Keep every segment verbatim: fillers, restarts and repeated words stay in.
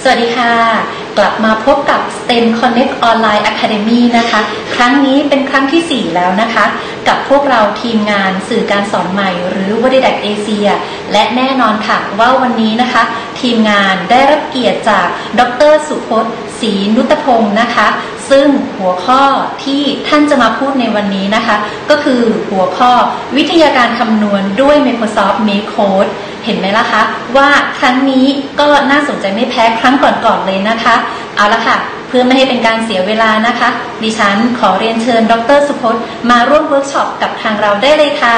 สวัสดีค่ะกลับมาพบกับ สเต็ม Connect Online Academy นะคะครั้งนี้เป็นครั้งที่สี่แล้วนะคะกับพวกเราทีมงานสื่อการสอนใหม่หรือ Wadidac เอเชียและแน่นอนค่ะว่าวันนี้นะคะทีมงานได้รับเกียรติจากดร.สุพจน์ ศรีนุตพงศ์นะคะซึ่งหัวข้อที่ท่านจะมาพูดในวันนี้นะคะก็คือหัวข้อวิทยาการคำนวณด้วย Microsoft MakeCode เห็นไหมล่ะคะว่าครั้งนี้ก็น่าสนใจไม่แพ้ครั้งก่อนๆเลยนะคะเอาละค่ะเพื่อไม่ให้เป็นการเสียเวลานะคะดิฉันขอเรียนเชิญดร.สุพจน์มาร่วมเวิร์กช็อปกับทางเราได้เลยค่ะ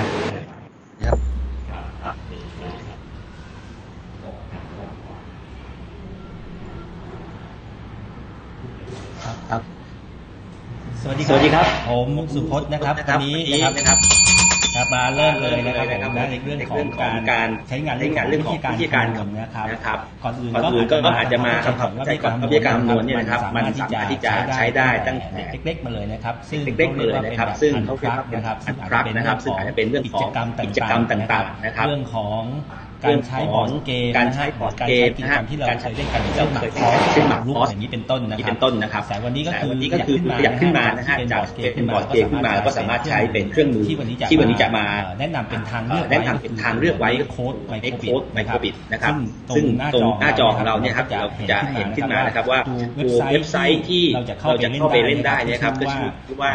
ครับสวัสดีสวัสดีครับผมสุพจน์นะครับวันนี้นะครับมาเริ่มเลยนะครับผมในเรื่องของการใช้งานเรื่องของวิธีการคำนวณนะครับก่อนอื่นก็อาจจะมาทำความเข้าใจก่อนวิธีการคำนวณเนี่ยนะครับมันสามารถที่จะใช้ได้ตั้งแต่เล็กๆมาเลยนะครับซึ่งเล็กๆเลยนะครับซึ่งเขาเรียกว่าเป็นอันตรักนะครับซึ่งอาจจะเป็นเรื่องของกิจกรรมต่างๆนะครับเรื่องของการใช้บอร์ดเกมการใช้บอร์ดเกมนะฮะที่เราเคยเล่นกันที่เราเคยเล่นหมากรุกอย่างนี้เป็นต้นนะครับเป็นต้นนะครับแต่วันนี้ก็คือนี่ก็คืออยากขึ้นมานะฮะจากเป็นบอร์ดเกมขึ้นมาก็สามารถใช้เป็นเครื่องมือที่วันนี้จะมาแนะนำเป็นทางเลือกแนะนำเป็นทางเลือกไว้โค้ดไมโครไมโครบิตนะครับซึ่งตรงหน้าจอของเราเนี่ยครับเราจะเห็นขึ้นมานะครับว่าตัวเว็บไซต์ที่เราจะเข้าไปเล่นได้นะครับก็ชื่อว่า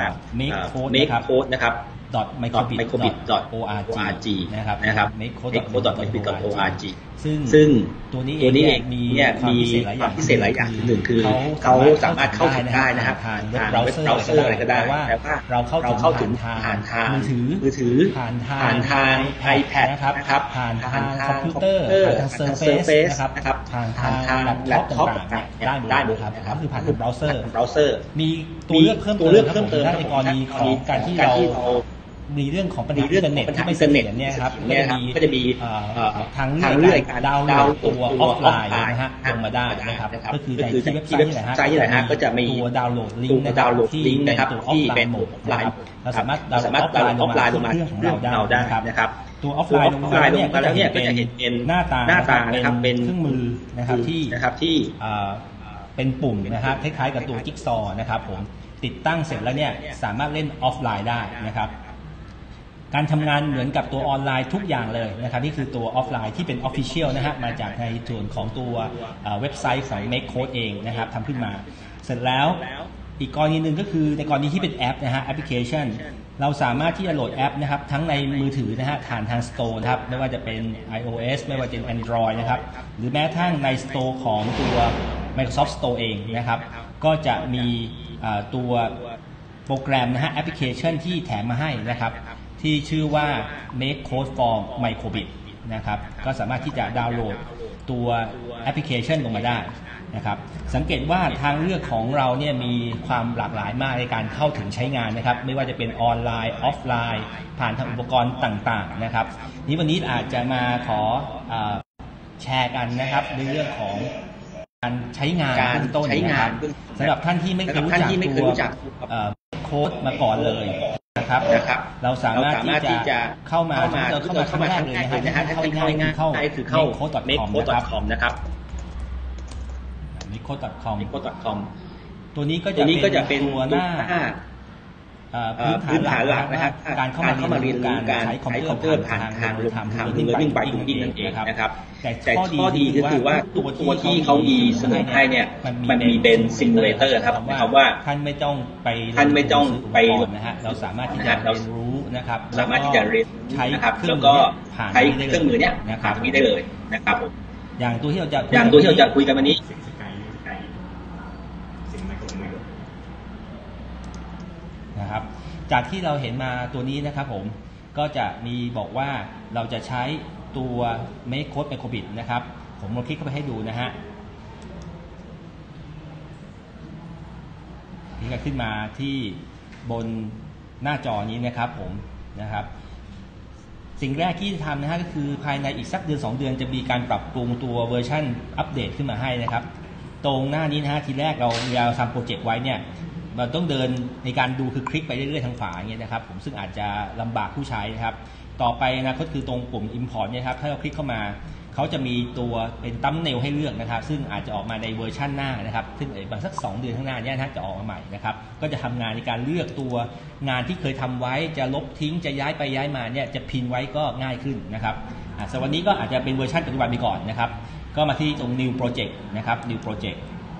MakeCode นะครับmicrobit dot org นะครับนะครับ microbit dot org ซึ่งตัวนี้เองเนี่ยมีความพิเศษหลายอย่างหนึ่งคือเขาสามารถเข้าถึงได้นะครับผ่านเว็บเบราว์เซอร์อะไรก็ได้แต่ว่าเราเข้าถึงผ่านทางมือถือมือถือผ่านทาง iPad นะครับผ่านทางคอมพิวเตอร์ผ่านทาง Surface นะครับผ่านทางแล็ปท็อปต่างๆได้หมดครับคือผ่านทางเบราว์เซอร์เบราว์เซอร์มีตัวเลือกเพิ่มเติมครับผมในกรณีของการที่เรามีเรื่องของปัญหาอินเทอร์เน็ตที่ไม่เสถียรเนี่ยครับก็จะมีทางเลือกการดาวน์โหลดตัวออฟไลน์นะฮะลงมาได้นะครับก็คือในที่เว็บไซต์นี่แหละฮะก็จะมีตัวดาวน์โหลดลิงก์นะครับที่เป็นตัวออฟไลน์โหมดเราสามารถดาวน์โหลดออฟไลน์ลงมาเครื่องของเราได้นะครับตัวออฟไลน์ลงมาเนี่ยก็จะเห็นเป็นหน้าตาหน้าตานะครับเป็นเครื่องมือนะครับที่นะครับที่เป็นปุ่มนะฮะคล้ายๆกับตัวจิ๊กซอว์นะครับผมติดตั้งเสร็จแล้วเนี่ยสามารถเล่นออฟไลน์ได้นะครับการทำงานเหมือนกับตัวออนไลน์ทุกอย่างเลยนะครับนี่คือตัวออฟไลน์ที่เป็น Official นะฮะมาจากในส่วนของตัวเว็บไซต์ของ MakeCode เองนะครับทำขึ้นมาเสร็จแล้วอีกกรณีหนึ่งก็คือในกรณีที่เป็นแอปนะฮะแอปพลิเคชันเราสามารถที่จะโหลดแอปนะครับทั้งในมือถือนะฮะผ่านทาง Store นะครับไม่ว่าจะเป็น iOS ไม่ว่าจะเป็น Android นะครับหรือแม้ทั้งใน Store ของตัว Microsoft Store เองนะครับก็จะมีตัวโปรแกรมนะฮะแอปพลิเคชันที่แถมมาให้นะครับที่ชื่อว่า MakeCode for Microbit นะครับก็สามารถที่จะดาวน์โหลดตัวแอปพลิเคชันลงมาได้นะครับสังเกตว่าทางเลือกของเราเนี่ยมีความหลากหลายมากในการเข้าถึงใช้งานนะครับไม่ว่าจะเป็นออนไลน์ออฟไลน์ผ่านทางอุปกรณ์ต่างๆนะครับนี้วันนี้อาจจะมาขอแชร์กันนะครับในเรื่องของการใช้งานเบื้องต้นนะครับสำหรับท่านที่ไม่เคยรู้จักตัวโค้ดมาก่อนเลยนะครับเราสามารถที่จะเข้ามาเข้ามาเข้ามาครั้งแรกเลยนะฮะเข้าง่ายๆเข้าคือเข้า make-code.com นะครับ make-code.com ตัวนี้ก็จะเป็นตัวหน้าพื้นฐานหลักนะครับการเข้ามาเรียนรู้การใช้คอมพิวเตอร์ผ่านทางทาง learning by doing นั่นเองนะครับแต่ข้อดีก็คือว่าตัวที่เขามีเสนอให้เนี่ยมันมีเป็นซิมูเลเตอร์ครับหมายความว่าท่านไม่ต้องไปท่านไม่ต้องไปนะฮะเราสามารถที่จะเรียนรู้นะครับสามารถที่จะเรียนใช้นะครับแล้วก็ใช้เครื่องมือเนี่ยนะครับนี้ได้เลยนะครับอย่างตัวที่เราจะอย่างตัวที่เราจะคุยกันวันนี้นะครับจากที่เราเห็นมาตัวนี้นะครับผมก็จะมีบอกว่าเราจะใช้ตัว MakeCode Microbit นะครับผมลองคลิกเข้าไปให้ดูนะฮะนี่ก็ขึ้นมาที่บนหน้าจอนี้นะครับผมนะครับสิ่งแรกที่จะทำนะฮะก็คือภายในอีกสักเดือนสองเดือนจะมีการปรับปรุงตัวเวอร์ชันอัปเดตขึ้นมาให้นะครับตรงหน้านี้นะฮะทีแรกเราเราทำโปรเจกต์ไว้เนี่ยมันต้องเดินในการดูคือคลิกไปเรื่อยๆทางขวาอย่างเงี้ยนะครับผมซึ่งอาจจะลำบากผู้ใช้นะครับต่อไปนะก็คือตรงปุ่ม import เนี่ยครับถ้าเราคลิกเข้ามาเขาจะมีตัวเป็นตัมเนลให้เลือกนะครับซึ่งอาจจะออกมาในเวอร์ชันหน้านะครับซึ่งบางสักสองเดือนข้างหน้านี้นะจะออกมาใหม่นะครับก็จะทำงานในการเลือกตัวงานที่เคยทำไว้จะลบทิ้งจะย้ายไปย้ายมาเนี่ยจะพินไว้ก็ง่ายขึ้นนะครับสวันนี้ก็อาจจะเป็นเวอร์ชันปัจจุบันไปก่อนนะครับก็มาที่ตรง New Project นะครับ New Project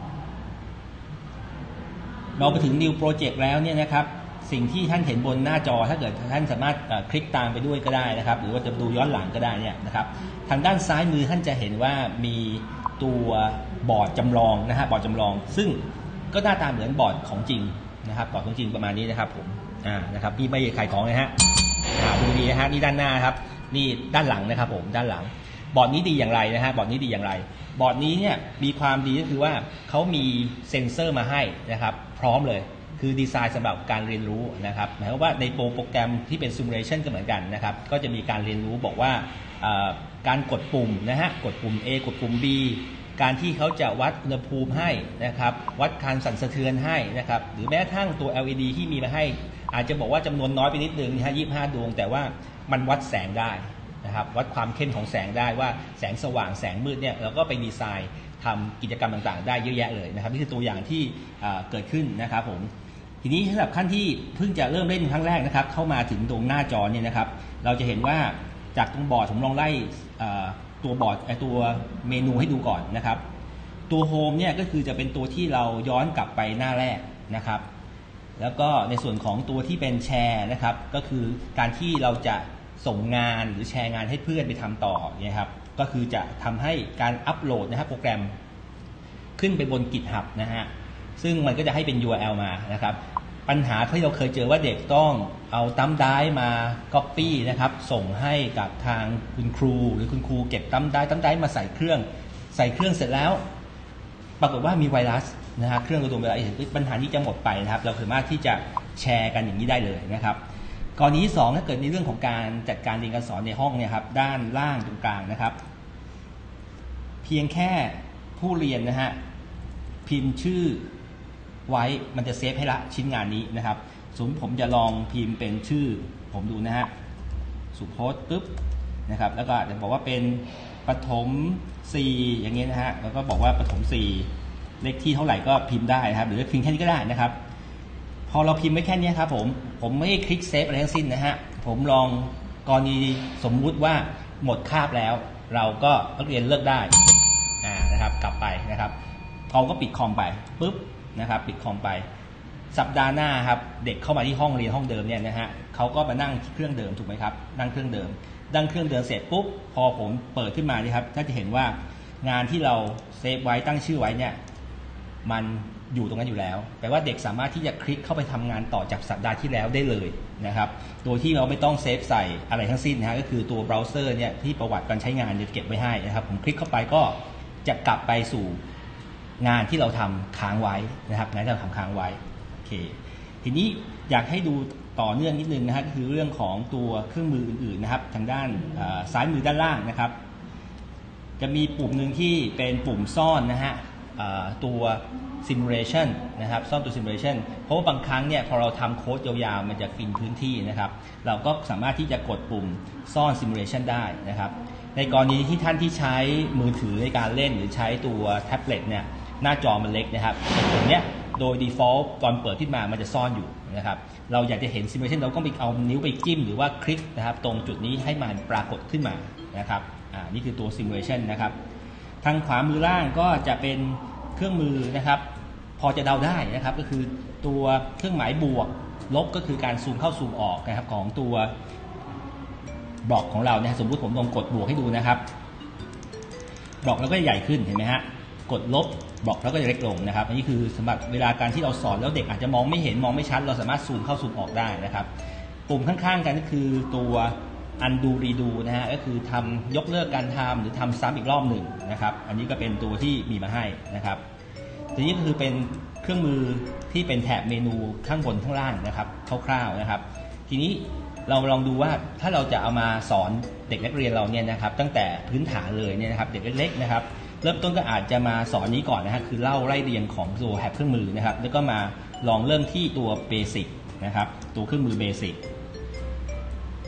เราไปถึง New Project แล้วเนี่ยนะครับสิ่งที่ท่านเห็นบนหน้าจอถ้าเกิดท่านสามารถคลิกตามไปด้วยก็ได้นะครับหรือว่าจะดูย้อนหลังก็ได้เนี่ยนะครับทางด้านซ้ายมือท่านจะเห็นว่ามีตัวบอร์ดจำลองนะฮะบอร์ดจำลองซึ่งก็หน้าตาเหมือนบอร์ดของจริงนะครับบอร์ดของจริงประมาณนี้นะครับผมอ่านะครับนี่ไม่ขายของเลยฮะดูดีนะฮะนี่ด้านหน้าครับนี่ด้านหลังนะครับผมด้านหลังบอร์ดนี้ดีอย่างไรนะฮะบอร์ดนี้ดีอย่างไรบอร์ดนี้เนี่ยมีความดีก็คือว่าเขามีเซ็นเซอร์มาให้นะครับพร้อมเลยคือดีไซน์สำหรับการเรียนรู้นะครับหมายความว่าในโปรแกรมที่เป็นซิมูเลชันก็เหมือนกันนะครับก็จะมีการเรียนรู้บอกว่าการกดปุ่มนะฮะกดปุ่ม A กดปุ่ม B การที่เขาจะวัดอุณหภูมิให้นะครับวัดการสั่นสะเทือนให้นะครับหรือแม้กระทั่งตัว แอล อี ดี ที่มีมาให้อาจจะบอกว่าจำนวนน้อยไปนิดนึงนะฮะยี่สิบห้าดวงแต่ว่ามันวัดแสงได้นะครับวัดความเข้มของแสงได้ว่าแสงสว่างแสงมืดเนี่ยเราก็ไปดีไซน์ทำกิจกรรมต่างๆได้เยอะแยะเลยนะครับนี่คือตัวอย่างที่เกิดขึ้นนะครับผมทีนี้สำหรับขั้นที่เพิ่งจะเริ่มเล่นครั้งแรกนะครับเข้ามาถึงตรงหน้าจอเนี่ยนะครับเราจะเห็นว่าจากตรงบอร์ดผมลองไล่ตัวบอร์ดไอตัวเมนูให้ดูก่อนนะครับตัวโฮมเนี่ยก็คือจะเป็นตัวที่เราย้อนกลับไปหน้าแรกนะครับแล้วก็ในส่วนของตัวที่เป็นแชร์นะครับก็คือการที่เราจะส่งงานหรือแชร์งานให้เพื่อนไปทำต่อเนี่ยครับก็คือจะทำให้การอัปโหลดนะครับโปรแกรมขึ้นไปบน GitHub นะฮะซึ่งมันก็จะให้เป็น ยู อาร์ แอล มานะครับปัญหาที่เราเคยเจอว่าเด็กต้องเอาตั้มได้มา Copy นะครับส่งให้กับทางคุณครูหรือคุณครูเก็บตั้มได้ตั้มได้มาใส่เครื่องใส่เครื่องเสร็จแล้วปรากฏว่ามีไวรัสนะฮะเครื่องตัวเวลาปัญหานี้จะหมดไปนะครับเราสามารถที่จะแชร์กันอย่างนี้ได้เลยนะครับกรณีที่สองถ้าเกิดในเรื่องของการจัดการเรียนการสอนในห้องเนี่ยครับด้านล่างตรงกลางนะครับเพียงแค่ผู้เรียนนะฮะพิมพ์ชื่อไว้มันจะเซฟให้ละชิ้นงานนี้นะครับสมมติผมจะลองพิมพ์เป็นชื่อผมดูนะฮะสุพจน์ปุ๊บนะครับแล้วก็จะบอกว่าเป็นปฐมสี่อย่างเงี้ยนะฮะแล้วก็บอกว่าปฐมสี่เลขที่เท่าไหร่ก็พิมพ์ได้นะครับหรือพิมพ์แค่นี้ก็ได้นะครับพอเราพิมพ์ไว้แค่นี้ครับผมผมไม่คลิกเซฟอะไรทั้งสิ้นนะฮะผมลองกรณีสมมุติว่าหมดคาบแล้วเราก็นักเรียนเลิกได้อ่านะครับกลับไปนะครับเขาก็ปิดคอมไปปุ๊บนะครับปิดคอมไปสัปดาห์หน้าครับเด็กเข้ามาที่ห้องเรียนห้องเดิมเนี่ยนะฮะเขาก็มานั่งเครื่องเดิมถูกไหมครับนั่งเครื่องเดิมนั่งเครื่องเดิมเสร็จปุ๊บพอผมเปิดขึ้นมานี่ครับถ้าจะเห็นว่างานที่เราเซฟไว้ตั้งชื่อไว้เนี่ยมันอยู่ตรงนั้นอยู่แล้วแปลว่าเด็กสามารถที่จะคลิกเข้าไปทำงานต่อจากสัปดาห์ที่แล้วได้เลยนะครับโดยที่เราไม่ต้องเซฟใส่อะไรทั้งสิ้นนะฮะก็คือตัวเบราว์เซอร์เนี่ยที่ประวัติการใช้งานจะเก็บไว้ให้นะครับผมคลิกเข้าไปก็จะกลับไปสู่งานที่เราทำค้างไว้นะครับงานที่เราทำค้างไว้โอเคทีนี้อยากให้ดูต่อเนื่องนิดนึงนะฮะก็คือเรื่องของตัวเครื่องมืออื่นๆนะครับทางด้านซ้ายมือด้านล่างนะครับจะมีปุ่มหนึ่งที่เป็นปุ่มซ่อนนะฮะตัว simulation นะครับซ่อนตัว simulation เพราะว่าบางครั้งเนี่ยพอเราทำโค้ดยาวๆมันจะกินพื้นที่นะครับเราก็สามารถที่จะกดปุ่มซ่อน simulation ได้นะครับในกรณีที่ท่านที่ใช้มือถือในการเล่นหรือใช้ตัวแท็บเล็ตเนี่ยหน้าจอมันเล็กนะครับตรงเนี้ยโดย default ตอนเปิดขึ้นมามันจะซ่อนอยู่นะครับเราอยากจะเห็น simulation เราก็ไปเอานิ้วไปจิ้มหรือว่าคลิกนะครับตรงจุดนี้ให้มันปรากฏขึ้นมานะครับอ่านี่คือตัว simulation นะครับทางขวามือล่างก็จะเป็นเครื่องมือนะครับพอจะเดาได้นะครับก็คือตัวเครื่องหมายบวกลบก็คือการซูมเข้าซูมออกนะครับของตัวบล็อกของเราเนี่ยสมมุติผมลองกดบวกให้ดูนะครับบล็อกแล้วก็ใหญ่ขึ้นเห็นไหมฮะกดลบบล็อกแล้วก็จะเล็กลงนะครับอันนี้คือสำหรับเวลาการที่เราสอนแล้วเด็กอาจจะมองไม่เห็นมองไม่ชัดเราสามารถซูมเข้าซูมออกได้นะครับปุ่มข้างๆกันก็คือตัว undo redo นะฮะก็คือทำยกเลิกการทำหรือทำซ้ำอีกรอบหนึ่งนะครับอันนี้ก็เป็นตัวที่มีมาให้นะครับทีนี้ก็คือเป็นเครื่องมือที่เป็นแถบเมนูข้างบนข้างล่างนะครับคร่าวๆนะครับทีนี้เราลองดูว่าถ้าเราจะเอามาสอนเด็กนักเรียนเราเนี่ยนะครับตั้งแต่พื้นฐานเลยเนี่ยนะครับเด็กเล็กๆนะครับเริ่มต้นก็อาจจะมาสอนนี้ก่อนนะฮะคือเล่าไล่เรียงของตัวแถบเครื่องมือนะครับแล้วก็มาลองเริ่มที่ตัวเบสิกนะครับตัวเครื่องมือเบสิก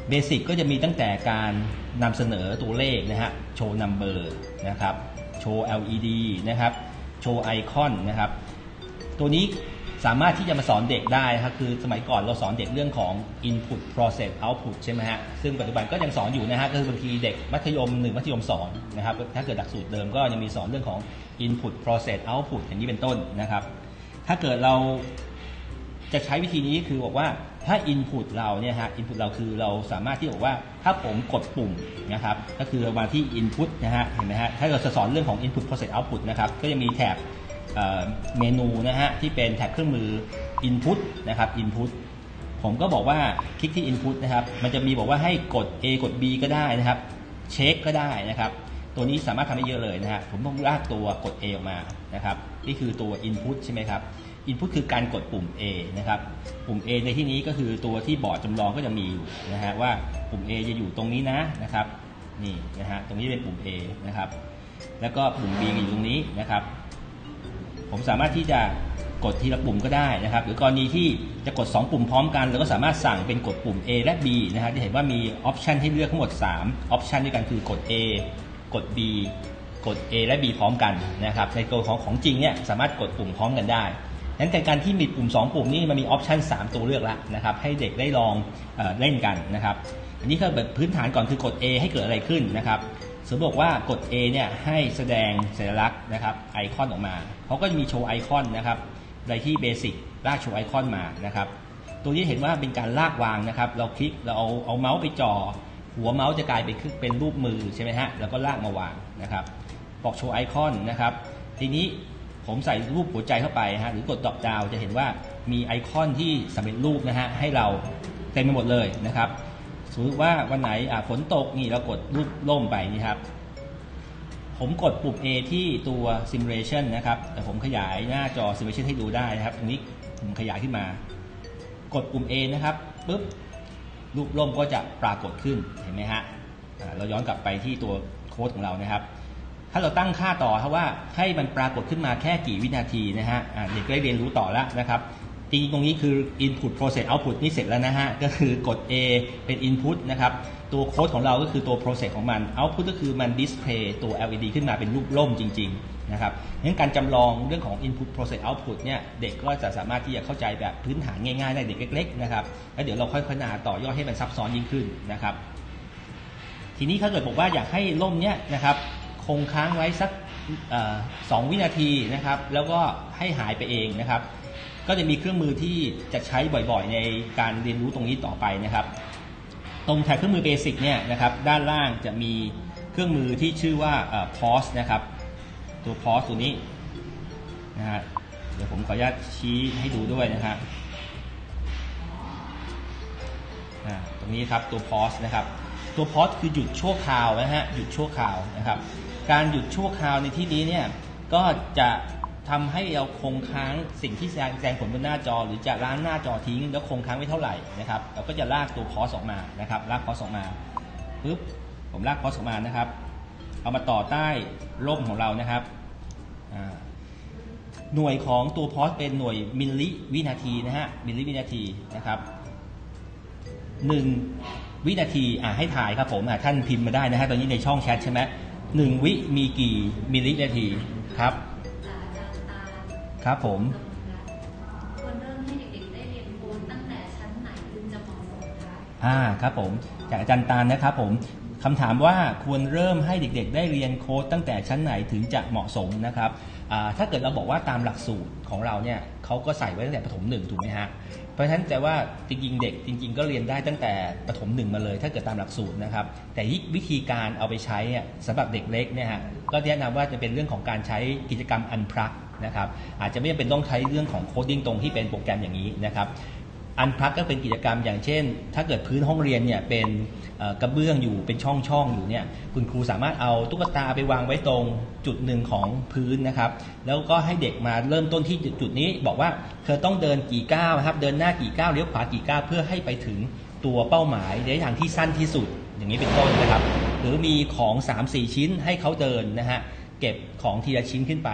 เบสิกก็จะมีตั้งแต่การนำเสนอตัวเลขนะฮะโชว์นัมเบอร์นะครับโชว์ แอล อี ดี นะครับโชว์ไอคอนนะครับตัวนี้สามารถที่จะมาสอนเด็กได้ครับคือสมัยก่อนเราสอนเด็กเรื่องของ input process output ใช่ไหมฮะซึ่งปัจจุบันก็ยังสอนอยู่นะฮะก็คือบางทีเด็กมัธยมหนึ่งมัธยมสองนะครับถ้าเกิดหลักสูตรเดิมก็ยังมีสอนเรื่องของ input process output อย่างนี้เป็นต้นนะครับถ้าเกิดเราจะใช้วิธีนี้คือบอกว่าถ้า input เราเนี่ยฮะ input เราคือเราสามารถที่บอกว่าถ้าผมกดปุ่มนะครับก็คือมาที่ input นะฮะเห็นไหมฮะถ้าเราจะสอนเรื่องของ input process output นะครับก็จะมีแถบเมนูนะฮะที่เป็นแท็บเครื่องมือ input นะครับ input ผมก็บอกว่าคลิกที่ input นะครับมันจะมีบอกว่าให้กด A กด B ก็ได้นะครับเช็คก็ได้นะครับตัวนี้สามารถทำได้เยอะเลยนะฮะผมต้องลากตัวกด A ออกมานะครับนี่คือตัว input ใช่ไหมครับ input คือการกดปุ่ม A นะครับปุ่ม A ในที่นี้ก็คือตัวที่บอร์ดจำลองก็จะมีอยู่นะฮะว่าปุ่ม A จะอยู่ตรงนี้นะนะครับนี่นะฮะตรงนี้เป็นปุ่ม A นะครับแล้วก็ปุ่ม B อยู่ตรงนี้นะครับผมสามารถที่จะกดทีละปุ่มก็ได้นะครับหรือกรณีที่จะกดสองปุ่มพร้อมกันเราก็สามารถสั่งเป็นกดปุ่ม A และ B นะฮะจะเห็นว่ามีออปชันให้เลือกทั้งหมดสามออปชันด้วยกันคือกด A กด B กด A และ B พร้อมกันนะครับในตัวของของจริงเนี่ยสามารถกดปุ่มพร้อมกันได้ดังนั้นการที่มีปุ่มสองปุ่มนี้มันมีออปชันสามตัวเลือกแล้วนะครับให้เด็กได้ลองเอ่อเล่นกันนะครับอันนี้ก็แบบพื้นฐานก่อนคือกด A ให้เกิดอะไรขึ้นนะครับสมมติบอกว่ากด A เนี่ยให้แสดงสัญลักษณ์นะครับไอคอนออกมาเขาก็จะมีโชว์ไอคอนนะครับในที่เบสิกลากโชว์ไอคอนมานะครับตัวนี้เห็นว่าเป็นการลากวางนะครับเราคลิกเราเอาเอาเมาส์ไปจ่อหัวเมาส์จะกลายเป็นเป็นรูปมือใช่ไหมฮะแล้วก็ลากมาวางนะครับบอกโชว์ไอคอนนะครับทีนี้ผมใส่รูปหัวใจเข้าไปฮะหรือกดดรอปดาวน์จะเห็นว่ามีไอคอนที่สำเร็จรูปนะฮะให้เราเต็มไปหมดเลยนะครับสมมติว่าวันไหนฝนตกนี่เรากดรูปล่มไปนี่ครับผมกดปุ่ม A ที่ตัว simulation นะครับแต่ผมขยายหน้าจอ simulation ให้ดูได้นะครับตรงนี้ผมขยายขึ้นมากดปุ่ม A นะครับปุ๊บรูปล่มก็จะปรากฏขึ้นเห็นไหมฮะเราย้อนกลับไปที่ตัวโค้ดของเรานะครับถ้าเราตั้งค่าต่อครับว่าให้มันปรากฏขึ้นมาแค่กี่วินาทีนะฮะเด็กได้เรียนรู้ต่อแล้วนะครับจริงๆตรงนี้คือ input process output นี่เสร็จแล้วนะฮะก็คือกด A เป็น input นะครับตัวโค้ดของเราก็คือตัว process ของมัน output ก็คือมัน display ตัว แอล อี ดี ขึ้นมาเป็นรูปร่มจริงๆนะครับงั้นการจำลองเรื่องของ input process output เนี่ยเด็กก็จะสามารถที่จะเข้าใจแบบพื้นฐานง่ายๆได้เด็กเล็กๆนะครับแล้วเดี๋ยวเราค่อยพัฒนาต่อยอดให้มันซับซ้อนยิ่งขึ้นนะครับทีนี้ถ้าเกิดบอกว่าอยากให้ร่มเนี่ยนะครับคงค้างไว้สักสองวินาทีนะครับแล้วก็ให้หายไปเองนะครับก็จะมีเครื่องมือที่จะใช้บ่อยๆในการเรียนรู้ตรงนี้ต่อไปนะครับตรงแถบเครื่องมือเบสิกเนี่ยนะครับด้านล่างจะมีเครื่องมือที่ชื่อว่า pause นะครับตัว pause ตัวนี้นะฮะเดี๋ยวผมขออนุญาตชี้ให้ดูด้วยนะครับตรงนี้ครับตัว pause นะครับตัว pause คือหยุดชั่วคราวนะฮะหยุดชั่วคราวนะครับการหยุดชั่วคราวในที่นี้เนี่ยก็จะทำให้เราคงค้างสิ่งที่แสดงผลบนหน้าจอหรือจะล้างหน้าจอทิ้งแล้วคงค้างไม่เท่าไหร่นะครับเราก็จะลากตัวพอสออกมานะครับลากพอสออกมาปึ๊บผมลากพอสออกมานะครับเอามาต่อใต้ร่มของเรานะครับหน่วยของตัวพอสเป็นหน่วยมิลลิวินาทีนะฮะมิลลิวินาทีนะครับหนึ่งวินาทีอ่าให้ถ่ายครับผมท่านพิมพ์มาได้นะฮะตอนนี้ในช่องแชทใช่ไหมหนึ่งวิมีกี่มิลลิวินาทีครับครับผมควรเริ่มให้เด็กๆได้เรียนโค้ดตั้งแต่ชั้นไหนถึงจะเหมาะสมคะอ่าครับผมจากอาจารย์ตาลนะครับผมคำถามว่าควรเริ่มให้เด็กๆได้เรียนโค้ดตั้งแต่ชั้นไหนถึงจะเหมาะสมนะครับอ่าถ้าเกิดเราบอกว่าตามหลักสูตรของเราเนี่ยเขาก็ใส่ไว้ตั้งแต่ประถมหนึ่งถูกไหมฮะเพราะฉะนั้นแต่ว่าจริงๆเด็กจริงๆก็เรียนได้ตั้งแต่ประถมหนึ่งมาเลยถ้าเกิดตามหลักสูตรนะครับแต่วิธีการเอาไปใช้สำหรับเด็กเล็กเนี่ยฮะก็แนะนำว่าจะเป็นเรื่องของการใช้กิจกรรมอันพลักนะครับอาจจะไม่จำเป็นต้องใช้เรื่องของโคดดิ้งตรงที่เป็นโปรแกรมอย่างนี้นะครับอันพลักก็เป็นกิจกรรมอย่างเช่นถ้าเกิดพื้นห้องเรียนเนี่ยเป็นกระเบื้องอยู่เป็นช่องช่องอยู่เนี่ยคุณครูสามารถเอาตุ๊กตาไปวางไว้ตรงจุดหนึ่งของพื้นนะครับแล้วก็ให้เด็กมาเริ่มต้นที่จุดนี้บอกว่าเธอต้องเดินกี่ก้าวครับเดินหน้ากี่ก้าวเลี้ยวขวากี่ก้าวเพื่อให้ไปถึงตัวเป้าหมายในทางที่สั้นที่สุดอย่างนี้เป็นต้นนะครับหรือมีของ สามสี่ ชิ้นให้เขาเดินนะฮะเก็บของทีละชิ้นขึ้นไป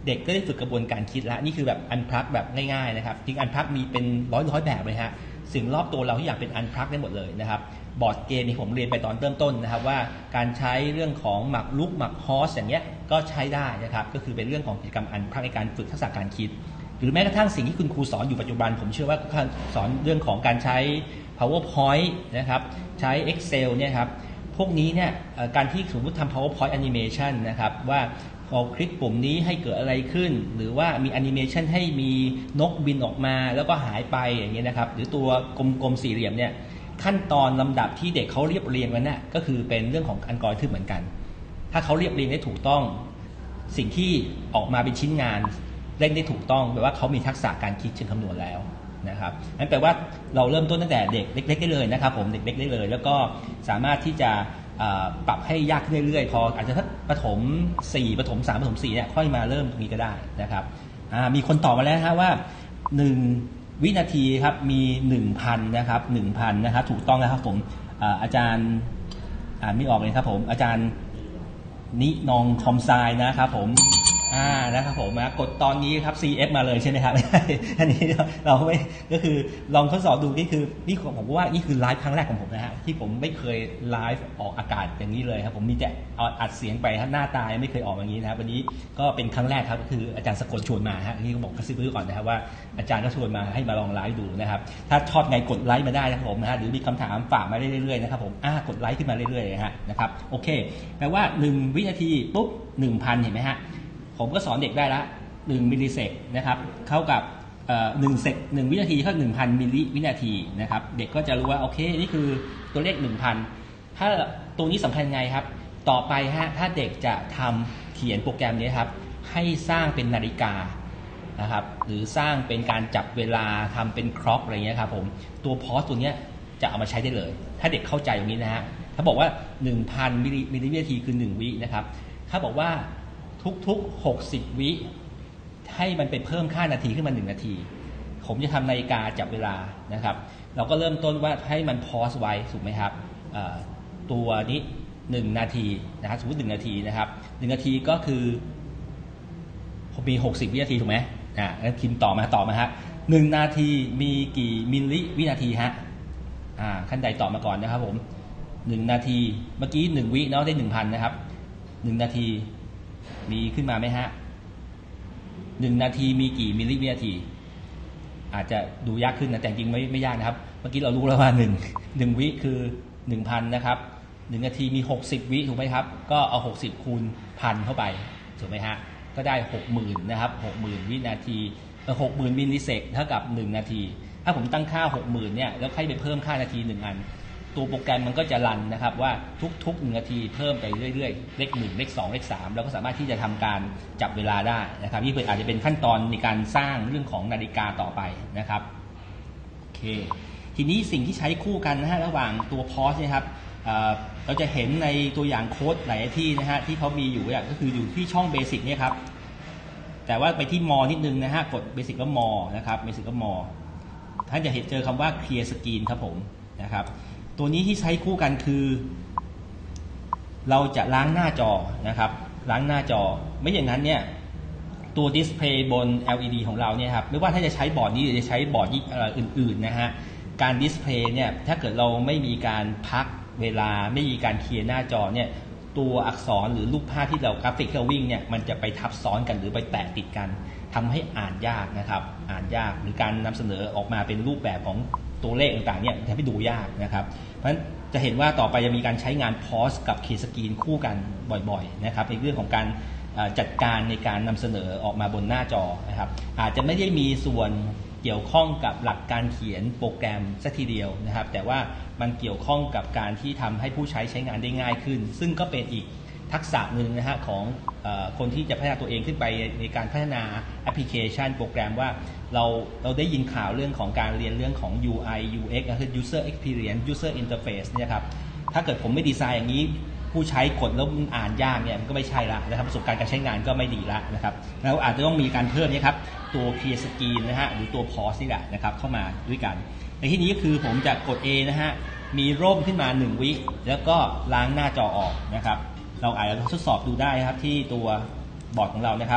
เด็กก็ได้ฝึกกระบวนการคิดแล้วนี่คือแบบอันพลักแบบง่ายๆนะครับจริงอันพลักมีเป็นร้อยร้อยแบบเลยฮะสิ่งรอบตัวเราที่อยากเป็นอันพลักได้หมดเลยนะครับบอร์ดเกมที่ผมเรียนไปตอนเริ่มต้นนะครับว่าการใช้เรื่องของหมากรุกหมากฮอสอย่างเงี้ยก็ใช้ได้นะครับก็คือเป็นเรื่องของกิจกรรมอันพลักในการฝึกทักษะการคิดหรือแม้กระทั่งสิ่งที่คุณครูสอนอยู่ปัจจุบันผมเชื่อว่าสอนเรื่องของการใช้ PowerPoint นะครับใช้ Excel เนี่ยครับพวกนี้เนี่ยการที่สมมติทำ PowerPoint Animation นะครับว่าพอคลิกปุ่มนี้ให้เกิดอะไรขึ้นหรือว่ามีแอนิเมชันให้มีนกบินออกมาแล้วก็หายไปอย่างเงี้ยนะครับหรือตัวกลมๆสี่เหลี่ยมเนี่ยขั้นตอนลำดับที่เด็กเขาเรียบเรียงกันน่ะก็คือเป็นเรื่องของอัลกอริทึมเหมือนกันถ้าเขาเรียบเรียงได้ถูกต้องสิ่งที่ออกมาเป็นชิ้นงานเล่นได้ถูกต้องแปลว่าเขามีทักษะการคิดเชิงคำนวณแล้วนะครับนั่นแปลว่าเราเริ่มต้นตั้งแต่เด็กเล็กๆได้เลยนะครับผมเด็กๆได้เลยแล้วก็สามารถที่จะปรับให้ยากขึ้นเรื่อยๆพออาจจะถ้าประถมสี่ประถมสามประถมสี่เนี่ยค่อยมาเริ่มตรงนี้ก็ได้นะครับมีคนตอบมาแล้วนะว่าหนึ่งวินาทีครับมี หนึ่งพัน นะครับ หนึ่งพัน นะครับถูกต้องนะครับผมอาจารย์อ่านไม่ออกเลยครับผมอาจารย์นินองทอมไซน์นะครับผมอ่านะครับผมนะกดตอนนี้ครับ ซี เอฟ มาเลยใช่ไหมครับ อันนี้เราไม่ก็คือลองทดสอบดูนี่คือนี่ผมว่านี่คือไลฟ์ครั้งแรกของผมนะฮะที่ผมไม่เคยไลฟ์ออกอากาศอย่างนี้เลยครับผมมีแต่อัดเสียงไปหน้าตาไม่เคยออกอย่างนี้นะครับวันนี้ก็เป็นครั้งแรกครับคืออาจารย์สกลชวนมาฮะนี่ก็บอกกระซิบไว้ก่อนนะครับว่าอาจารย์ก็ชวนมาให้มาลองไลฟ์ดูนะครับถ้าชอบไงกดไลค์มาได้นะครับผมนะฮะหรือมีคำถามฝากมาได้เรื่อยๆนะครับผมอ่ากดไลค์ขึ้นมาเรื่อยๆนะฮะนะครับโอเคแปลว่าหนึ่งวินาทีปุ๊บ หนึ่งพัน เห็นไหมฮะผมก็สอนเด็กได้ละหนึ่งมิลลิเซกนะครับเท่ากับหนึ่งเซกหนึ่งวินาทีเท่า หนึ่งพัน มิลลิวินาทีนะครับเด็กก็จะรู้ว่าโอเคนี่คือตัวเลข หนึ่งพัน ถ้าตรงนี้สำคัญไงครับต่อไปฮะถ้าเด็กจะทำเขียนโปรแกรมนี้ครับให้สร้างเป็นนาฬิกานะครับหรือสร้างเป็นการจับเวลาทำเป็นคล็อกอะไรเงี้ยครับผมตัวพอสตัวนี้จะเอามาใช้ได้เลยถ้าเด็กเข้าใจตรงนี้นะฮะถ้าบอกว่า หนึ่งพัน มิลลิวินาทีคือหนึ่งวินะครับถ้าบอกว่าทุกๆหกสิบวิให้มันไปเพิ่มค่านาทีขึ้นมาหนึ่งนาทีผมจะทำนาฬิกาจับเวลานะครับเราก็เริ่มต้นว่าให้มันพอสไว้ถูกไหมครับตัวนี้หนึ่งนาทีนะครับสมมติหนึ่งนาทีนะครับหนึ่งนาทีก็คือมีหกสิบวินาทีถูกไหมอ่าแล้วพิมพ์ต่อมาต่อมาฮะหนึ่งนาทีมีกี่มิลลิวินาทีฮะอ่าขั้นใดตอบมาก่อนนะครับผมหนึ่งนาทีเมื่อกี้หนึ่งวิเนาะได้หนึ่งพันนะครับหนึ่งนาทีมีขึ้นมาไหมฮะหนึ่งนาทีมีกี่มิลลิวินาทีอาจจะดูยากขึ้นนะแต่จริงไม่ไม่ยากนะครับเมื่อกี้เรารู้แล้วว่าหนึ่ง หนึ่งวิคือ หนึ่งพัน นะครับหนึ่งนาทีมีหกสิบวิถูกไหมครับก็เอาหกสิบคูณพันเข้าไปถูกไหมฮะก็ได้ หกหมื่น นะครับ หกหมื่น วินาทีเอ่อ หกหมื่น มิลลิเซกเท่ากับหนึ่งนาทีถ้าผมตั้งค่า หกหมื่น เนี่ยแล้วให้ไปเพิ่มค่านาทีหนึ่งอันตัวโปรแกรมมันก็จะรันนะครับว่าทุกๆหนึ่งนาทีเพิ่มไปเรื่อยๆเลขหนึ่งเลขสองเลขสามแล้วก็สามารถที่จะทำการจับเวลาได้นะครับนี่อาจจะเป็นขั้นตอนในการสร้างเรื่องของนาฬิกาต่อไปนะครับโอเคทีนี้สิ่งที่ใช้คู่กันนะฮะระหว่างตัวพอสเนี่ยครับเราจะเห็นในตัวอย่างโค้ดหลายที่นะฮะที่เขามีอยู่ก็คืออยู่ที่ช่องเบสิกเนี่ยครับแต่ว่าไปที่มอนิดนึงนะฮะกดเบสิกก็มอนะครับเบสิกก็มอท่านจะเห็นเจอคำว่า clear screen ครับผมนะครับตัวนี้ที่ใช้คู่กันคือเราจะล้างหน้าจอนะครับล้างหน้าจอไม่อย่างนั้นเนี่ยตัวดิสเพลย์บน แอล อี ดี ของเราเนี่ยครับไม่ว่าถ้าจะใช้บอร์ดนี้หรือจะใช้บอร์ดอื่นๆนะฮะการดิสเพลย์เนี่ยถ้าเกิดเราไม่มีการพักเวลาไม่มีการเคลียร์หน้าจอเนี่ยตัวอักษรหรือรูปภาพที่เรากราฟิกที่เราวิ่งเนี่ยมันจะไปทับซ้อนกันหรือไปแตะติดกันทำให้อ่านยากนะครับอ่านยากหรือการนำเสนอออกมาเป็นรูปแบบของตัวเลขต่างๆเนี่ยทำให้ดูยากนะครับเพราะฉะนั้นจะเห็นว่าต่อไปจะมีการใช้งานพอสกับเคลียร์สกรีนคู่กันบ่อยๆนะครับในเรื่องของการจัดการในการนำเสนอออกมาบนหน้าจอนะครับอาจจะไม่ได้มีส่วนเกี่ยวข้องกับหลักการเขียนโปรแกรมสักทีเดียวนะครับแต่ว่ามันเกี่ยวข้องกับการที่ทำให้ผู้ใช้ใช้งานได้ง่ายขึ้นซึ่งก็เป็นอีกทักษะหนึ่งนะฮะของเอ่อคนที่จะพัฒนาตัวเองขึ้นไปในการพัฒนาแอปพลิเคชันโปรแกรมว่าเราเราได้ยินข่าวเรื่องของการเรียนเรื่องของ ยู ไอ ยู เอ็กซ์ ก็คือ user experience user interface เนี่ยครับถ้าเกิดผมไม่ดีไซน์อย่างนี้ผู้ใช้กดแล้วอ่านยากเนี่ยมันก็ไม่ใช่ละนะครับประสบการณ์การใช้งานก็ไม่ดีละนะครับแล้วอาจจะต้องมีการเพิ่มนี่ครับตัว clear screen นะฮะหรือตัว pause นี่แหละนะครับเข้ามาด้วยกันในที่นี้ก็คือผมจะกด A นะฮะมีร่มขึ้นมาหนึ่งวิแล้วก็ล้างหน้าจอออกนะครับเราอาจจะทดสอบดูได้ครับที่ตัวบอร์ดของเรานะครับ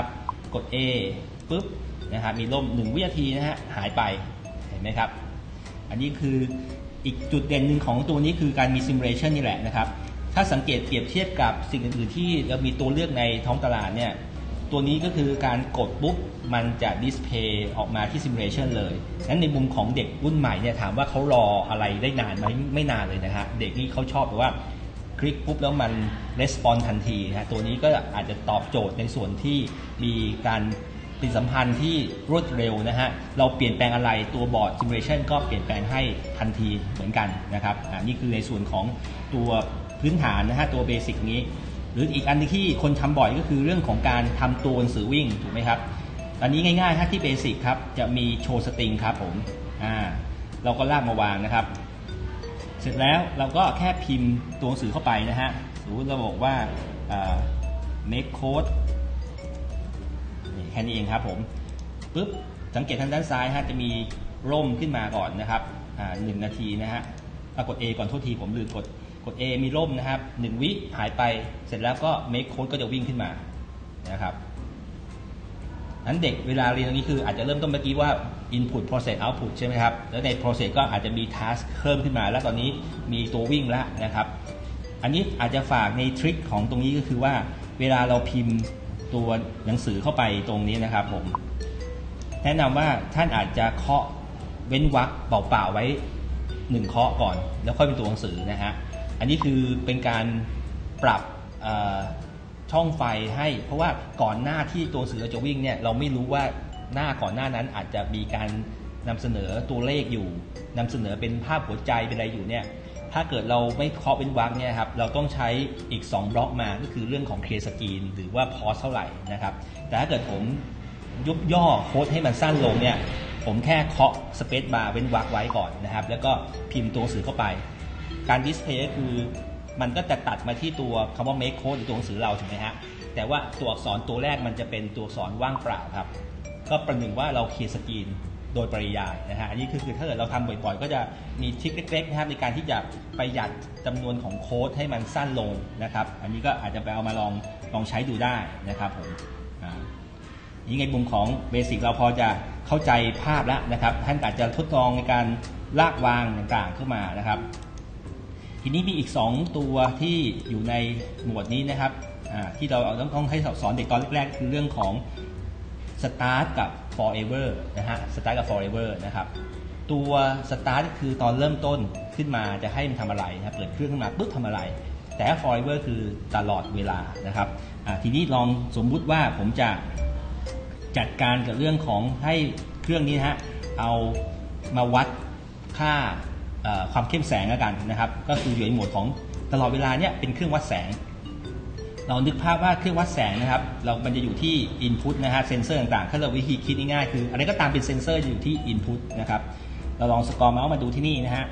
กด A ปุ๊บนะครับมีร่มหนึ่งวินาทีนะฮะหายไปเห็นไหมครับอันนี้คืออีกจุดเด่นหนึ่งของตัวนี้คือการมี simulation นี่แหละนะครับถ้าสังเกตเปรียบเทียบกับสิ่งอื่นๆที่เรามีตัวเลือกในท้องตลาดเนี่ยตัวนี้ก็คือการกดปุ๊บมันจะดิสเพย์ออกมาที่ simulation เลยงั้นในมุมของเด็กรุ่นใหม่เนี่ยถามว่าเขารออะไรได้นานไหมไม่นานเลยนะฮะเด็กนี่เขาชอบแบบว่าคลิกปุ๊บแล้วมัน response ทันทีนะตัวนี้ก็อาจจะตอบโจทย์ในส่วนที่มีการปฏิสัมพันธ์ที่รวดเร็วนะฮะเราเปลี่ยนแปลงอะไรตัวบอร์ด simulation ก็เปลี่ยนแปลงให้ทันทีเหมือนกันนะครับอ่านี่คือในส่วนของตัวพื้นฐานนะฮะตัวเบสิกนี้หรืออีกอันนึงที่คนทำบ่อยก็คือเรื่องของการทำตัวหนังสือวิ่งถูกไหมครับอันนี้ง่ายๆถ้าที่เบสิกครับจะมีโชว์สตริงครับผมอ่าเราก็ลากมาวางนะครับเสร็จแล้วเราก็แค่พิมพ์ตัวหนังสือเข้าไปนะฮะสมมติเราบอกว่า make code แค่นี้เองครับผมปุ๊บสังเกตทางด้านซ้ายฮะจะมีร่มขึ้นมาก่อนนะครับอ่าหนึ่งนาทีนะฮะกด A ก่อนโทษทีผมลืมกดกด A มีร่มนะครับหนึ่งวิหายไปเสร็จแล้วก็ make code ก็จะวิ่งขึ้นมานะครับนั้นเด็กเวลาเรียนตรงนี้คืออาจจะเริ่มต้นเมื่อกี้ว่า input process output ใช่ไหมครับแล้วใน process ก็อาจจะมี task เพิ่มขึ้นมาแล้วตอนนี้มีตัววิ่งแล้วนะครับอันนี้อาจจะฝากในทริคของตรงนี้ก็คือว่าเวลาเราพิมพ์ตัวหนังสือเข้าไปตรงนี้นะครับผมแนะนำว่าท่านอาจจะเคาะเว้นวรรคเปล่าๆไว้หนึ่งเคาะก่อนแล้วค่อยเป็นตัวหนังสือนะฮะอันนี้คือเป็นการปรับช่องไฟให้เพราะว่าก่อนหน้าที่ตัวหนังสือเราจะวิ่งเนี่ยเราไม่รู้ว่าหน้าก่อนหน้านั้นอาจจะมีการนำเสนอตัวเลขอยู่นำเสนอเป็นภาพหัวใจเป็นอะไรอยู่เนี่ยถ้าเกิดเราไม่เคาะเป็นวรรคเนี่ยครับเราต้องใช้อีกสองบล็อกมาก็คือเรื่องของ clear screen หรือว่า pause เท่าไหร่นะครับแต่ถ้าเกิดผมยุบย่อโค้ดให้มันสั้นลงเนี่ยผมแค่เคาะ space bar เว้นวรรคไว้ก่อนนะครับแล้วก็พิมพ์ตัวหนังสือเข้าไปการดิสเพย์ก็คือมันก็จะตัดมาที่ตัวคำว่า make code หรือตัวหนังสือเราถูกไหมฮะแต่ว่าตัวอักษรตัวแรกมันจะเป็นตัวอักษรว่างเปล่าครับก็ประหนึ่งว่าเราเคลียร์สกรีนโดยปริยายนะฮะอันนี้คือคือถ้าเกิดเราทำบ่อยๆก็จะมีทริคเล็กๆนะครับในการที่จะประหยัดจำนวนของโค้ดให้มันสั้นลงนะครับอันนี้ก็อาจจะไปเอามาลองลองใช้ดูได้นะครับผมนี่ในมุมของเบสิกเราพอจะเข้าใจภาพแล้วนะครับท่านอาจจะทดลองในการลากวางต่างๆขึ้นมานะครับทีนี้มีอีกสองตัวที่อยู่ในหมวดนี้นะครับที่เราต้องต้องให้สอนเด็กตอนแรกๆคือเรื่องของ start กับ forever นะฮะ start กับ forever นะครับตัว start คือตอนเริ่มต้นขึ้นมาจะให้มันทำอะไรนะครับเปิดเครื่องขึ้นมาปุ๊บทำอะไรแต่ forever คือตลอดเวลานะครับทีนี้ลองสมมุติว่าผมจะจัดการกับเรื่องของให้เครื่องนี้นะฮะเอามาวัดค่าความเข้มแสงแล้วกันนะครับก็คืออยู่ในโหมดของตลอดเวลาเนี่ยเป็นเครื่องวัดแสงเรานึกภาพว่าเครื่องวัดแสงนะครับเรามันจะอยู่ที่ input นะฮะเซนเซอร์ต่างๆถ้าเราวิธีคิดง่ายๆคืออะไรก็ตามเป็นเซนเซอร์อยู่ที่ input นะครับเราลองสกอร์เมาส์มาดูที่นี่นะฮะ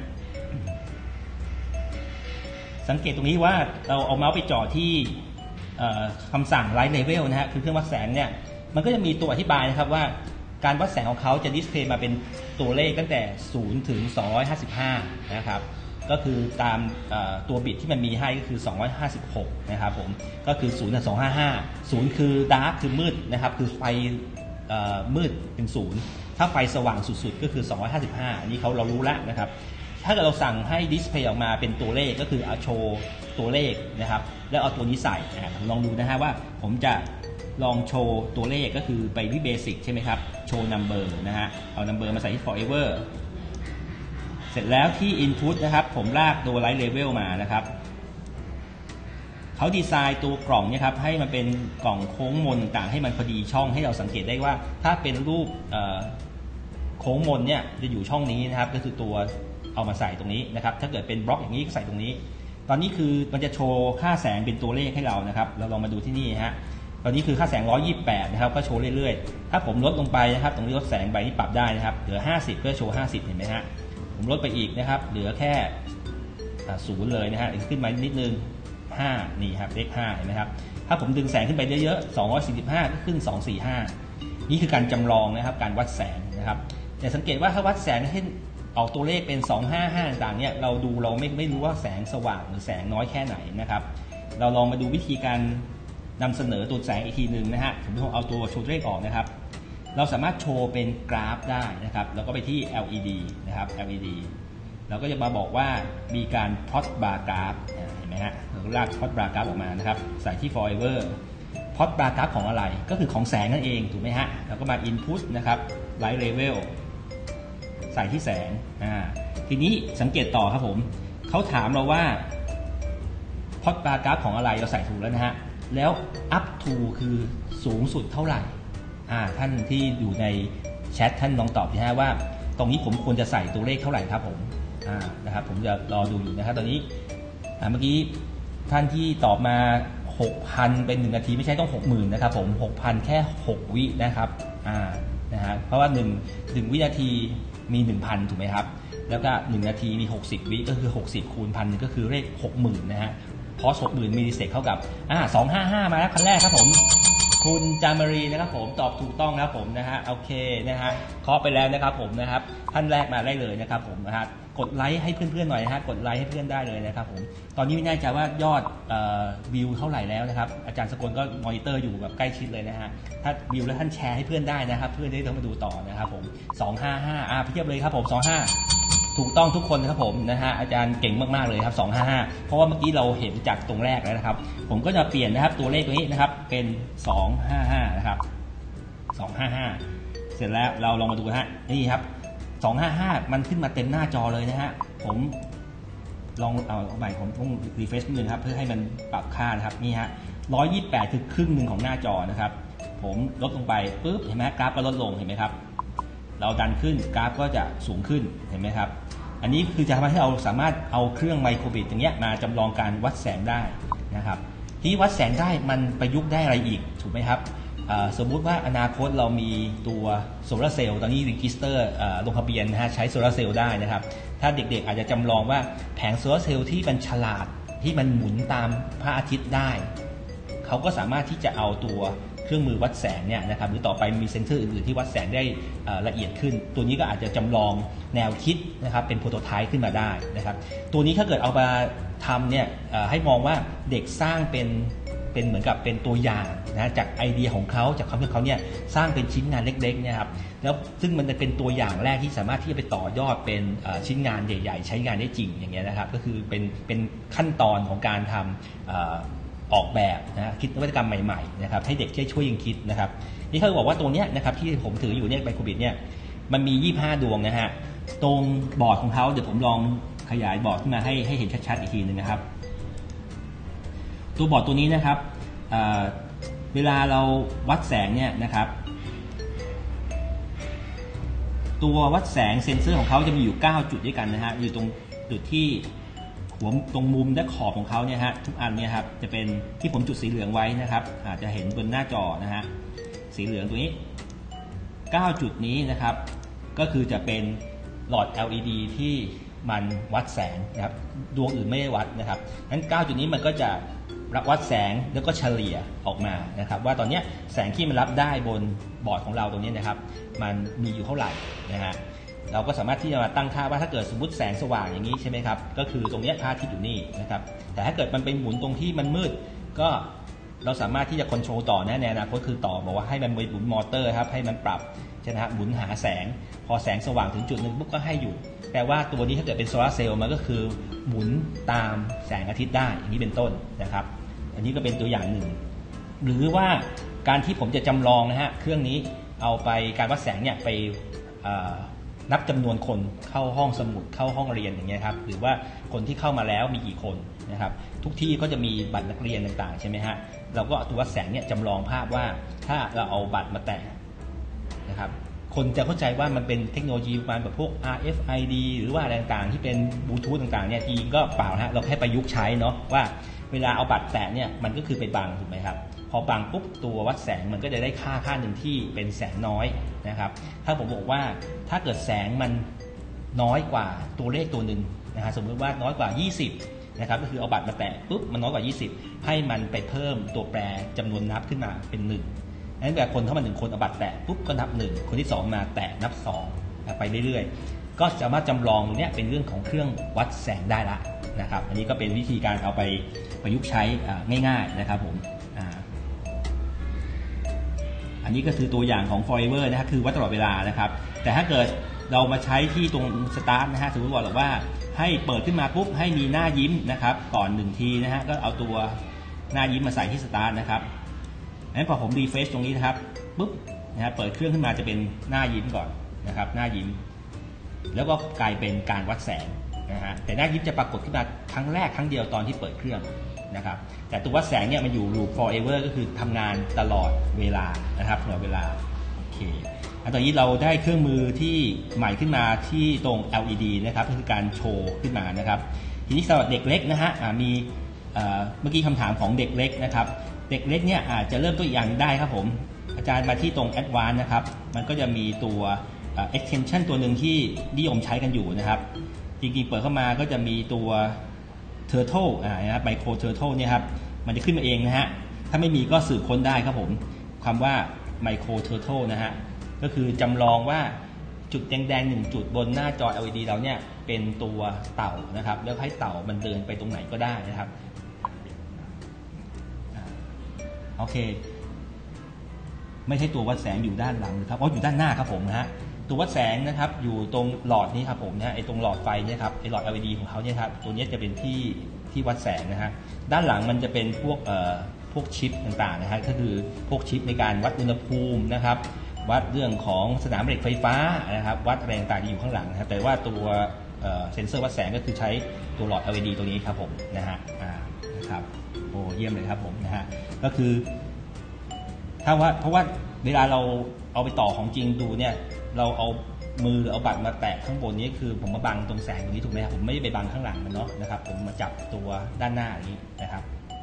สังเกตตรงนี้ว่าเราเอาเมาส์ไปจ่อที่คำสั่ง light level นะฮะคือเครื่องวัดแสงเนี่ยมันก็จะมีตัวอธิบายนะครับว่าการวัดแสงของเขาจะดิสเพลย์มาเป็นตัวเลขตั้งแต่ศูนย์ถึงสองร้อยห้าสิบห้านะครับก็คือตามตัวบิตที่มันมีให้ก็คือสองร้อยห้าสิบหกนะครับผมก็คือศูนย์ถึงสองร้อยห้าสิบห้า ศูนย์คือดาร์กคือมืดนะครับคือไฟมืดเป็นศูนย์ถ้าไฟสว่างสุดๆก็คือสองร้อยห้าสิบห้าอันนี้เขาเรารู้แล้วนะครับถ้าเกิดเราสั่งให้ดิสเพลย์ออกมาเป็นตัวเลขก็คือเอาโชว์ตัวเลขนะครับแล้วเอาตัวนี้ใส่นะลองดูนะฮะว่าผมจะลองโชว์ตัวเลขก็คือไปที่เบสิกใช่ไหมครับโชว์ number นะฮะเอา number มาใส่ที่ forever เสร็จแล้วที่ input นะครับผมลากตัว light level มานะครับเขาดีไซน์ตัวกล่องเนี่ยครับให้มันเป็นกล่องโค้งมนต่างๆให้มันพอดีช่องให้เราสังเกตได้ว่าถ้าเป็นรูปโค้งมนเนี่ยจะอยู่ช่องนี้นะครับก็คือตัวเอามาใส่ตรงนี้นะครับถ้าเกิดเป็นบล็อกอย่างนี้ก็ใส่ตรงนี้ตอนนี้คือมันจะโชว์ค่าแสงเป็นตัวเลขให้เรานะครับเราลองมาดูที่นี่ฮะตอนนี้คือค่าแสงหนึ่งร้อยยี่สิบแปดนะครับก็โชว์เรื่อยๆถ้าผมลดลงไปนะครับตรงนี้ลดแสงไปนี่ปรับได้นะครับเหลือห้าสิบเพื่อโชว์ห้าสิบเห็นไหมฮะผมลดไปอีกนะครับเหลือแค่ศูนย์เลยนะฮะขึ้นมานิดนึงห้านี่ครับเลขห้าเห็นไหมครับถ้าผมดึงแสงขึ้นไปเยอะๆสองร้อยสี่สิบห้าก็ขึ้นสองร้อยสี่สิบห้านี่คือการจำลองนะครับการวัดแสงนะครับแต่สังเกตว่าถ้าวัดแสงให้ออกตัวเลขเป็นสองร้อยห้าสิบห้าต่างๆเนี่ยเราดูเราไม่ไม่รู้ว่าแสงสว่างหรือแสงน้อยแค่ไหนนะครับเราลองมาดูวิธีการนำเสนอตัวแสงอีกทีหนึ่งนะฮะผมต้องเอาตัวโชว์เลขออกนะครับเราสามารถโชว์เป็นกราฟได้นะครับแล้วก็ไปที่ แอล อี ดี นะครับ แอล อี ดี เราก็จะมาบอกว่ามีการพลอตบาร์กราฟเห็นไหมฮะเราลากพลอตบาร์กราฟออกมานะครับใส่ที่ forever พลอตบาร์กราฟของอะไรก็คือของแสงนั่นเองถูกไหมฮะแล้วก็มา input นะครับ light level ใส่ที่แสงอ่าทีนี้สังเกตต่อครับผมเขาถามเราว่าพลอตบาร์กราฟของอะไรเราใส่ถูกแล้วนะฮะแล้ว up to คือสูงสุดเท่าไหร่อ่าท่านที่อยู่ในแชทท่านลองตอบนะฮะว่าตรงนี้ผมควรจะใส่ตัวเลขเท่าไหร่ครับผมอ่านะครับผมจะรอดูอยู่นะครับตอนนี้อ่าเมื่อกี้ท่านที่ตอบมา หกพัน เป็นหนึ่งนาทีไม่ใช่ต้อง หกหมื่น นะครับผม หกพัน แค่หกวินะครับอ่านะฮะเพราะว่า1 1วินาทีมี หนึ่งพัน ถูกไหมครับแล้วก็หนึ่งนาทีมีหกสิบวิก็คือหกสิบคูณ หนึ่งพัน ก็คือเลข หกหมื่น นะฮะพอ หกหมื่น มิลลิเซกเท่ากับอ่าสองห้าห้ามาแล้วคันแรกครับผมคุณจามารีนะครับผมตอบถูกต้องนะครับผมนะฮะโอเคนะฮะเคาะไปแล้วนะครับผมนะครับท่านแรกมาได้เลยนะครับผมนะฮะกดไลค์ให้เพื่อนๆหน่อยนะฮะกดไลค์ให้เพื่อนได้เลยนะครับผมตอนนี้ไม่แน่ใจว่ายอดวิวเท่าไหร่แล้วนะครับอาจารย์สกลก็มอนิเตอร์อยู่แบบใกล้ชิดเลยนะฮะถ้าวิวแล้วท่านแชร์ให้เพื่อนได้นะครับเพื่อนได้ต้องมาดูต่อนะครับผมสองห้าห้าอ่ะเทียบเลยครับผมสองห้าถูกต้องทุกคนนะครับผมนะฮะอาจารย์เก่งมากๆเลยครับสองห้าห้าเพราะว่าเมื่อกี้เราเห็นจากตรงแรกแล้วนะครับผมก็จะเปลี่ยนนะครับตัวเลขตัวนี้นะครับเป็นสองห้าห้านะครับสองห้าห้าเสร็จแล้วเราลองมาดูนะฮะนี่ครับสองห้าห้ามันขึ้นมาเต็มหน้าจอเลยนะฮะผมลองเอาใหม่ผมต้องรีเฟรชนิดนึงครับเพื่อให้มันปรับค่านะครับนี่ฮะหนึ่งร้อยยี่สิบแปดคือครึ่งหนึ่งของหน้าจอนะครับผมลดลงไปปุ๊บเห็นไหมกราฟก็ลดลงเห็นไหมครับเราดันขึ้นกราฟก็จะสูงขึ้นเห็นไหมครับอันนี้คือจะทำให้เราสามารถเอาเครื่องไมโครบิตอย่างเงี้ยมาจำลองการวัดแสงได้นะครับที่วัดแสงได้มันประยุกต์ได้อะไรอีกถูกไหมครับสมมุติว่าอนาคตเรามีตัวโซลาร์เซลล์ตอนนี้รีจิสเตอร์ลงทะเบียนนะฮะใช้โซลาร์เซลล์ได้นะครับถ้าเด็กๆอาจจะจำลองว่าแผงโซลาร์เซลล์ที่มันฉลาดที่มันหมุนตามพระอาทิตย์ได้เขาก็สามารถที่จะเอาตัวเครื่องมือวัดแสงเนี่ยนะครับหรือต่อไปมีเซ็นเซอร์อื่นๆที่วัดแสงได้ละเอียดขึ้นตัวนี้ก็อาจจะจำลองแนวคิดนะครับเป็นโปรโตไทป์ขึ้นมาได้นะครับตัวนี้ถ้าเกิดเอามาทำเนี่ยให้มองว่าเด็กสร้างเป็นเป็นเหมือนกับเป็นตัวอย่างนะจากไอเดียของเขาจากความที่เขาเนี่ยสร้างเป็นชิ้นงานเล็กๆเนี่ยครับแล้วซึ่งมันจะเป็นตัวอย่างแรกที่สามารถที่จะไปต่อยอดเป็นชิ้นงานใหญ่ๆใช้งานได้จริงอย่างเงี้ยนะครับก็คือเป็นเป็นขั้นตอนของการทำออกแบบนะคิดนวัตกรรมใหม่ๆนะครับให้เด็กช่วยช่วยยังคิดนะครับนี่เขาบอกว่าตัวเนี้ยนะครับที่ผมถืออยู่เนี่ยไมโครบิตเนี่ยมันมียี่สิบห้าดวงนะฮะตรงบอร์ดของเขาเดี๋ยวผมลองขยายบอร์ดขึ้นมาให้ให้เห็นชัดๆอีกทีนึงนะครับตัวบอร์ดตัวนี้นะครับเ, เวลาเราวัดแสงเนี่ยนะครับตัววัดแสงเซ็นเซอร์ของเขาจะมีอยู่เก้าจุดด้วยกันนะฮะอยู่ตรงจุดที่หัวตรงมุมและขอบของเขาเนี่ยฮะทุกอันเนี่ยครับจะเป็นที่ผมจุดสีเหลืองไว้นะครับอาจจะเห็นบนหน้าจอนะฮะสีเหลืองตัวนี้เก้าจุดนี้นะครับก็คือจะเป็นหลอด แอล อี ดี ที่มันวัดแสงนะครับดวงอื่นไม่ได้วัดนะครับงั้นเก้าจุดนี้มันก็จะรับวัดแสงแล้วก็เฉลี่ยออกมานะครับว่าตอนนี้แสงที่มันรับได้บนบอร์ดของเราตรงนี้นะครับมันมีอยู่เท่าไหร่นะฮะเราก็สามารถที่จะมาตั้งค่าว่าถ้าเกิดสมมติแสงสว่างอย่างนี้ใช่ไหมครับก็คือตรงนี้พระอาทิตย์อยู่นี่นะครับแต่ถ้าเกิดมันเป็นหมุนตรงที่มันมืดก็เราสามารถที่จะคอนโทรลต่อในอนาคตคือต่อบอกว่าให้มันหมุนมอเตอร์ครับให้มันปรับใช่ไหมครับหมุนหาแสงพอแสงสว่างถึงจุดหนึ่งปุ๊บก็ให้หยุดแปลว่าตัวนี้ถ้าเกิดเป็นโซลาร์เซลล์มันก็คือหมุนตามแสงอาทิตย์ได้อย่างนี้เป็นต้นนะครับอันนี้ก็เป็นตัวอย่างหนึ่งหรือว่าการที่ผมจะจำลองนะฮะเครื่องนี้เอาไปการวัดแสงเนี่ยไปนับจำนวนคนเข้าห้องสมุดเข้าห้องเรียนอย่างเงี้ยครับหรือว่าคนที่เข้ามาแล้วมีกี่คนนะครับทุกที่ก็จะมีบัตรนักเรียนต่างๆใช่ไหมฮะเราก็เอาตัววัดแสงเนี่ยจำลองภาพว่าถ้าเราเอาบัตรมาแตะนะครับคนจะเข้าใจว่ามันเป็นเทคโนโลยีประมาณแบบพวก อาร์ เอฟ ไอ ดี หรือว่าอะไรต่างๆที่เป็นบลูทูธต่างๆเนี่ยจริงก็เปล่าฮะเราแค่ประยุกต์ใช้เนาะว่าเวลาเอาบัตรแตะเนี่ยมันก็คือไปบังถูกไหมครับพอบังปุ๊บตัววัดแสงมันก็จะได้ค่าค่าหนึ่งที่เป็นแสงน้อยนะครับถ้าผมบอกว่าถ้าเกิดแสงมันน้อยกว่าตัวเลขตัวหนึ่งนะฮะสมมติว่าน้อยกว่ายี่สิบนะครับก็คือเอาบัตรมาแตะปุ๊บมันน้อยกว่ายี่สิบให้มันไปเพิ่มตัวแปรจำนวนนับขึ้นมาเป็นหนึ่งนั้นแบบคนเข้ามาหนึ่งคนเอาบัตรแตะปุ๊บก็นับหนึ่งคนที่สองมาแตะนับสองไปเรื่อยๆก็สามารถจำลองตรงนี้เป็นเรื่องของเครื่องวัดแสงได้ละนะครับอันนี้ก็เป็นวิธีการเอาไปประยุกต์ใช้ง่ายๆนะครับผมอันนี้ก็คือตัวอย่างของ forever นะครับคือวัดตลอดเวลานะครับแต่ถ้าเกิดเรามาใช้ที่ตรง start นะฮะสมมติบอกว่าให้เปิดขึ้นมาปุ๊บให้มีหน้ายิ้มนะครับก่อนหนึ่งทีนะฮะก็เอาตัวหน้ายิ้มมาใส่ที่ start นะครับงั้นพอผม refresh ตรงนี้นะครับปุ๊บนะฮะเปิดเครื่องขึ้นมาจะเป็นหน้ายิ้มก่อนนะครับหน้ายิ้มแล้วก็กลายเป็นการวัดแสงนะฮะแต่หน้ายิ้มจะปรากฏขึ้นมาครั้งแรกครั้งเดียวตอนที่เปิดเครื่องนะครับแต่ตัววัดแสงเนี่ยมันอยู่ loop forever ก็คือทำงานตลอดเวลานะครับตลอดเวลาโอเคตอนนี้เราได้เครื่องมือที่ใหม่ขึ้นมาที่ตรง แอล อี ดี นะครับก็คือการโชว์ขึ้นมานะครับทีนี้สำหรับเด็กเล็กนะฮะมีเมื่อกี้คำถามของเด็กเล็กนะครับเด็กเล็กเนี่ยอาจจะเริ่มตัวอย่างได้ครับผมอาจารย์มาที่ตรง Advanced นะครับมันก็จะมีตัว extension ตัวหนึ่งที่นิยมใช้กันอยู่นะครับจริงๆเปิดเข้ามาก็จะมีตัว Turtle อ่านะครับ Micro Turtle เนี่ยครับมันจะขึ้นมาเองนะฮะถ้าไม่มีก็สืบค้นได้ครับผมคำว่า Micro Turtle นะฮะก็คือจำลองว่าจุดแดงๆหนึ่งจุดบนหน้าจอ แอล อี ดี เราเนี่ยเป็นตัวเต่านะครับแล้วให้เต่ามันเดินไปตรงไหนก็ได้นะครับโอเคไม่ใช่ตัววัดแสงอยู่ด้านหลังครับเพราะอยู่ด้านหน้าครับผมนะฮะตัววัดแสงนะครับอยู่ตรงหลอดนี้ครับผมนะไอตรงหลอดไฟเนี่ยครับไอหลอด แอล อี ดี ของเขาเนี่ยครับตัวนี้จะเป็นที่ที่วัดแสงนะฮะด้านหลังมันจะเป็นพวกเอ่อพวกชิปต่างๆนะฮะก็คือพวกชิปในการวัดอุณหภูมินะครับวัดเรื่องของสนามเหล็กไฟฟ้านะครับวัดแรงต่างๆอยู่ข้างหลังนะครับแต่ว่าตัวเซ็นเซอร์วัดแสงก็คือใช้ตัวหลอด แอล อี ดี ตัวนี้ครับผมนะฮะอ่านะครับโอ้เยี่ยมเลยครับผมนะฮะก็คือถ้าว่าเพราะว่าเวลาเราเอาไปต่อของจริงดูเนี่ยเราเอามือเอาบัตรมาแตะข้างบนนี้คือผมมาบังตรงแสงตรงนี้ถูกไหมครับผมไม่ได้ไปบังข้างหลังมันเนาะนะครับผมมาจับตัวด้านหน้าอย่างนี้นะครับ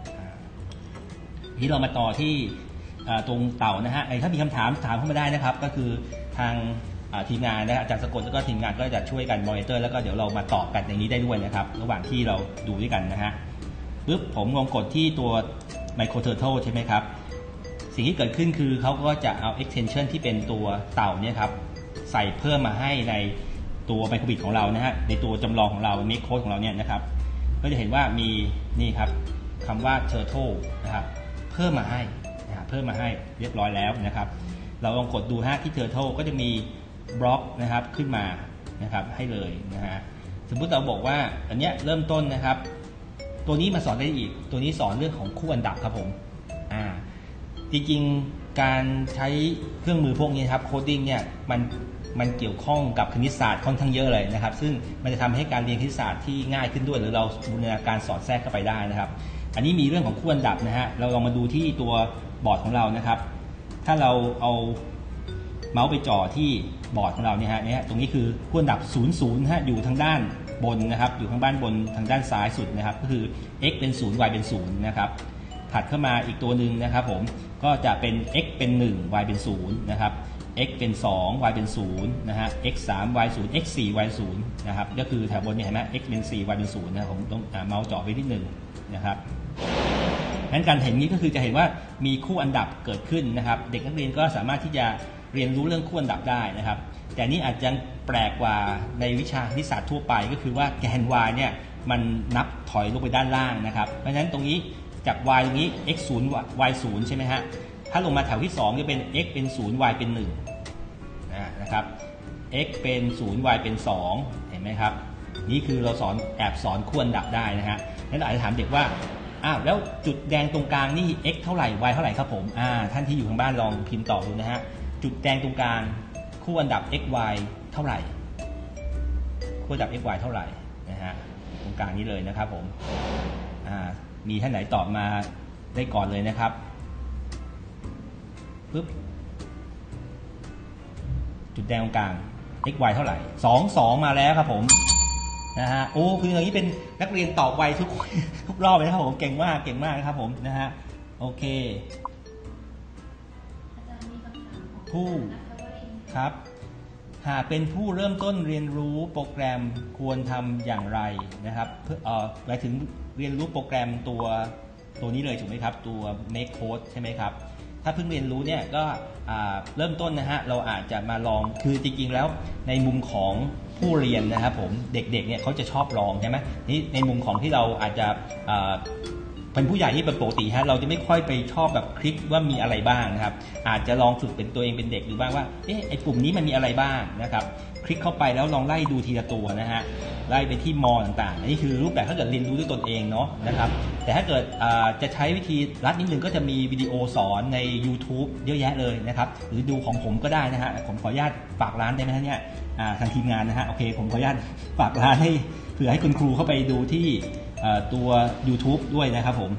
ทีเรามาต่อที่ตรงเต่านะฮะถ้ามีคำถามถามเข้ามาได้นะครับก็คือทางทีมงานนะอาจารย์สกลแล้วก็ทีมงานก็จะช่วยกันมอนิเตอร์แล้วก็เดี๋ยวเรามาตอบกันในนี้ได้ด้วยนะครับระหว่างที่เราดูด้วยกันนะฮะปึ๊บผมลองกดที่ตัว Micro Turtle ใช่ไหมครับสิ่งที่เกิดขึ้นคือเขาก็จะเอา extension ที่เป็นตัวเต่าเนี่ยครับใส่เพิ่มมาให้ในตัว Microbit ของเรานะฮะในตัวจำลองของเรา Make Code ของเราเนี่ยนะครับก็จะเห็นว่ามีนี่ครับคำว่า Turtle นะครับเพิ่มมาให้นะเพิ่มมาให้เรียบร้อยแล้วนะครับเราลองกดดูฮะที่ Turtle ก็จะมีบล็อกนะครับขึ้นมานะครับให้เลยนะฮะสมมุติเราบอกว่าอันเนี้ยเริ่มต้นนะครับตัวนี้มาสอนได้อีกตัวนี้สอนเรื่องของคู่อันดับครับผมอ่าจริงๆการใช้เครื่องมือพวกนี้ครับโคดดิ้งเนี่ยมันมันเกี่ยวข้องกับคณิตศาสตร์ค่อนข้างเยอะเลยนะครับซึ่งมันจะทำให้การเรียนคณิตศาสตร์ที่ง่ายขึ้นด้วยหรือเราบูรณาการสอดแทรกเข้าไปได้นะครับอันนี้มีเรื่องของคู่อันดับนะฮะเราลองมาดูที่ตัวบอร์ดของเรานะครับถ้าเราเอาเมาส์ไปจ่อที่บอร์ดของเราเนี่ยฮะเนี่ยตรงนี้คือคู่อันดับศูนย์ ศูนย์ฮะอยู่ทางด้านบนนะครับอยู่ข้างบ้านบนทางด้านซ้ายสุดนะครับก็คือ x เป็นศูนย์ y เป็นศูนย์นะครับถัดเข้ามาอีกตัวหนึ่งนะครับผมก็จะเป็น x เป็นหนึ่ง y เป็นศูนย์นะครับ x เป็นสอง y เป็นศูนย์นะฮะ x สาม y ศูนย์ x สี่ y ศูนย์นะครับก็คือแถวบนเนี่ยเห็นไหม x เป็นสี่ y เป็นศูนย์นะผมต้องเมาส์จ่อไปที่หนึ่งนะครับงั้นการเห็นนี้ก็คือจะเห็นว่ามีคู่อันดับเกิดขึ้นนะครับเด็กนักเรียนก็สามารถที่จะเรียนรู้เรื่องคู่อันดับได้นะครับแต่นี้อาจจะแปลกกว่าในวิชาคณิตศาสตร์ทั่วไปก็คือว่าแกน y เนี่ยมันนับถอยลงไปด้านล่างนะครับเพราะฉะนั้นตรงนี้จาก y ตรงนี้ x ศูนย์ y ศูนย์ใช่ไหมฮะถ้าลงมาแถวที่สองจะเป็น x เป็นศูนย์ y เป็นหนึ่งนะครับ x เป็นศูนย์ y เป็นสองเห็นไหมครับนี่คือเราสอนแอบสอนคู่อันดับได้นะฮะงั้นอาจจะถามเด็กว่าอ้าวแล้วจุดแดงตรงกลางนี่ x เท่าไหร่ y เท่าไหร่ครับผมอ่าท่านที่อยู่ทางบ้านลองพิมพ์ตอบดูนะฮะจุดแดงตรงกลางคู่อันดับ x y เท่าไหร่คู่อันดับ x y เท่าไหร่นะฮะตรงกลางนี้เลยนะครับผมอ่ามีท่านไหนตอบมาได้ก่อนเลยนะครับปึ๊บจุดแดงตรงกลาง x y เท่าไหร่สอง สองมาแล้วครับผมนะฮะโอ้คืออย่างนี้เป็นนักเรียนตอบไวทุกทุกรอบเลยครับผมเก่งมากเก่งมากครับผมนะฮะโอเคผู้ครับหากเป็นผู้เริ่มต้นเรียนรู้โปรแกรมควรทำอย่างไรนะครับเพื่อเอ่อหมายถึงเรียนรู้โปรแกรมตัวตัวนี้เลยถูกไหมครับตัว Make Code ใช่ไหมครับถ้าเพิ่งเรียนรู้เนี่ยก็เริ่มต้นนะฮะเราอาจจะมาลองคือจริงๆแล้วในมุมของผู้เรียนนะครับผมเด็กๆเนี่ยเขาจะชอบลองใช่ไหมนี่ในมุมของที่เราอาจจะเป็นผู้ใหญ่ที่เป็นปกติฮะเราจะไม่ค่อยไปชอบแบบคลิกว่ามีอะไรบ้างนะครับอาจจะลองฝึกเป็นตัวเองเป็นเด็กดูบ้างว่าเอ๊ะไอ้ปุ่มนี้มันมีอะไรบ้างนะครับคลิกเข้าไปแล้วลองไล่ดูทีละตัวนะฮะไล่ไปที่มอต่างๆอันนี้คือรูปแบบถ้าเกิดเรียนรู้ด้วยตนเองเนาะนะครับแต่ถ้าเกิดจะใช้วิธีรัดนิดนึงก็จะมีวิดีโอสอนใน YouTube เยอะแยะเลยนะครับหรือดูของผมก็ได้นะฮะผมขออนุญาตฝากร้านได้ไหมฮะเนี่ยทางทีมงานนะฮะโอเคผมขออนุญาตฝากร้านให้เผื่อให้คุณครูเข้าไปดูที่ตัว YouTube ด้วยนะครับผม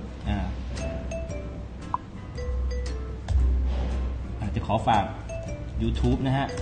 จะขอฝาก YouTube นะฮะ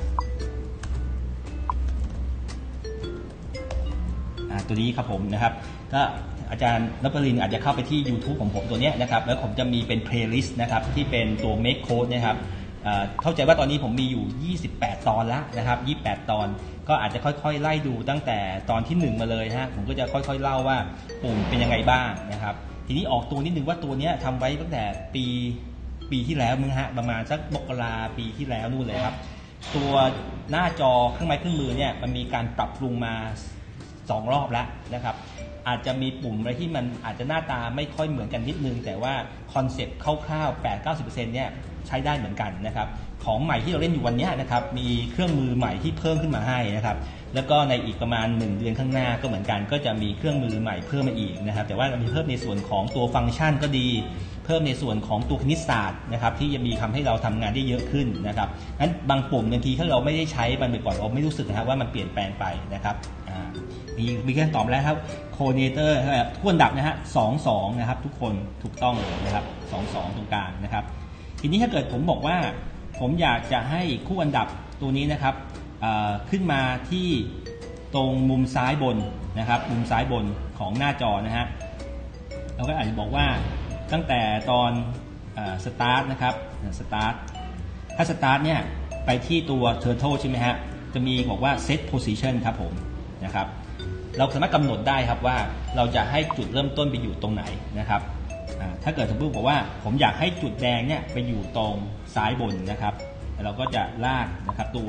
ตัวนี้ครับผมนะครับก็อาจารย์นพรินทร์อาจจะเข้าไปที่ YouTube ของผมตัวนี้นะครับแล้วผมจะมีเป็น playlist นะครับที่เป็นตัว make code นะครับเข้าใจว่าตอนนี้ผมมีอยู่ยี่สิบแปดตอนแล้วนะครับยี่สิบแปดตอนก็อาจจะค่อยๆไล่ดูตั้งแต่ตอนที่หนึ่งมาเลยฮะผมก็จะค่อยๆเล่าว่าปุ่มเป็นยังไงบ้างนะครับทีนี้ออกตัวนิดนึงว่าตัวนี้ทำไว้ตั้งแต่ปีปีที่แล้วมึงฮะประมาณสักมกราปีที่แล้วนู่นเลยครับตัวหน้าจอเครื่องไม้เครื่องมือเนี่ยมันมีการปรับปรุงมาสองรอบแล้วนะครับอาจจะมีปุ่มอะไรที่มันอาจจะหน้าตาไม่ค่อยเหมือนกันนิดนึงแต่ว่าคอนเซ็ปต์คร่าวๆ แปดถึงเก้าสิบเปอร์เซ็นต์ เนี่ยใช้ได้เหมือนกันนะครับของใหม่ที่เราเล่นอยู่วันนี้นะครับมีเครื่องมือใหม่ที่เพิ่มขึ้นมาให้นะครับแล้วก็ในอีกประมาณหนึ่งเดือนข้างหน้าก็เหมือนกันก็จะมีเครื่องมือใหม่เพิ่มมาอีกนะครับแต่ว่าเรามีเพิ่มในส่วนของตัวฟังก์ชันก็ดีเพิ่มในส่วนของตัวคณิตศาสตร์นะครับที่จะมีทำให้เราทำงานได้เยอะขึ้นนะครับนั้นบางปุ่มบางทีถ้าเราไม่ได้ใช้มันบ่อยๆเราไม่รู้สึกนะครับว่ามันเปลี่ยนแปลงไปนะครับมีมีการตอบแล้วครับโคเนเตอร์ทุกอันดับนะฮะสองสองนะครับทุกคนถูกต้องเลยนะครับสองสองตรงกลางนะครับทีนี้ถ้าเกิดผมบอกว่าผมอยากจะให้คู่อันดับตัวนี้นะครับขึ้นมาที่ตรงมุมซ้ายบนนะครับมุมซ้ายบนของหน้าจอนะฮะเราก็อาจจะบอกว่าตั้งแต่ตอนสตาร์ทนะครับสตาร์ทถ้าสตาร์ทเนี่ยไปที่ตัว Turtle ใช่ไหมฮะจะมีบอกว่า set position ครับผมนะครับเราสามารถกำหนดได้ครับว่าเราจะให้จุดเริ่มต้นไปอยู่ตรงไหนนะครับถ้าเกิดสมมติบอกว่าผมอยากให้จุดแดงเนี่ยไปอยู่ตรงซ้ายบนนะครับเราก็จะลากนะครับตัว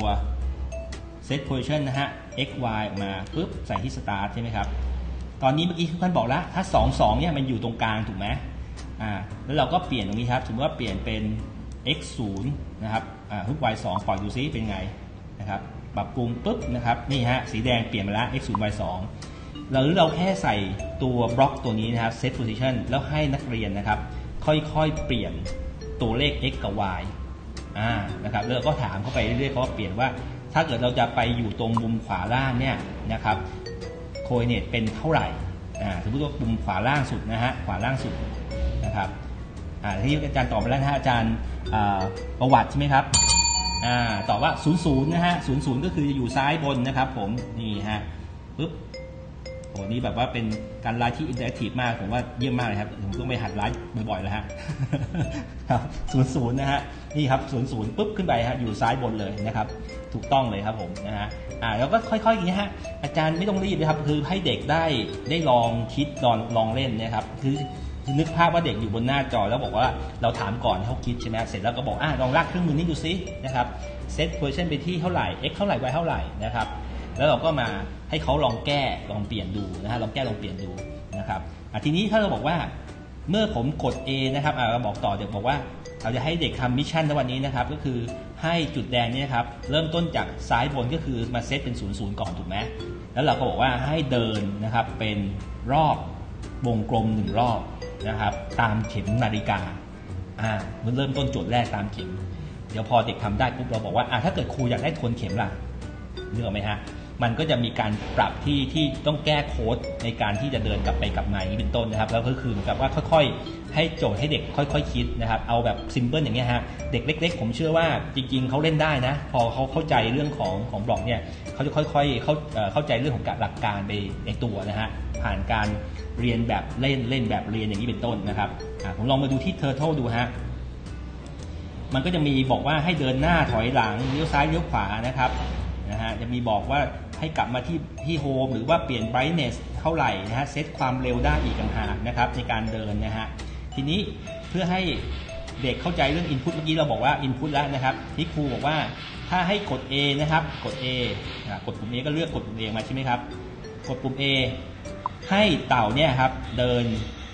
set position นะฮะ x y ออกมาปุ๊บใส่ที่ start ใช่ไหมครับตอนนี้เมื่อกี้ทุกท่านบอกแล้วถ้าสอง สองเนี่ยมันอยู่ตรงกลางถูกไหมอ่าแล้วเราก็เปลี่ยนตรงนี้ครับสมมติว่าเปลี่ยนเป็น x ศูนย์นะครับอ่าทุก y สองปล่อยดูซิเป็นไงนะครับปรับปรุงปุ๊บนะครับนี่ฮะสีแดงเปลี่ยนมาแล้ว x ศูนย์ y สองหรือเราแค่ใส่ตัวบล็อกตัวนี้นะครับ set position แล้วให้นักเรียนนะครับค่อยๆเปลี่ยนตัวเลข x กับ y อ่านะครับแล้วก็ถามเข้าไปเรื่อยๆเขาเปลี่ยนว่าถ้าเกิดเราจะไปอยู่ตรงมุมขวาล่างเนี่ยนะครับโคเนตเป็นเท่าไหร่อ่าสมมติว่ามุมขวาล่างสุดนะฮะขวาล่างสุดนะครับอ่าที่อาจารย์ตอบไปแล้วนะฮะอาจารย์ประวัติใช่ไหมครับอ่าตอบว่าศูนย์ ศูนย์นะฮะศูนย์ ศูนย์ก็คืออยู่ซ้ายบนนะครับผมนี่ฮะปึ๊บโอ้นี่แบบว่าเป็นการไลฟ์ที่อินเตอร์แอคทีฟมากผมว่าเยี่ยมมากเลยครับผมต้องไปหัดไลฟ์บ่อยๆแล้วฮะครับศูนย์ ศูนย์นะฮะนี่ครับศูนย์ ศูนย์ปุ๊บขึ้นไปฮะอยู่ซ้ายบนเลยนะครับถูกต้องเลยครับผมนะฮะอ่าแล้วก็ค่อยๆอย่างนี้ฮะอาจารย์ไม่ต้องรีบนะครับคือให้เด็กได้ได้ลองคิดลองลองเล่นนะครับคือนึกภาพว่าเด็กอยู่บนหน้าจอแล้วบอกว่าเราถามก่อนให้เขาคิดใช่ไหมเสร็จแล้วก็บอกอ่าลองลากเครื่องมือนี้ดูซินะครับเซตโพซิชันไปที่เท่าไหร่ x เท่าไหร่ y เท่าไหร่นะครับแล้วเราก็มาให้เขาลองแก้ลองเปลี่ยนดูนะฮะลองแก้ลองเปลี่ยนดูนะครับอ่ะทีนี้ถ้าเราบอกว่าเมื่อผมกด A นะครับอ่าเราบอกต่อเด็กบอกว่าเราจะให้เด็กทำมิชชั่นในวันนี้นะครับก็คือให้จุดแดงนี้นะครับเริ่มต้นจากซ้ายบนก็คือมาเซตเป็นศูนย์ ศูนย์ก่อนถูกไหมแล้วเราก็บอกว่าให้เดินนะครับเป็นรอบวงกลมหนึ่งรอบนะครับตามเข็มนาฬิกาอ่ามันเริ่มต้นโจทย์แรกตามเข็มเดี๋ยวพอเด็กทำได้ปุ๊บเราบอกว่าอ่าถ้าเกิดครูอยากได้ทวนเข็มล่ะนึกออกไหมฮะมันก็จะมีการปรับที่ที่ต้องแก้โค้ดในการที่จะเดินกลับไปกลับมาอย่างนี้เป็นต้นนะครับแล้วก็คือเหมือนกับว่าค่อยๆให้โจทย์ให้เด็กค่อยๆ ค, คิดนะครับเอาแบบซิมเพิลอย่างเงี้ยฮะเด็กเล็กๆผมเชื่อว่าจริงๆเขาเล่นได้นะพอเขาเข้าใจเรื่องของของบล็อกเนี่ยเขาจะค่อยๆเข้าเข้าใจเรื่องของหลักการไปในตัวนะฮะผ่านการเรียนแบบเล่นเล่นแบบเรียนอย่างนี้เป็นต้นนะครับผมลองมาดูที่ Turtle ดูฮะมันก็จะมีบอกว่าให้เดินหน้าถอยหลังเลี้ยวซ้ายเลี้ยวขวานะครับนะฮะจะมีบอกว่าให้กลับมาที่ที่โฮมหรือว่าเปลี่ยน brightness เท่าไหร่นะฮะเซตความเร็วได้อีกต่างหากนะครับในการเดินนะฮะทีนี้เพื่อให้เด็กเข้าใจเรื่อง input เมื่อกี้เราบอกว่า input แล้วนะครับที่ครูบอกว่าถ้าให้กด A นะครับกด A กดปุ่ม A ก็เลือกกดปุ่ม A มาใช่ไหมครับกดปุ่ม A ให้เต่าเนี่ยครับเดิน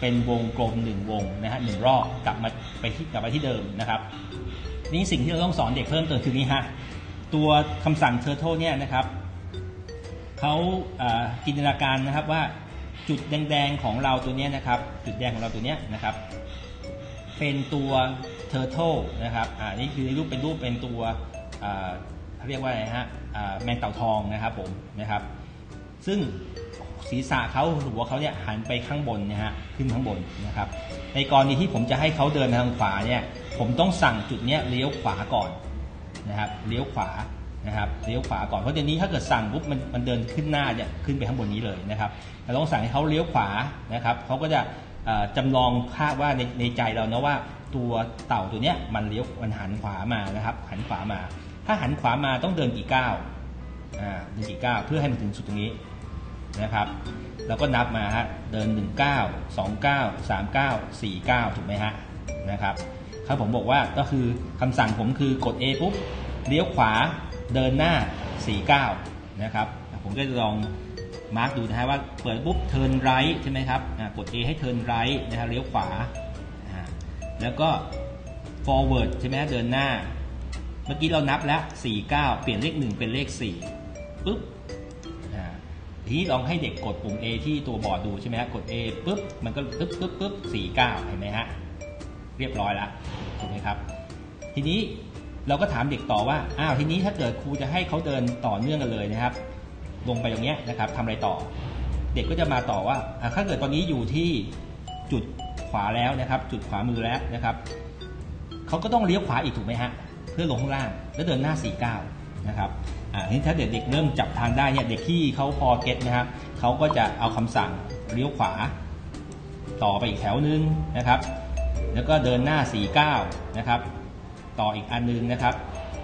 เป็นวงกลมหนึ่งวงนะฮะหนึ่งรอบกลับมาไปที่กลับไปที่เดิมนะครับนี่สิ่งที่เราต้องสอนเด็กเพิ่มเติมคือนี้ฮะตัวคำสั่ง turtle เนี่ยนะครับเขาจินตนาการนะครับว่าจุดแดงๆของเราตัวนี้นะครับจุดแดงของเราตัวนี้นะครับเป็นตัว turtle นะครับอ่านี่คือรูปเป็นรูปเป็นตัวอ่าเรียกว่าอะไรฮะอ่าแมงเต่าทองนะครับผมนะครับซึ่งศีรษะเขาหัวเขาเนี่ยหันไปข้างบนนะฮะขึ้นข้างบนนะครับในกรณีที่ผมจะให้เขาเดินทางขวาเนี่ยผมต้องสั่งจุดเนี้ยเลี้ยวขวาก่อนนะครับเลี้ยวขวานะครับเลี้ยวขวาก่อนเพราะเดี๋ยวนี้ถ้าเกิดสั่งปุ๊บมันมันเดินขึ้นหน้าเนี่ยขึ้นไปข้างบนนี้เลยนะครับเราต้องสั่งให้เขาเลี้ยวขวานะครับเขาก็จะจำลองภาพว่าในในใจเรานะว่าตัวเต่าตัวเนี้ยมันเลี้ยวมันหันขวามานะครับหันขวามาถ้าหันขวามาต้องเดินกี่ก้าวอ่าเดินกี่ก้าวเพื่อให้มันถึงสุดตรงนี้นะครับเราก็นับมาฮะเดินหนึ่งก้าวสองก้าวสามก้าวสี่ก้าวถูกไหมฮะนะครับครับผมบอกว่าก็คือคำสั่งผมคือกด A ปุ๊บเลี้ยวขวาเดินหน้าสี่ก้าวนะครับผมก็จะลองมาร์กดูนะฮะว่าเปิดปุ๊บ turn right ใช่ไหมครับกด A ให้ turn right นะครับเลี้ยวขวาแล้วก็ forward ใช่ไหมเดินหน้าเมื่อกี้เรานับแล้วสี่ก้าวเปลี่ยนเลขหนึ่งเป็นเลขสี่ปุ๊บทีนี้ลองให้เด็กกดปุ่ม A ที่ตัวบอร์ดดูใช่ไหมฮะกด A ปุ๊บมันก็ปุ๊บปุ๊บปุ๊บสี่ก้าวเห็นไหมฮะเรียบร้อยแล้วถูกไหมครับทีนี้เราก็ถามเด็กต่อว่าอ้าวทีนี้ถ้าเกิดครูจะให้เขาเดินต่อเนื่องกันเลยนะครับลงไปตรงนี้นะครับทำอะไรต่อเด็กก็จะมาต่อว่าถ้าเกิดตอนนี้อยู่ที่จุดขวาแล้วนะครับจุดขวามือแล้วนะครับเขาก็ต้องเลี้ยวขวาอีกถูกไหมฮะเพื่อลงข้างล่างแล้วเดินหน้าสี่ก้าวนะครับอ่าทีนี้ถ้าเด็กๆเริ่มจับทางได้เนี่ยเด็กที่เขาพอเก็ตนะครับเขาก็จะเอาคำสั่งเลี้ยวขวาต่อไปอีกแถวนึงนะครับแล้วก็เดินหน้าสี่ก้าวนะครับต่ออีกอันนึงนะครับ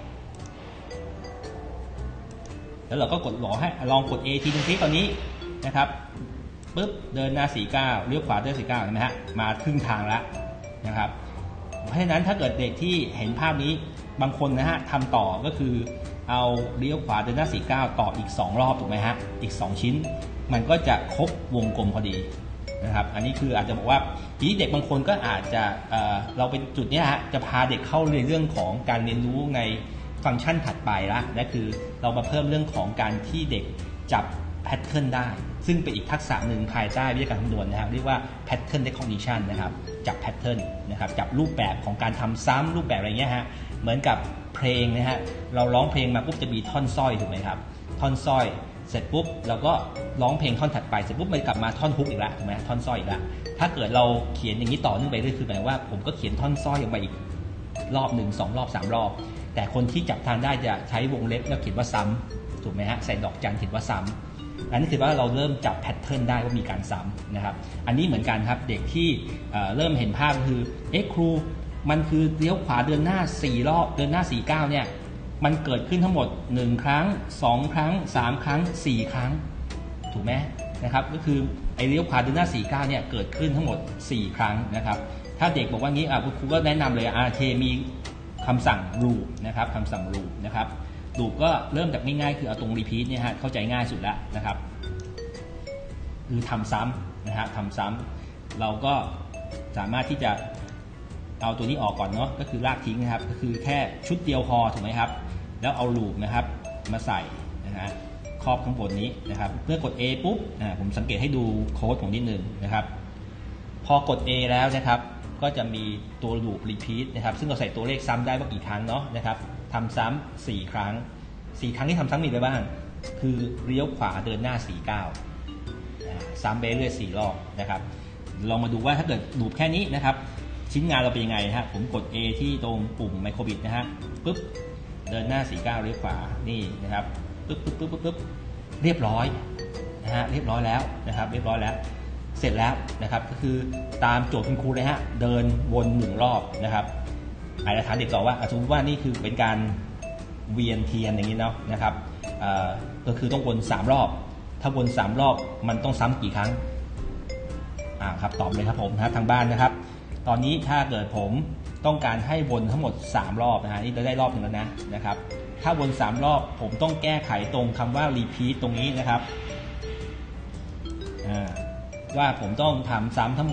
แล้วเราก็กดหลอให้ลองกด A ทีนึงที่ตอนนี้นะครับปุ๊บเดินหน้าสี่ก้าวเลี้ยวขวาเดินสี่ก้าวเห็นไหมฮะมาครึ่งทางแล้วนะครับเพราะฉะนั้นถ้าเกิดเด็กที่เห็นภาพนี้บางคนนะฮะทำต่อก็คือเอาเลี้ยวขวาเดินหน้าสี่ก้าวต่ออีกสองรอบถูกไหมฮะอีกสองชิ้นมันก็จะครบวงกลมพอดีนะครับอันนี้คืออาจจะบอกว่าทีนี้เด็กบางคนก็อาจจะ เอ่อ เราเป็นจุดนี้ฮะจะพาเด็กเข้าเรียนเรื่องของการเรียนรู้ในฟังก์ชันถัดไปละนั่นคือเรามาเพิ่มเรื่องของการที่เด็กจับแพทเทิร์นได้ซึ่งเป็นอีกทักษะหนึ่งภายใต้วิทยาการคำนวณนะครับเรียกว่า pattern recognition นะครับจับแพทเทิร์นนะครับจับรูปแบบของการทำซ้ำรูปแบบอะไรเงี้ยฮะเหมือนกับเพลงนะฮะเราร้องเพลงมาปุ๊บจะมีท่อนสร้อยถูกไหมครับท่อนสร้อยเสร็จปุ๊บเราก็ร้องเพลงท่อนถัดไปเสร็จปุ๊บมันกลับมาท่อนฮุกอีกแล้วถูกไหมท่อนสร้อยอีกแล้วถ้าเกิดเราเขียนอย่างนี้ต่อเนื่องไปเรื่อยคือหมายว่าผมก็เขียนท่อนสร้อยลงไปอีกรอบหนึ่งสองรอบสามรอบแต่คนที่จับทางได้จะใช้วงเล็บแล้วเขียนว่าซ้ำถูกไหมฮะใส่ดอกจันเขียนว่าซ้ำอันนี้คือว่าเราเริ่มจับแพทเทิร์นได้ว่ามีการซ้ำนะครับอันนี้เหมือนกันครับเด็กที่เริ่มเห็นภาพคือเอ๊ะครูมันคือเลี้ยวขวาเดินหน้าสี่รอบเดินหน้าสี่ก้าวเนี่ยมันเกิดขึ้นทั้งหมดหนึ่งครั้งสองครั้งสามครั้งสี่ครั้งถูกไหมนะครับก็คือไอ้เลี้ยวขวาเดินหน้าสี่ก้าวเนี่ยเกิดขึ้นทั้งหมดสี่ครั้งนะครับถ้าเด็กบอกว่างี้อ่ะครูก็แนะนำเลยอาร์เคมีคำสั่ง loop นะครับคำสั่ง loop นะครับ loop ก็เริ่มจากง่ายๆคือเอาตรง repeat เนี่ยฮะเข้าใจง่ายสุดแล้วนะครับคือทำซ้ำนะฮะทำซ้ำเราก็สามารถที่จะเอาตัวนี้ออกก่อนเนาะก็คือลากทิ้งนะครับก็คือแค่ชุดเดียวพอถูกไหมครับแล้วเอา loop นะครับมาใส่นะฮะครอบข้างบนนี้นะครับเมื่อกด A ปุ๊บอ่าผมสังเกตให้ดูโค้ดของนิดนึงนะครับพอกด A แล้วนะครับก็จะมีตัว loop repeat นะครับซึ่งเราใส่ตัวเลขซ้ำได้ว่ากี่ครั้งเนาะนะครับทำซ้ำสี่ครั้งสี่ครั้งที่ทำซ้ำมีอะไรบ้างคือเลี้ยวขวาเดินหน้าสี่ก้าวซ้ำไปเรื่อยสี่รอบนะครับลองมาดูว่าถ้าเกิด loop แค่นี้นะครับชิ้นงานเราเป็นยังไงฮะผมกด A ที่ตรงปุ่มไมโครบิตนะฮะปุ๊บเดินหน้าสี่ก้าวเลี้ยวขวานี่นะครับปุ๊บปุ๊บปุ๊บปุ๊บเรียบร้อยนะฮะเรียบร้อยแล้วนะครับเรียบร้อยแล้วเสร็จแล้วนะครับก็คือตามโจทย์คุณครูเลยฮะเดินวนหนึ่งรอบนะครับอาจจะถามเด็กต่อว่าสมมติว่านี่คือเป็นการเวียนเทียนอย่างนี้เนาะนะครับก็คือต้องวนสามรอบถ้าวนสามรอบมันต้องซ้ำกี่ครั้งอ่าครับตอบเลยครับผมนะทางบ้านนะครับตอนนี้ถ้าเกิดผมต้องการให้วนทั้งหมดสามรอบนะฮะนี่เราได้รอบหนึ่งแล้วนะนะครับถ้าวนสามรอบผมต้องแก้ไขตรงคำว่า repeat ตรงนี้นะครับว่าผมต้องทำซ้ำทั้งหมด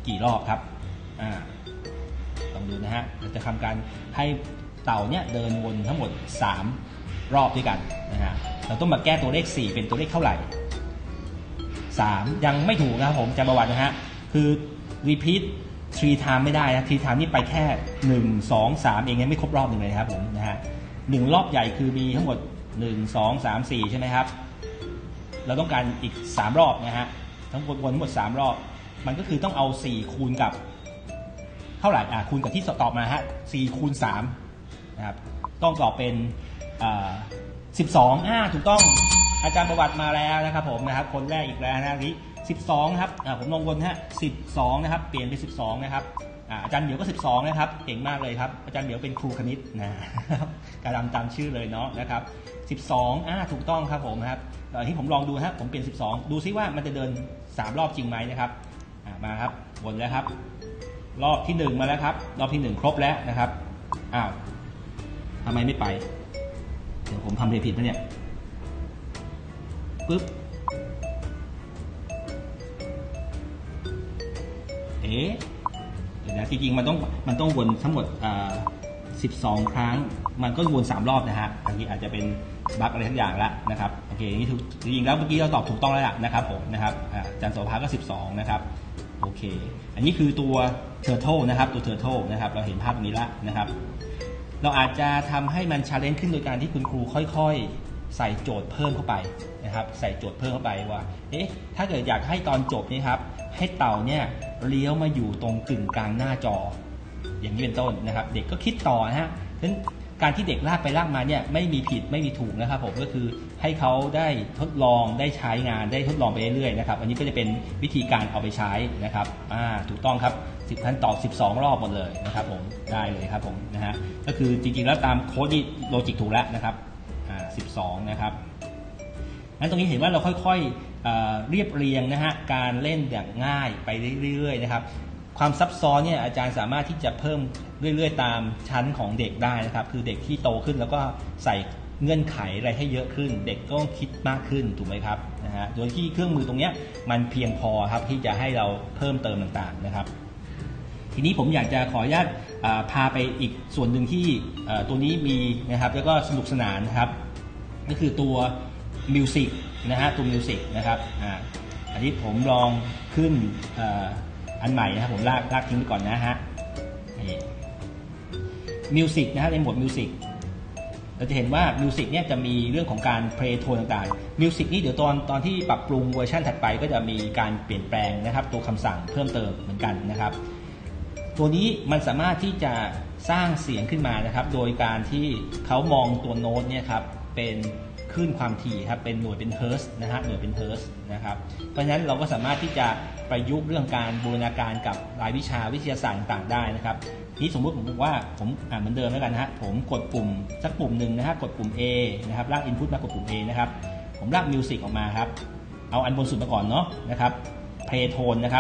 กี่รอบครับอ่าลองดูนะฮะเราจะทำการให้เต่าเนี่ยเดินวนทั้งหมดสามรอบด้วยกันนะฮะเราต้องมาแก้ตัวเลขสี่เป็นตัวเลขเท่าไหร่สามยังไม่ถูกนะครับผมจำประวัตินะฮะคือ repeat three time ไม่ได้นะ three time นี่ไปแค่หนึ่ง สอง สามเองยังไม่ครบรอบหนึ่งเลยครับผมนะฮะหนึ่งรอบใหญ่คือมีทั้งหมดหนึ่ง สอง สาม สี่ใช่ไหมครับเราต้องการอีกสามรอบนะฮะทั้งหมดวนทั้งหมดสามรอบมันก็คือต้องเอาสี่คูณกับเท่าไหร่อ่ะคูณกับที่ตอบมาฮะสี่คูณสามนะครับต้องตอบเป็นอ่าสิบสองอ่าถูกต้องอาจารย์ประวัติมาแล้วนะครับผมนะครับคนแรกอีกแล้วนะนี้สิบสองครับอ่าผมลงวนฮะสิบสองนะครับเปลี่ยนเป็นสิบสองนะครับอ่าอาจารย์เหมียวก็สิบสองนะครับเก่งมากเลยครับอาจารย์เหมียวเป็นครูคณิตนะครับการนำตามชื่อเลยเนาะนะครับสิบสองอ่าถูกต้องครับผมครับที่ผมลองดูฮะผมเปลี่ยนสิบสองดูซิว่ามันจะเดินสามรอบจริงไหมนะครับอ่ามาครับวนแล้วครับรอบที่หนึ่งมาแล้วครับรอบที่หนึ่งครบแล้วนะครับอ้าวทำไมไม่ไปเดี๋ยวผมทำผิดไหมเนี่ยปึ๊บเอ๊ะเดี๋ยวนะจริงๆมันต้องมันต้องวนทั้งหมดอ่าสิบสองครั้งมันก็วนสามรอบนะฮะอันนี้อาจจะเป็นบั๊กอะไรทั้งอย่างละนะครับโอเคนี่ถูกจริงๆแล้วเมื่อกี้เราตอบถูกต้องแล้วล่ะนะครับผมนะครับอาจารย์โสภาก็สิบสองนะครับโอเคอันนี้คือตัว turtle นะครับตัว turtle นะครับเราเห็นภาพตรงนี้ละนะครับเราอาจจะทำให้มัน challenge ขึ้นโดยการที่คุณครูค่อยๆใส่โจทย์เพิ่มเข้าไปนะครับใส่โจทย์เพิ่มเข้าไปว่าเอ๊ะถ้าเกิดอยากให้ตอนจบนี่ครับให้เต่าเนี่ยเลี้ยวมาอยู่ตรงกึ่งกลางหน้าจออย่างนี้เป็นต้นนะครับเด็กก็คิดต่อนะฮะฉะนั้นการที่เด็กลากไปลากมาเนี่ยไม่มีผิดไม่มีถูกนะครับผมก็คือให้เขาได้ทดลองได้ใช้งานได้ทดลองไปเรื่อยๆนะครับอันนี้ก็จะเป็นวิธีการเอาไปใช้นะครับอ่าถูกต้องครับสิบท่านตอบสิบสองรอบหมดเลยนะครับผมได้เลยครับผมนะฮะก็คือจริงๆแล้วตามโค้ดนี่โลจิกถูกแล้วนะครับอ่าสิบสองนะครับงั้นตรงนี้เห็นว่าเราค่อยๆเอ่อเรียบเรียงนะฮะการเล่นอย่างง่ายไปเรื่อยๆนะครับความซับซ้อนเนี่ยอาจารย์สามารถที่จะเพิ่มเรื่อยๆตามชั้นของเด็กได้นะครับคือเด็กที่โตขึ้นแล้วก็ใส่เงื่อนไขอะไรให้เยอะขึ้นเด็กก็คิดมากขึ้นถูกไหมครับนะฮะโดยที่เครื่องมือตรงนี้มันเพียงพอครับที่จะให้เราเพิ่มเติมต่างๆนะครับทีนี้ผมอยากจะขออนุญาตพาไปอีกส่วนหนึ่งที่ตัวนี้มีนะครับแล้วก็สนุกสนานนะครับก็คือตัวมิวสิกนะฮะตัวมิวสิกนะครับอ่าอันนี้ผมลองขึ้นอันใหม่นะครับผมลากลากทิ้งไปก่อนนะฮะนี่มิวสิกนะฮะในหมวดมิวสิกเราจะเห็นว่ามิวสิกเนี่ยจะมีเรื่องของการเพลย์โทนต่างๆมิวสิกนี่เดี๋ยวตอนตอนที่ปรับปรุงเวอร์ชันถัดไปก็จะมีการเปลี่ยนแปลงนะครับตัวคำสั่งเพิ่มเติมเหมือนกันนะครับตัวนี้มันสามารถที่จะสร้างเสียงขึ้นมานะครับโดยการที่เขามองตัวโน้ตเนี่ยครับเป็นคลื่นความถี่ครับเป็นหน่วยเป็นเฮิร์ตซ์นะฮะหน่วยเป็นเฮิร์ตซ์นะครับเพราะฉะนั้นเราก็สามารถที่จะประยุกต์เรื่องการบูรณาการกับรายวิชาวิทยาศาสตร์ต่างๆได้นะครับนี่สมมุติผมบอกว่าผมอ่านเหมือนเดิมแล้วกันนะฮะผมกดปุ่มสักปุ่มหนึ่งนะฮะกดปุ่ม A นะครับลาก input มากดปุ่ม A นะครับผมลาก music ออกมาครับเอาอันบนสุดมาก่อนเนาะนะครับ play tone นะครับ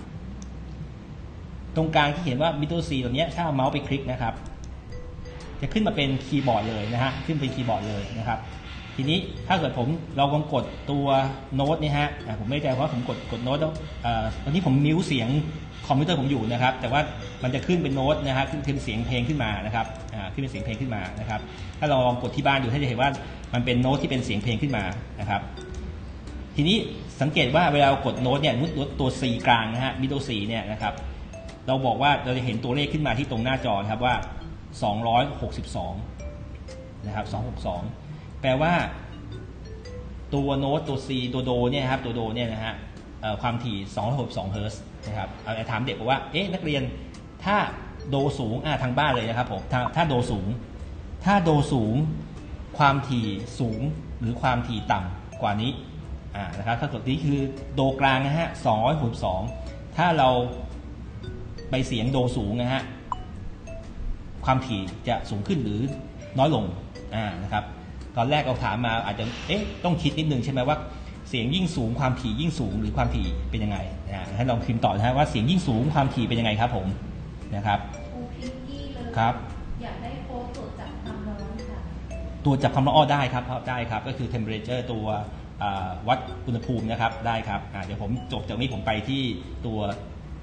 ตรงกลางที่เห็นว่า middle C ตรงนี้ถ้าเอาเมาส์ไปคลิกนะครับจะขึ้นมาเป็นคีย์บอร์ดเลยนะฮะขึ้นเป็นคีย์บอร์ดเลยนะครับทีนี้ถ้าเกิดผมเราลองกดตัวโน้ตเนี่ยฮะผมไม่แน่ใจเพราะผมกดกดโน้ตแล้วตอนนี้ผมมิวเสียงคอมพิวเตอร์ผมอยู่นะครับแต่ว่ามันจะขึ้นเป็นโน้ตนะฮะขึ้นเป็นเสียงเพลงขึ้นมานะครับขึ้นเป็นเสียงเพลงขึ้นมานะครับถ้าเราลองกดที่บ้านดูถ้าจะเห็นว่ามันเป็นโน้ตที่เป็นเสียงเพลงขึ้นมานะครับทีนี้สังเกตว่าเวลากดโน้ตเนี่ยตัว C กลางนะฮะ middle C เนี่ยนะครับเราบอกว่าเราจะเห็นตัวเลขขึ้นมาที่ตรงหน้าจอครับว่าสองร้อยหกสิบสองนะครับสองร้อยหกสิบสองแปลว่าตัวโน้ตตัว C ตัวโดเนี่ยครับตัวโดเนี่ยนะฮะความถี่สองร้อยหกสิบสองเฮิร์ตซ์นะครับเอาถามเด็กบอกว่าเอ๊ะนักเรียนถ้าโดสูงอ่าทางบ้านเลยนะครับผมถ้าถ้าโดสูงถ้าโดสูงความถี่สูงหรือความถี่ต่ำกว่านี้อ่านะครับถ้าตัวนี้คือโดกลางนะฮะสองร้อยหกสิบสองถ้าเราไปเสียงโดสูงนะฮะความถี่จะสูงขึ้นหรือน้อยลงอ่านะครับตอนแรกเราถามมาอาจจะเอ๊ะต้องคิดนิดนึงใช่ไหมว่าเสียงยิ่งสูงความถี่ยิ่งสูงหรือความถี่เป็นยังไงอ่าให้ลองพิมพ์ต่อนะฮะว่าเสียงยิ่งสูงความถี่เป็นยังไงครับผมนะครับครับอยากได้โค้ดตรวจจับความร้อนค่ะตรวจจับความร้อนได้ครับได้ครับก็คือ temperature ตัววัดอุณหภูมินะครับได้ครับเดี๋ยวผมจบจากนี้ผมไปที่ตัว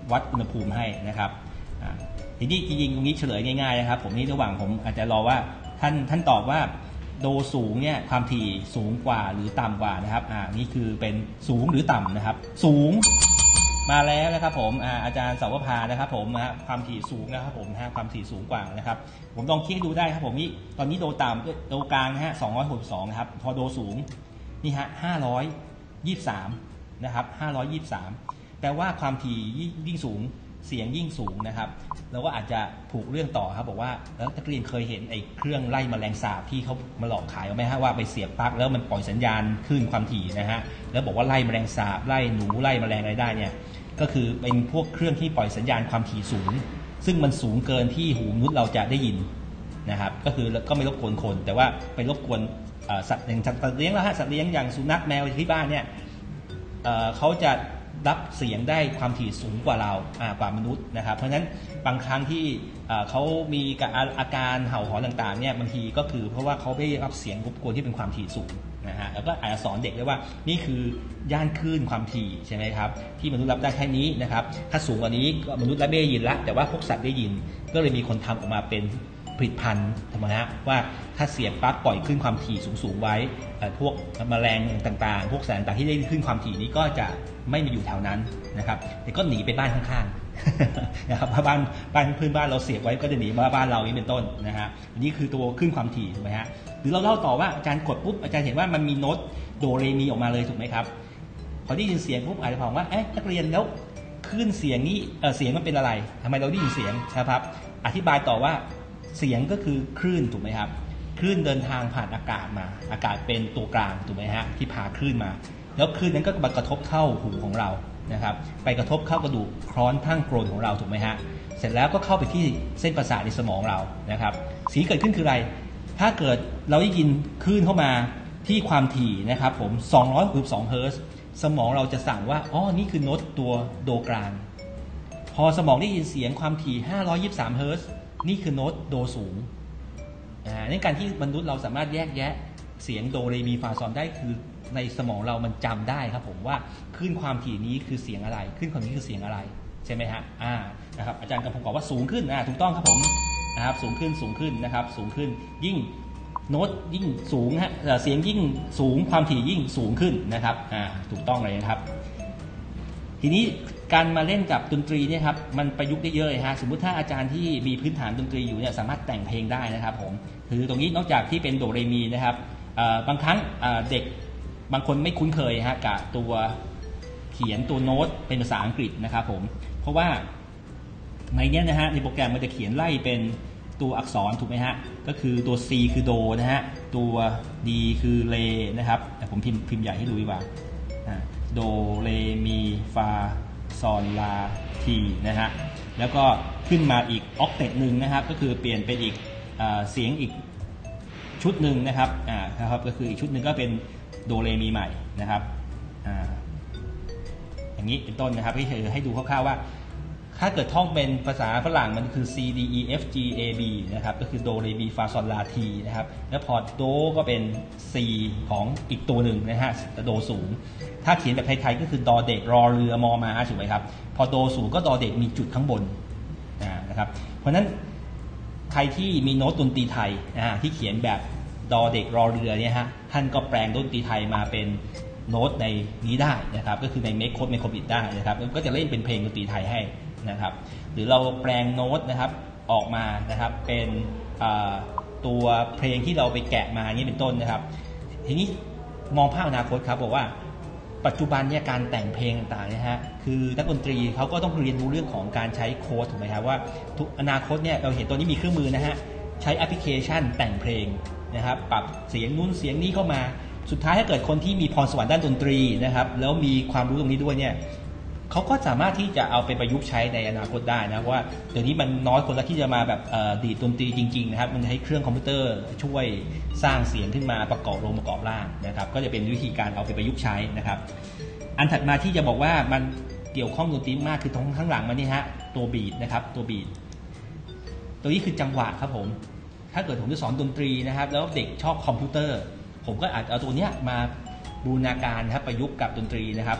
วัดอุณหภูมิให้นะครับทีนี้จริงๆตรงนี้เฉลยง่ายๆนะครับผมนี่ระหว่างผมอาจจะรอว่าท่านท่านตอบว่าโดสูงเนี่ยความถี่สูงกว่าหรือต่ำกว่านะครับอ่านี่คือเป็นสูงหรือต่ำนะครับสูงมาแล้วนะครับผมอ่าอาจารย์สาวภานะครับผมนะความถี่สูงนะครับผมนะฮะความถี่สูงกว่านะครับผมลองคิดดูได้ครับผมนี่ตอนนี้โดต่ำโดกลางนะฮะสองร้อยหกสิบสองนะครับพอโดสูงนี่ฮะห้าร้อยยี่สิบสามนะครับห้าร้อยยี่สิบสามแปลว่าความถี่ยิ่งสูงเสียงยิ่งสูงนะครับเราก็อาจจะผูกเรื่องต่อครับบอกว่าแล้วนักเรียนเคยเห็นไอ้เครื่องไล่แมลงสาบที่เขามาหลอกขายไหมฮะว่าไปเสียบปลั๊กแล้วมันปล่อยสัญญาณคลื่นความถี่นะฮะแล้วบอกว่าไล่แมลงสาบไล่หนูไล่แมลงอะไรได้เนี่ยก็คือเป็นพวกเครื่องที่ปล่อยสัญญาณความถี่สูงซึ่งมันสูงเกินที่หูมนุษย์เราจะได้ยินนะครับก็คือก็ไม่รบกวนคนแต่ว่าไปรบกวนสัตว์อย่างสัตว์เลี้ยงแล้วฮะสัตว์เลี้ยงอย่างสุนัขแมวที่บ้านเนี่ยเขาจะรับเสียงได้ความถี่สูงกว่าเรากว่ามนุษย์นะครับเพราะฉะนั้นบางครั้งที่เขามีอาการเห่าหอนต่างๆเนี่ยบางทีก็คือเพราะว่าเขาไม่ได้รับเสียงรบกวนที่เป็นความถี่สูงนะฮะแล้วก็อาจจะสอนเด็กได้ว่านี่คือย่านคลื่นความถี่ใช่ไหมครับที่มนุษย์รับได้แค่นี้นะครับถ้าสูงกว่านี้มนุษย์รับไม่ได้ยินละแต่ว่าพวกสัตว์ได้ยินก็เลยมีคนทำออกมาเป็นผลิตภัณฑ์ธรรมะว่าถ้าเสียบปลั๊กปล่อยขึ้นความถี่สูงๆไว้พวกแมลงต่างๆพวกแสงต่างๆที่ได้ขึ้นความถี่นี้ก็จะไม่มาอยู่แถวนั้นนะครับแต่ก็หนีไปบ้านข้างๆนะครับบ้านบ้านเพื่อนบ้านเราเสียบไว้ก็จะหนีมาบ้านเรานี้เป็นต้นนะฮะอันนี้คือตัวขึ้นความถี่ถูกไหมฮะหรือเราเล่าต่อว่าอาจารย์กดปุ๊บอาจารย์เห็นว่ามันมีโน้ตโดเรมีออกมาเลยถูกไหมครับพอได้ยินเสียงปุ๊บอาจจะบอกว่าเอ๊ะนักเรียนแล้วคลื่นเสียงนี้เออเสียงมันเป็นอะไรทำไมเราได้ยินเสียงนะครับอธิบายต่อว่าเสียงก็คือคลื่นถูกไหมครับคลื่นเดินทางผ่านอากาศมาอากาศเป็นตัวกลางถูกไหมฮะที่พาคลื่นมาแล้วคลื่นนั้นก็มากระทบเข้าหูของเรานะครับไปกระทบเข้ากระดูกคล้อนทั้งโกรนของเราถูกไหมฮะเสร็จแล้วก็เข้าไปที่เส้นประสาทในสมองเรานะครับสิ่งที่เกิดขึ้นคืออะไรถ้าเกิดเราได้ยินคลื่นเข้ามาที่ความถี่นะครับผมสองร้อยหกสิบสองเฮิร์ตซ์สมองเราจะสั่งว่าอ๋อนี่คือโน้ตตัวโดกลางพอสมองได้ยินเสียงความถี่ห้าร้อยยี่สิบสามเฮิร์ตซ์นี่คือโน้ตโดสูงอ่าในการที่มนุษย์เราสามารถแยกแยะเสียงโดเรมีฟาซอลได้คือในสมองเรามันจำได้ครับผมว่าคลื่นความถี่นี้คือเสียงอะไรคลื่นความถี่คือเสียงอะไรใช่ไหมฮะอ่านะครับอาจารย์กำพงบอกว่าสูงขึ้นอ่าถูกต้องครับผมนะครับสูงขึ้นสูงขึ้นนะครับสูงขึ้นยิ่งโน้ตยิ่งสูงฮะเสียงยิ่งสูงความถี่ยิ่งสูงขึ้นนะครับอ่าถูกต้องเลยนะครับทีนี้การมาเล่นกับดนตรีเนี่ยครับมันประยุกต์ได้เยอะเลยฮะสมมุติถ้าอาจารย์ที่มีพื้นฐานดนตรีอยู่เนี่ยสามารถแต่งเพลงได้นะครับผมคือตรงนี้นอกจากที่เป็นโดเรมีนะครับบางครั้งเด็กบางคนไม่คุ้นเคยฮะกับตัวเขียนตัวโน้ตเป็นภาษาอังกฤษนะครับผมเพราะว่าในนี้นะฮะในโปรแกรมมันจะเขียนไล่เป็นตัวอักษรถูกไหมฮะก็คือตัว C คือโดนะฮะตัว D คือเรนะครับแต่ผมพิมพ์พิมพ์ใหญ่ให้ดูดีกว่าโดเรมีฟาซอลลาทีนะฮะแล้วก็ขึ้นมาอีกออกเทตหนึ่งนะครับก็คือเปลี่ยนเป็นอีกเสียงอีกชุดหนึ่งนะครับอ่านะครับก็คืออีกชุดหนึ่งก็เป็นโดเรมีใหม่นะครับอ่าอย่างนี้เป็นต้นนะครับให้ให้ดูคร่าวๆว่าถ้าเกิดท่องเป็นภาษาฝรั่งมันคือ C D E F G A B นะครับก็คือโดเรมีฟาซอลลาทีนะครับแล้วพอโดก็เป็น C ของอีกตัวหนึ่งนะฮะโดสูงถ้าเขียนแบบไทยๆก็คือดอเด็กรอเรือมอมาถูกไหมครับพอโดสูงก็ดอเด็กมีจุดข้างบนนะครับเพราะฉะนั้นใครที่มีโน้ตดนตรีไทยที่เขียนแบบดอเด็กรอเรือเนี่ยฮะท่านก็แปลงดนตรีไทยมาเป็นโน้ตในนี้ได้นะครับก็คือในเมคโคดเมคโคบิดได้นะครับก็จะเล่นเป็นเพลงดนตรีไทยให้นะครับหรือเราแปลงโน้ตนะครับออกมานะครับเป็นตัวเพลงที่เราไปแกะมานี่เป็นต้นนะครับทีนี้มองภาพอนาคตครับบอกว่าปัจจุบันเนี่ยการแต่งเพลงต่างๆนะฮะคือนักดนตรีเขาก็ต้องเรียนรู้เรื่องของการใช้โค้ดถูกไหมครับว่าทุกอนาคตเนี่ยเราเห็นตัวนี้มีเครื่องมือนะฮะใช้แอปพลิเคชันแต่งเพลงนะครับปรับเสียงนู้นเสียงนี้เข้ามาสุดท้ายถ้าเกิดคนที่มีพรสวรรค์ด้านดนตรีนะครับแล้วมีความรู้ตรงนี้ด้วยเนี่ยเขาก็สามารถที่จะเอาไปประยุกต์ใช้ในอนาคตได้นะว่าเดี๋ยวนี้มันน้อยคนละที่จะมาแบบดีดดนตรีจริงๆนะครับมันใช้เครื่องคอมพิวเตอร์ช่วยสร้างเสียงขึ้นมาประกอบลงประกอบร่างนะครับก็จะเป็นวิธีการเอาไปประยุกต์ใช้นะครับอันถัดมาที่จะบอกว่ามันเกี่ยวข้องดนตรีมากคือตรงข้างหลังมันนี่ฮะตัวบีทนะครับตัวบีทตัวนี้คือจังหวะครับผมถ้าเกิดผมจะสอนดนตรีนะครับแล้วเด็กชอบคอมพิวเตอร์ผมก็อาจเอาตัวเนี้ยมาบูรณาการครับประยุกต์กับดนตรีนะครับ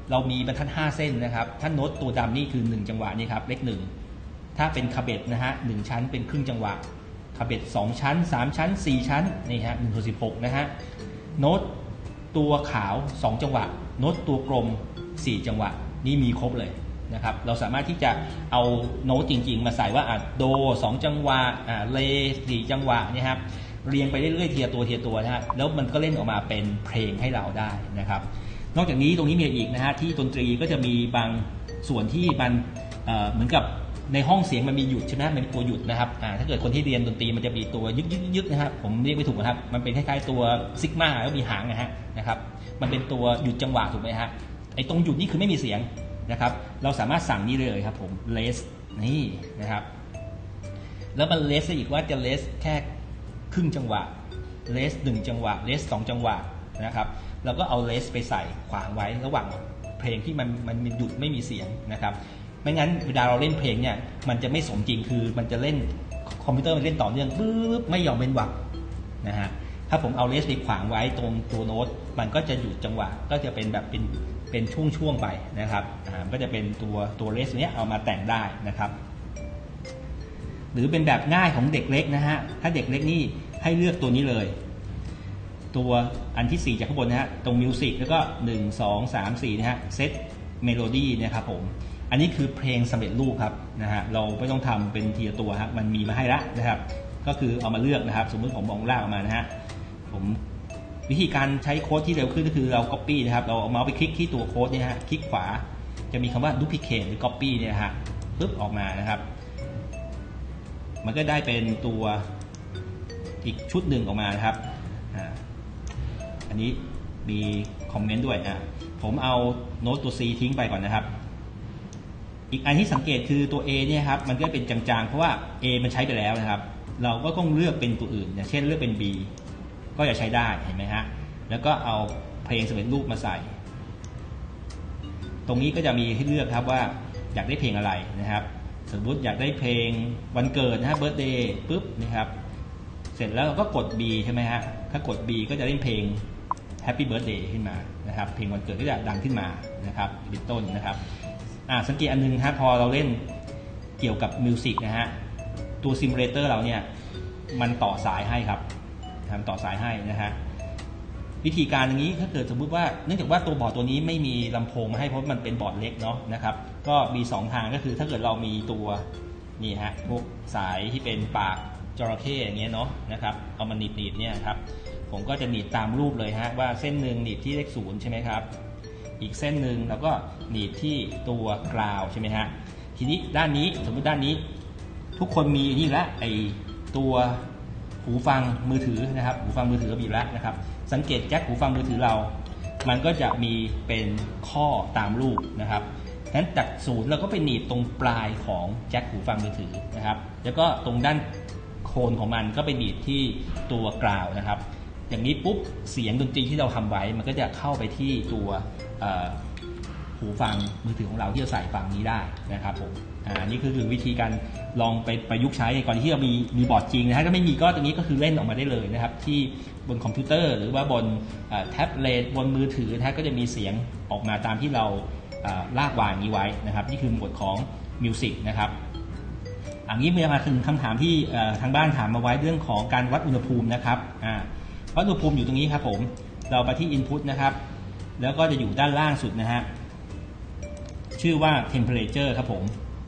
เรามีบรรทัดห้าเส้นนะครับถ้าโน้ตตัวดำนี่คือหนึ่งจังหวะนี่ครับเลขหนึ่งถ้าเป็นคาเบ็ดนะฮะหนึ่งชั้นเป็นครึ่งจังหวะคาเบ็ดสองชั้นสามชั้นสี่ชั้นนี่ฮะหนึ่งส่วนสิบหกนะฮะโน้ตตัวขาวสองจังหวะโน้ตตัวกลมสี่จังหวะนี่มีครบเลยนะครับเราสามารถที่จะเอาโน้ตจริงๆมาใส่ว่าอ่ะโดสองจังหวะอ่ะเลสี่จังหวะนี่ครับเรียงไปเรื่อยๆเทียตัวเทียตัวนะฮะแล้วมันก็เล่นออกมาเป็นเพลงให้เราได้นะครับนอกจากนี้ตรงนี้มีอีกนะฮะที่ดนตรีก็จะมีบางส่วนที่มันเอ่อเหมือนกับในห้องเสียงมันมีหยุดใช่ไหมมันมีตัวหยุดนะครับอ่าถ้าเกิดคนที่เรียนดนตรีมันจะมีตัวยึกยึกยึกนะครับผมเรียกไม่ถูกนะครับมันเป็นคล้ายๆตัวซิกมาแล้วมีหางนะฮะนะครับมันเป็นตัวหยุดจังหวะถูกไหมฮะไอ้ตรงหยุดนี่คือไม่มีเสียงนะครับเราสามารถสั่งนี่เลยครับผมเลสนี่นะครับแล้วมันเลสได้อีกว่าจะเลสแค่ครึ่งจังหวะเลสหนึ่งจังหวะเลสสองจังหวะนะครับเราก็เอาเลสไปใส่ขวางไว้ระหว่างเพลงที่มันมันหยุดไม่มีเสียงนะครับไม่งั้นเวลาเราเล่นเพลงเนี่ยมันจะไม่สมจริงคือมันจะเล่นคอมพิวเตอร์มันเล่นต่อเนื่องปึ๊บไม่ยอมเป็นหวักนะฮะถ้าผมเอาเลสไปขวางไว้ตรงตัวโน้ตมันก็จะหยุดจังหวะก็จะเป็นแบบเป็นเป็นช่วงๆไปนะครับอ่าก็จะเป็นตัวตัวเลสเนี้ยเอามาแต่งได้นะครับหรือเป็นแบบง่ายของเด็กเล็กนะฮะถ้าเด็กเล็กนี่ให้เลือกตัวนี้เลยตัวอันที่สี่จากข้างบนนะฮะตรงมิวสิกแล้วก็หนึ่ง สอง สาม สี่นะฮะเซตเมโลดี้นะครับผมอันนี้คือเพลงสำเร็จรูปครับนะฮะเราไม่ต้องทำเป็นทีละตัวฮะมันมีมาให้ละนะครับก็คือเอามาเลือกนะครับสมมติผมมองลากออกมานะฮะผมวิธีการใช้โค้ดที่เร็วขึ้นก็คือเรา copy นะครับเราเอาเมาส์ไปคลิกที่ตัวโค้ดเนี่ยฮะคลิกขวาจะมีคำว่า duplicate หรือ copy เนี่ยฮะปึ๊บออกมานะครับมันก็ได้เป็นตัวอีกชุดหนึ่งออกมานะครับอันนี้มีคอมเมนต์ด้วยอ่ะผมเอาโน้ตตัว C ทิ้งไปก่อนนะครับอีกอันที่สังเกตคือตัว A เนี่ยครับมันก็เป็นจางๆเพราะว่า A มันใช้ไปแล้วนะครับเราก็ต้องเลือกเป็นตัวอื่นอย่างเช่นเลือกเป็น B ก็จะใช้ได้เห็นไหมฮะแล้วก็เอาเพลงสำเร็จรูปมาใส่ตรงนี้ก็จะมีให้เลือกครับว่าอยากได้เพลงอะไรนะครับสมมติอยากได้เพลงวันเกิดนะฮะ birthday ปุ๊บนะครับเสร็จแล้วเราก็กด B ใช่ไหมฮะถ้ากด B ก็จะเล่นเพลง Happy Birthday ขึ้นมานะครับเพลงวันเกิดก็จะดังขึ้นมานะครับเป็นต้นนะครับอ่าสังเกตอันนึงฮะพอเราเล่นเกี่ยวกับมิวสิกนะฮะตัวซิมูเลเตอร์เราเนี่ยมันต่อสายให้ครับทำต่อสายให้นะฮะวิธีการอย่างนี้ถ้าเกิดสมมุติว่าเนื่องจากว่าตัวบอร์ดตัวนี้ไม่มีลำโพงมาให้เพราะมันเป็นบอร์ดเล็กเนาะนะครับก็มีสองทางก็คือถ้าเกิดเรามีตัวนี่ฮะพวกสายที่เป็นปากจระเข้อย่างเงี้ยเนาะนะครับเอามาหนีบหนีบเนี่ยครับผมก็จะหนีบตามรูปเลยฮะว่าเส้นหนึ่งหนีบที่เลขศูนย์ใช่ไหมครับอีกเส้นหนึ่งแล้วก็หนีบที่ตัวกราวใช่ไหมฮะทีนี้ด้านนี้สมมติด้านนี้ทุกคนมีนี่ละไอตัวหูฟังมือถือนะครับหูฟังมือถือมีแล้วนะครับสังเกตแจ็คหูฟังมือถือเรามันก็จะมีเป็นข้อตามรูปนะครับนั้นจากศูนย์เราก็ไปหนีบตรงปลายของแจ็คหูฟังมือถือนะครับแล้วก็ตรงด้านโคนของมันก็ไปหนีบที่ตัวกราวนะครับอย่างนี้ปุ๊บเสียงดนตรีที่เราทำไว้มันก็จะเข้าไปที่ตัวหูฟังมือถือของเราที่จะใส่ฟังนี้ได้นะครับผมอ่านี่คือวิธีการลองไปประยุกต์ใช้ก่อนที่เรามีมีบอร์ดจริงนะฮะถ้าไม่มีก็ตรงนี้ก็คือเล่นออกมาได้เลยนะครับที่บนคอมพิวเตอร์หรือว่าบนแท็บเล็ตบนมือถือนะฮะก็จะมีเสียงออกมาตามที่เราลากวางนี้ไว้นะครับนี่คือบทของมิวสิกนะครับอันนี้เมื่อมาถึงคำถามที่ทางบ้านถามมาไว้เรื่องของการวัดอุณหภูมินะครับวัดอุณหภูมิอยู่ตรงนี้ครับผมเราไปที่ Input นะครับแล้วก็จะอยู่ด้านล่างสุดนะฮะชื่อว่า temperature ครับผม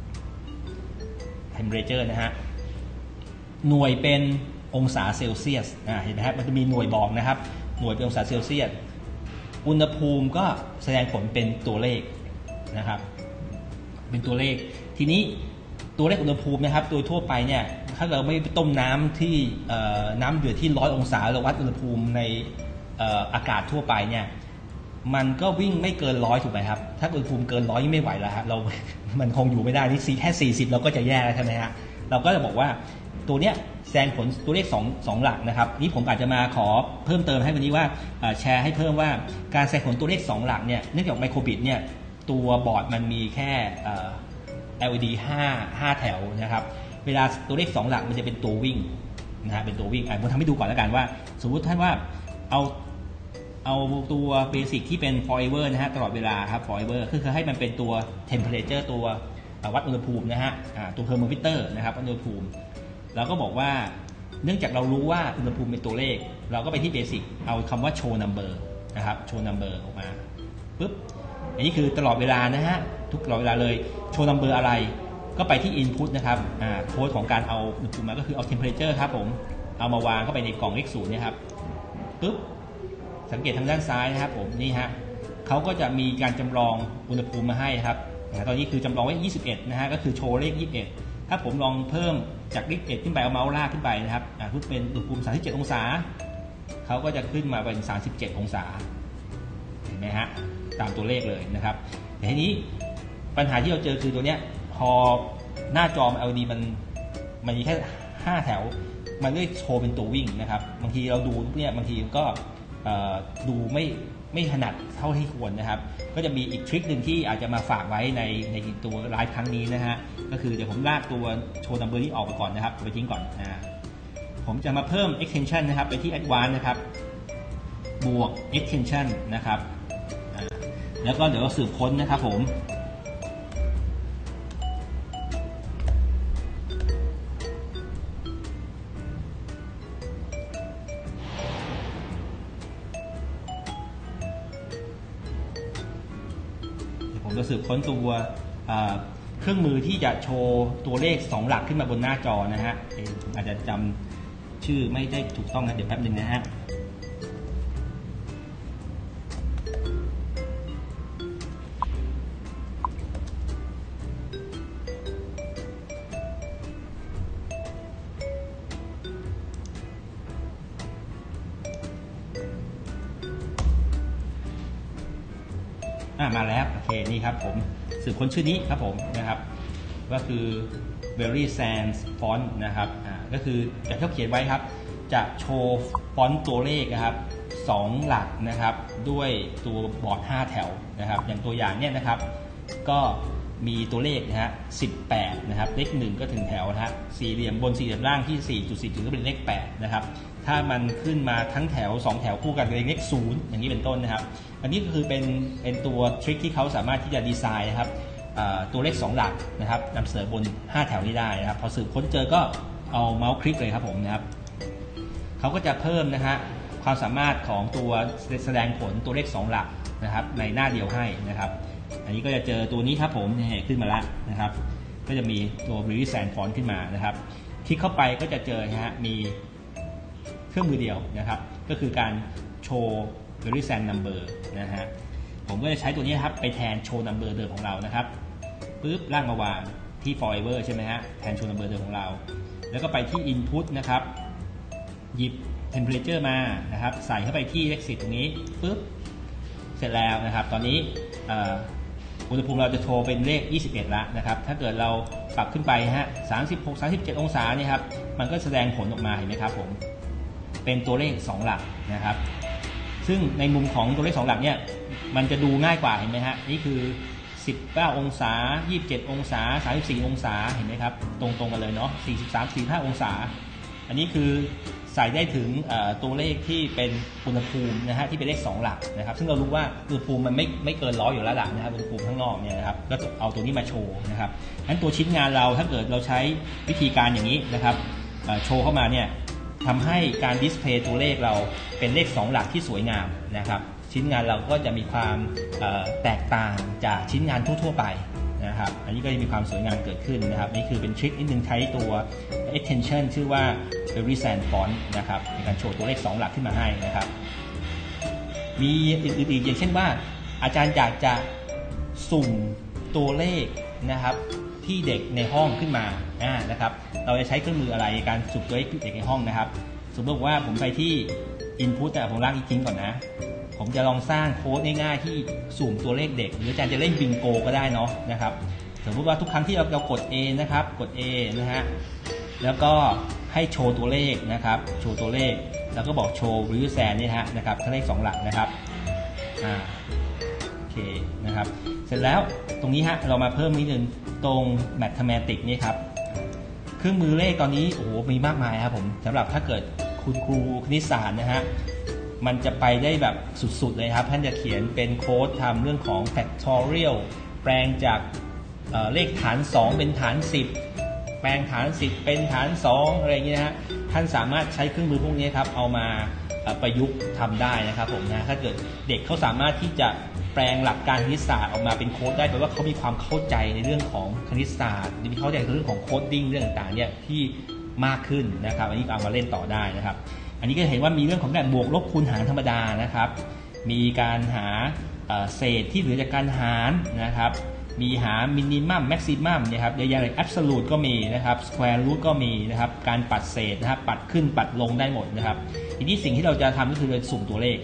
temperature นะฮะหน่วยเป็นองศาเซลเซียสอ่าเห็นไหมครับมันจะมีหน่วยบอกนะครับหน่วยเป็นองศาเซลเซียสอุณหภูมิก็แสดงผลเป็นตัวเลขนะครับเป็นตัวเลขทีนี้ตัวเลขอุณหภูมินะครับโดยทั่วไปเนี่ยถ้าเราไม่ไปต้มน้ำที่น้ำเดือดที่ร้อยองศาเราวัดอุณหภูมิในอากาศทั่วไปเนี่ยมันก็วิ่งไม่เกินร้อยถูกไหมครับถ้าอุณหภูมิเกินร้อยไม่ไหวแล้วฮะเรามันคงอยู่ไม่ได้นี่แค่สี่สิบเราก็จะแย่แล้วใช่ไหมฮะเราก็จะบอกว่าตัวเนี้ยแสดงผลตัวเลขสอง สองหลักนะครับนี่ผมอาจจะมาขอเพิ่มเติมให้วันนี้ว่าแชร์ให้เพิ่มว่าการแสดงผลตัวเลขสองหลักเนี่ยเนื่องจากไมโครบิตเนี่ยตัวบอร์ดมันมีแค่ แอล อี ดี ห้า ห้าแถวนะครับเวลาตัวเลขสองหลักมันจะเป็นตัววิ่งนะฮะเป็นตัววิ่งอ่ะผมทำให้ดูก่อนแล้วกันว่าสมมุติท่านว่าเอาเอาตัวเบสิกที่เป็น forever นะฮะตลอดเวลาครับ forever คือคือให้มันเป็นตัว temperature ตัววัดอุณหภูมินะฮะตัว thermometer นะครับวัดอุณหภูมิเราก็บอกว่าเนื่องจากเรารู้ว่าอุณหภูมิเป็นตัวเลขเราก็ไปที่เบสิกเอาคำว่า show number นะครับ show number ออกมาปุ๊บอันนี้คือตลอดเวลานะฮะทุกตลอดเวลาเลย show number อะไรก็ไปที่ input นะครับโค้ดของการเอาอุณหภูมิมาก็คือเอา temperature ครับผมเอามาวางเข้าไปในกล่องเลขศูนย์เนี่ยครับปุ๊บสังเกตทางด้านซ้ายนะครับผมนี่ฮะเขาก็จะมีการจำลองอุณหภูมิมาให้ครับตอนนี้คือจำลองไว้ยี่สิบเอ็ดนะฮะก็คือโชว์เลขยี่สิบเอ็ดถ้าผมลองเพิ่มจากเลขเอ็ดขึ้นไปเอาเมาส์ลากขึ้นไปนะครับพูดเป็นอุณหภูมิสามสิบเจ็ดองศาเขาก็จะขึ้นมาเป็นสามสิบเจ็ดองศาเห็นไหมฮะตามตัวเลขเลยนะครับแต่ทีนี้ปัญหาที่เราเจอคือตัวเนี้ยพอหน้าจอ แอล อี ดี มันมันมีแค่ห้าแถวมันก็โชว์เป็นตัววิ่งนะครับบางทีเราดูเนี่ยบางทีก็ดูไม่ไม่ถนัดเท่าที่ควรนะครับก็จะมีอีกทริคหนึ่งที่อาจจะมาฝากไว้ในในตัวไลฟ์ครั้งนี้นะฮะก็คือเดี๋ยวผมลากตัวโชว์นัมเบอร์นี้ออกไปก่อนนะครับไปทิ้งก่อนนะผมจะมาเพิ่ม extension นะครับไปที่ advanced นะครับบวก extension นะครับแล้วก็เดี๋ยวเราสืบค้นนะครับผมผมจะสืบค้นตัวเครื่องมือที่จะโชว์ตัวเลขสองหลักขึ้นมาบนหน้าจอนะฮะผมอาจจะจำชื่อไม่ได้ถูกต้องนะเดี๋ยวแป๊บนึงนะฮะมาแล้วโอเคนี่ครับผมสืบค้นชื่อนี้ครับผมนะครับก็คือ Very Sans Font นะครับอ่าก็คืออย่างที่เขาเขียนไว้ครับจะโชว์ฟอนต์ตัวเลขนะครับสองหลักนะครับด้วยตัวบอร์ดห้าแถวนะครับอย่างตัวอย่างเนี่ยนะครับก็มีตัวเลขนะฮะสิบแปดนะครับเลขหนึ่งก็ถึงแถวนะฮะสี่เหลี่ยมบนสี่เหลี่ยมล่างที่ สี่จุดสี่ จุดก็เป็นเลขแปดนะครับถ้ามันขึ้นมาทั้งแถวสองแถวคู่กันเป็นเลขศูนย์อย่างนี้เป็นต้นนะครับอันนี้ก็คือเป็นเป็นตัวทริคที่เขาสามารถที่จะดีไซน์นะครับตัวเลขสองหลักนะครับนำเสนอบนห้าแถวนี้ได้นะครับพอสืบค้นเจอก็เอาเมาส์คลิกเลยครับผมนะครับเขาก็จะเพิ่มนะฮะความสามารถของตัวแสดงผลตัวเลขสองหลักนะครับในหน้าเดียวให้นะครับอันนี้ก็จะเจอตัวนี้ครับผมเนี่ยขึ้นมาแล้วนะครับก็จะมีตัว Very Sans Font ขึ้นมานะครับคลิกเข้าไปก็จะเจอนะฮะมีเครื่องมือเดียวนะครับก็คือการโชว์ Very Sans Number นะฮะผมก็จะใช้ตัวนี้ครับไปแทนโชว์ Number เดิมของเรานะครับปึ๊บลากมาวางที่ forever ใช่ไหมฮะแทนโชว์ Number เดิมของเราแล้วก็ไปที่ Input นะครับหยิบ Temperature มานะครับใส่เข้าไปที่เลขสิบตรงนี้ปึ๊บเสร็จแล้วนะครับตอนนี้อุณหภูมิเราจะโชว์เป็นเลขยี่สิบเอ็ดแล้วนะครับถ้าเกิดเราปรับขึ้นไปฮะสามสิบหก สามสิบเจ็ดองศาเนี่ยครับมันก็แสดงผลออกมาเห็นไหมครับผมเป็นตัวเลขสองหลักนะครับซึ่งในมุมของตัวเลขสองหลักเนี่ยมันจะดูง่ายกว่าเห็นไหมฮะนี่คือสิบเก้าองศายี่สิบเจ็ดองศาสามสิบสี่องศาเห็นไหมครับตรงๆกันเลยเนาะสี่สิบสาม สี่สิบห้าองศาอันนี้คือใส่ได้ถึงตัวเลขที่เป็นอุณหภูมินะฮะที่เป็นเลขสองหลักนะครับซึ่งเรารู้ว่าอุณหภูมิมันไม่ไม่เกินร้อยอยู่แล้วหลักนะครับอุณหภูมิข้างนอกเนี่ยนะครับก็จะเอาตัวนี้มาโชว์นะครับงั้นตัวชิ้นงานเราถ้าเกิดเราใช้วิธีการอย่างนี้นะครับโชว์เข้ามาเนี่ยทำให้การดิสเพลย์ตัวเลขเราเป็นเลขสองหลักที่สวยงามนะครับชิ้นงานเราก็จะมีความแตกต่างจากชิ้นงานทั่วๆไปนะครับอันนี้ก็จะมีความสวยงามเกิดขึ้นนะครับนี่คือเป็นทริคนิดนึงใช้ตัว extension ชื่อว่า Very Sans Font นะครับในการโชว์ตัวเลขสองหลักขึ้นมาให้นะครับมีอื่นๆอีกอย่างเช่นว่าอาจารย์อยากจะสุ่มตัวเลขนะครับที่เด็กในห้องขึ้นมานะครับเราจะใช้เครื่องมืออะไรในการสุ่มตัวเลขเด็กในห้องนะครับสมมติว่าผมไปที่ Input แต่ผมลากอีกทิ้งก่อนนะผมจะลองสร้างโค้ดง่ายๆที่สุ่มตัวเลขเด็กหรืออาจารย์จะเล่นบิงโกก็ได้เนาะนะครับสมมติว่าทุกครั้งที่เราเรากด A นะครับกด A นะฮะแล้วก็ให้โชว์ตัวเลขนะครับโชว์ตัวเลขแล้วก็บอกโชว์หรือแซนนี่ฮะนะครับทั้งเลขสองหลักนะครับอ่าโอเคนะครับเสร็จแล้วตรงนี้ฮะเรามาเพิ่มนิดนึงตรง Mathematics นี่ครับเครื่องมือเลขตอนนี้โอ้โหมีมากมายครับผมสำหรับถ้าเกิดคุณครูคณิตศาสตร์นะฮะมันจะไปได้แบบสุดๆเลยครับท่านจะเขียนเป็นโค้ดทำเรื่องของ factorial แปลงจาก เ, เลขฐานสองเป็นฐานสิบแปลงฐานสิบเป็นฐานสองอะไรอย่างเงี้ยฮะท่านสามารถใช้เครื่องมือพวกนี้ครับเอามาประยุกต์ทำได้นะครับผมนะถ้าเกิดเด็กเขาสามารถที่จะแปลงหลักการคณิตศาสตร์ออกมาเป็นโค้ดได้แปลว่าเขามีความเข้าใจในเรื่องของคณิตศาสตร์มีเข้าใจในเรื่องของโคดดิ้งเรื่องต่างๆเนี่ยที่มากขึ้นนะครับอันนี้เอามาเล่นต่อได้นะครับอันนี้ก็เห็นว่ามีเรื่องของการบวกลบคูณหารธรรมดานะครับมีการหาเศษที่เหลือจากการหารนะครับมีหามินิมัมแม็กซิมัมนะครับเยอะแยะเลยแอบโซลูทก็มีนะครับสแควร์รูทก็มีนะครับการปัดเศษนะครับปัดขึ้นปัดลงได้หมดนะครับทีนี้สิ่งที่เราจะทำก็คือเราสุ่มตัวเลข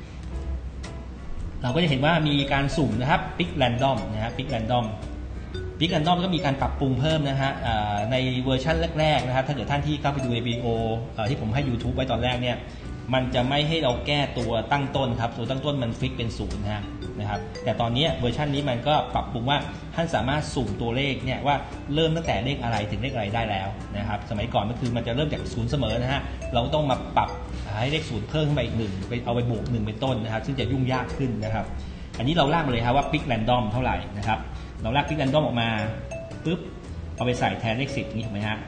เราก็จะเห็นว่ามีการสุ่มนะครับปิกแรนดอมนะฮะปิกแรนดอมปิกแรนดอมก็มีการปรับปรุงเพิ่มนะฮะในเวอร์ชันแรกๆนะครับถ้าเกิดท่านที่เข้าไปดูในวิดีโอที่ผมให้ YouTube ไว้ตอนแรกเนี่ยมันจะไม่ให้เราแก้ตัวตั้งต้นครับตัวตั้งต้นมันฟิกเป็นศูนย์นะนะครับแต่ตอนนี้เวอร์ชันนี้มันก็ปรับปรุงว่าท่านสามารถสุ่มตัวเลขเนี่ยว่าเริ่มตั้งแต่เลขอะไรถึงเลขอะไรได้แล้วนะครับสมัยก่อนก็คือมันจะเริ่มจากศูนย์เสมอนะฮะเราต้องมาปรับให้เลขศูนย์เพิ่มขึ้นไปอีกหนึ่งไปเอาไปบวกหนึ่งเป็นต้นนะครับซึ่งจะยุ่งยากขึ้นนะครับอันนี้เราลากมาเลยครับว่าปิกแรนดอมเท่าไหร่นะครับเราลากปิกแรนดอมออกมาปุ๊บเอาไปใส่แทนเลขสิบนี่ถูกไหมฮะ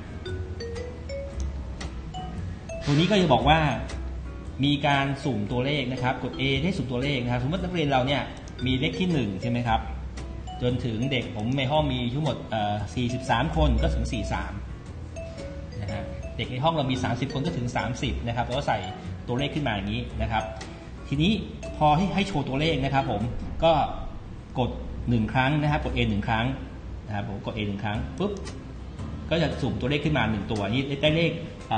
ตัวนี้ก็จะบอกว่ามีการสุ่มตัวเลขนะครับกด A ให้สุ่มตัวเลขนะครับสมมตินักเรียนเราเนี่ยมีเลขที่หนึ่งใช่ไหมครับจนถึงเด็กผมในห้องมีทั้งหมดสี่สิบสามคนก็ถึงสี่สิบสามนะฮะเด็กในห้องเรามีสามสิบคนก็ถึงสามสิบนะครับแล้วก็ใส่ตัวเลขขึ้นมาอย่างนี้นะครับทีนี้พอให้ให้โชว์ตัวเลขนะครับผมก็กดหนึ่งครั้งนะครับกด A หนึ่งครั้งนะครับผมกด A หนึ่งครั้งปุ๊บก็จะสุ่มตัวเลขขึ้นมาหนึ่งตัวนี้ได้เลข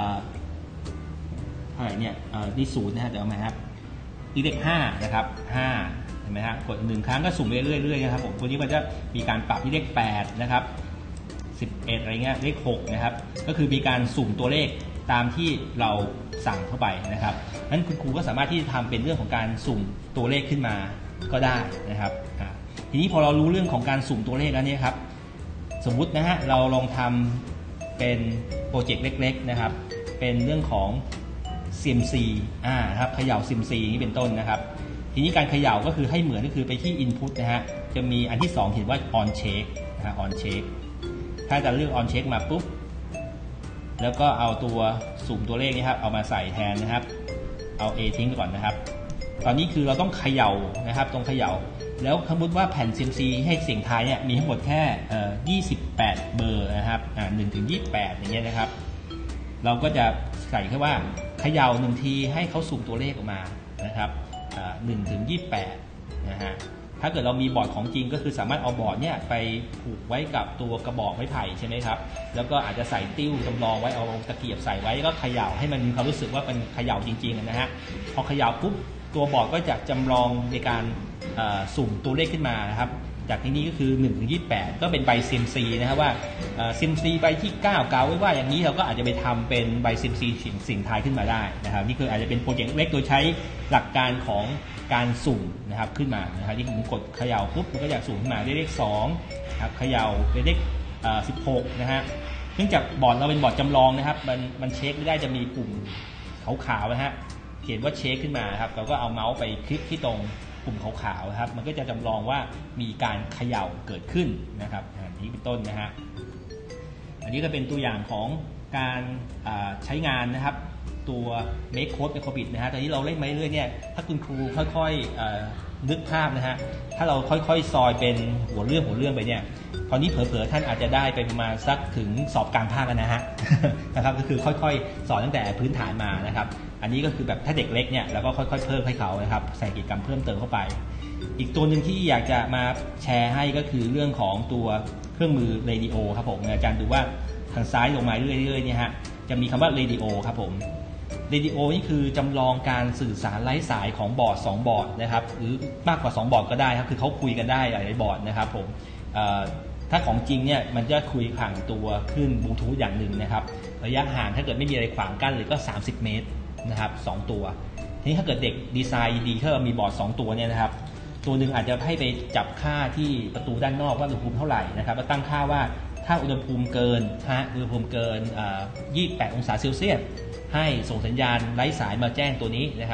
อะไรเนี่ยนี่ศูนย์นะฮะเดี๋ยวมาครับอีเลขห้านะครับห้าเห็นไหมฮะกดหนึ่งครั้งก็สุ่มเรื่อยๆนะครับผมตัวนี้มันจะมีการปรับที่เลขแปดนะครับสิบเอ็ดอะไรเงี้ยเลขหกนะครับก็คือมีการสุ่มตัวเลขตามที่เราสั่งเข้าไปนะครับนั้นคุณครูก็สามารถที่จะทำเป็นเรื่องของการสุ่มตัวเลขขึ้นมาก็ได้นะครับทีนี้พอเรารู้เรื่องของการสุ่มตัวเลขแล้วเนี่ยครับสมมุตินะฮะเราลองทำเป็นโปรเจกต์เล็กๆนะครับเป็นเรื่องของซี เอ็ม ซี อ่าครับเขย่า ซี เอ็ม ซี นี่เป็นต้นนะครับทีนี้การเขย่าก็คือให้เหมือนก็คือไปที่ Input นะฮะจะมีอันที่สองเห็นว่า On Check นะฮะ On Check ถ้าจะเลือก On Check มาปุ๊บแล้วก็เอาตัวสุ่มตัวเลขนี้ครับเอามาใส่แทนนะครับเอา A ทิ้งไปก่อนนะครับตอนนี้คือเราต้องเขย่านะครับตรงเขย่าแล้วสมมติว่าแผ่น ซี เอ็ม ซี ให้เสียงทายเนี่ยมีทั้งหมดแค่ยี่สิบแปดเบอร์นะครับอ่าหนึ่งถึงยี่สิบแปดอย่างเงี้ยนะครับเราก็จะใส่แค่ว่าเขย่าหนึ่งทีให้เขาสุ่มตัวเลขออกมานะครับหนึ่งถึงยี่สิบแปดนะฮะถ้าเกิดเรามีบอร์ดของจริงก็คือสามารถเอาบอร์ดเนี่ยไปผูกไว้กับตัวกระบอกไม้ไผ่ใช่ไหมครับแล้วก็อาจจะใส่ติ้วจำลองไว้เอาตะเกียบใส่ไว้แล้วก็เขย่าให้มันมีความรู้สึกว่าเป็นเขย่าจริงๆนะฮะพอเขย่าปุ๊บตัวบอร์ดก็จะจำลองในการสุ่มตัวเลขขึ้นมานะครับจากที่นี้ก็คือหนึ่งถึงยี่สิบแปดก็เป็นใบ ซี เอ็ม ซี นะครับว่า ซี เอ็ม ซี ใบที่เก้ากล่าวไว้ว่าอย่างนี้เราก็อาจจะไปทำเป็นใบ ซี เอ็ม ซี สิ่งสิ่งทายขึ้นมาได้นะครับนี่คืออาจจะเป็นโปรเจกต์เล็กโดยใช้หลักการของการสุ่มนะครับขึ้นมานะครับที่ผมกดเขย่าปุ๊บมันก็จะสุ่มขึ้นมาได้เลขสองครับเขย่าเป็นเลขสิบหกนะฮะเนื่องจากบอร์ดเราเป็นบอร์ดจำลองนะครับมันมันเช็คไม่ได้จะมีปุ่มขาวๆนะฮะเขียนว่าเช็คขึ้นมาครับเราก็เอาเมาส์ไปคลิกที่ตรงปุ่มขาวๆครับมันก็จะจำลองว่ามีการเขย่าเกิดขึ้นนะครับอันนี้เป็นต้นนะฮะอันนี้ก็เป็นตัวอย่างของการใช้งานนะครับตัว Make Code Microbit นะฮะตอนนี้เราเล่นมาเรื่อยๆเนี่ยถ้าคุณครูค่อยๆนึกภาพนะฮะถ้าเราค่อยๆซอยเป็นหัวเรื่องหัวเรื่องไปเนี่ยตอนนี้เผลอๆท่านอาจจะได้ไปประมาณสักถึงสอบกลางภาคนะฮะนะครับก็คือค่อยๆสอนตั้งแต่พื้นฐานมานะครับอันนี้ก็คือแบบถ้าเด็กเล็กเนี่ยเราก็ค่อยๆเพิ่มให้เขานะครับใส่กิจกรรมเพิ่มเติมเข้าไปอีกตัวหนึ่งที่อยากจะมาแชร์ให้ก็คือเรื่องของตัวเครื่องมือ Radio ครับผมอาจารย์ดูว่าทางซ้ายลงมาเรื่อยๆเนี่ยฮะจะมีคำว่า Radio ครับผม Radio นี่คือจำลองการสื่อสารไร้สายของบอร์ดสองบอร์ดนะครับหรือมากกว่าสองบอร์ดก็ได้ครับคือเขาคุยกันได้หลายบอร์ดนะครับผมถ้าของจริงเนี่ยมันจะคุยผ่านตัวคลื่นบลูทูธอย่างหนึ่งนะครับระยะห่างถ้าเกิดไม่มีอะไรขวางกั้นเลยก็สามสิบเมตรนะครับสองตัวทีนี้ถ้าเกิดเด็กดีไซน์ดีถ้ามีบอร์ดสองตัวเนี่ยนะครับตัวหนึ่งอาจจะให้ไปจับค่าที่ประตูด้านนอกว่าอุณหภูมิเท่าไหร่นะครับแล้วตั้งค่าว่าถ้าอุณหภูมิเกินฮะอุณหภูมิเกินยี่สิบแปดองศาเซลเซียสให้ส่งสัญญาณไร้สายมาแจ้งตัวนี้นะครับ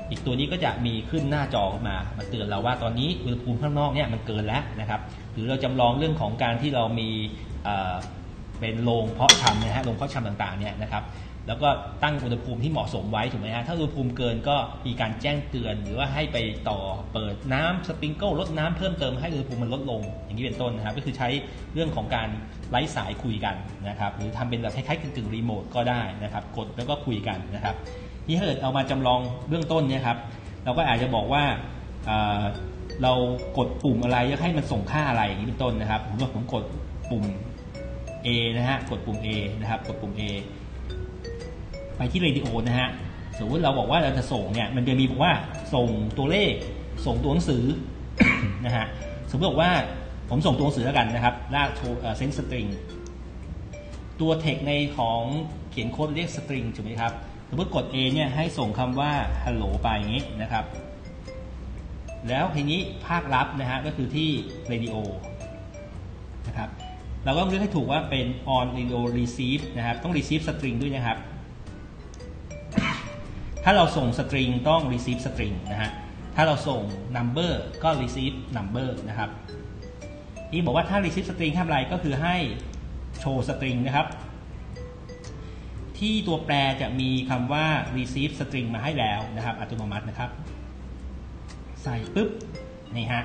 อีกตัวนี้ก็จะมีขึ้นหน้าจอมามาเตือนเราว่าตอนนี้อุณหภูมิข้างนอกเนี่ยมันเกินแล้วนะครับหรือเราจำลองเรื่องของการที่เรามีเป็นโรงเพาะชำนะฮะโรงเพาะชำต่างๆเนี่ยนะครับแล้วก็ตั้งอุณหภูมิที่เหมาะสมไว้ถูกไหมฮะถ้าอุณหภูมิเกินก็มีการแจ้งเตือนหรือว่าให้ไปต่อเปิดน้ำสปริงเกิลลดน้ำเพิ่มเติมให้อุณหภูมิมันลดลงอย่างนี้เป็นต้นนะครับก็คือใช้เรื่องของการไร้สายคุยกันนะครับหรือทำเป็นแบบคล้ายๆกึ่งๆรีโมทก็ได้นะครับกดแล้วก็คุยกันนะครับที่ถ้าเกิดเอามาจำลองเบื้องต้นเนี่ยครับเราก็อาจจะบอกว่าเรากดปุ่มอะไรจะให้มันส่งค่าอะไรอย่างนี้เป็นต้นนะครับผมว่าผมกดปุ่ม A นะฮะกดปุ่ม A นะครับกดปุ่ม A ไปที่เรดิโอนะฮะสมมติเราบอกว่าเราจะส่งเนี่ยมันจะมีบอกว่าส่งตัวเลขส่งตัวหนังสือ นะฮะสมมติบอกว่าผมส่งตัวหนังสือแล้วกันนะครับลากโชว์เซนสตริงตัวเทคในของเขียนโค้ดเรียกสตริงถูกไหมครับสมมติกด A เนี่ยให้ส่งคำว่า hello ไปอย่างนี้นะครับแล้วทีนี้ภาครับนะฮะก็คือที่เรดิโอนะครับเราก็ต้องเลือกให้ถูกว่าเป็น on radio receive นะครับต้อง receive string ด้วยนะครับถ้าเราส่ง string ต้อง receive string นะฮะถ้าเราส่ง number ก็ receive number นะครับนี่บอกว่าถ้า receive string ทำอะไรก็คือให้โชว์ string นะครับที่ตัวแปรจะมีคำว่า receive string มาให้แล้วนะครับอัตโนมัตินะครับใส่ปุ๊บนี่ฮะ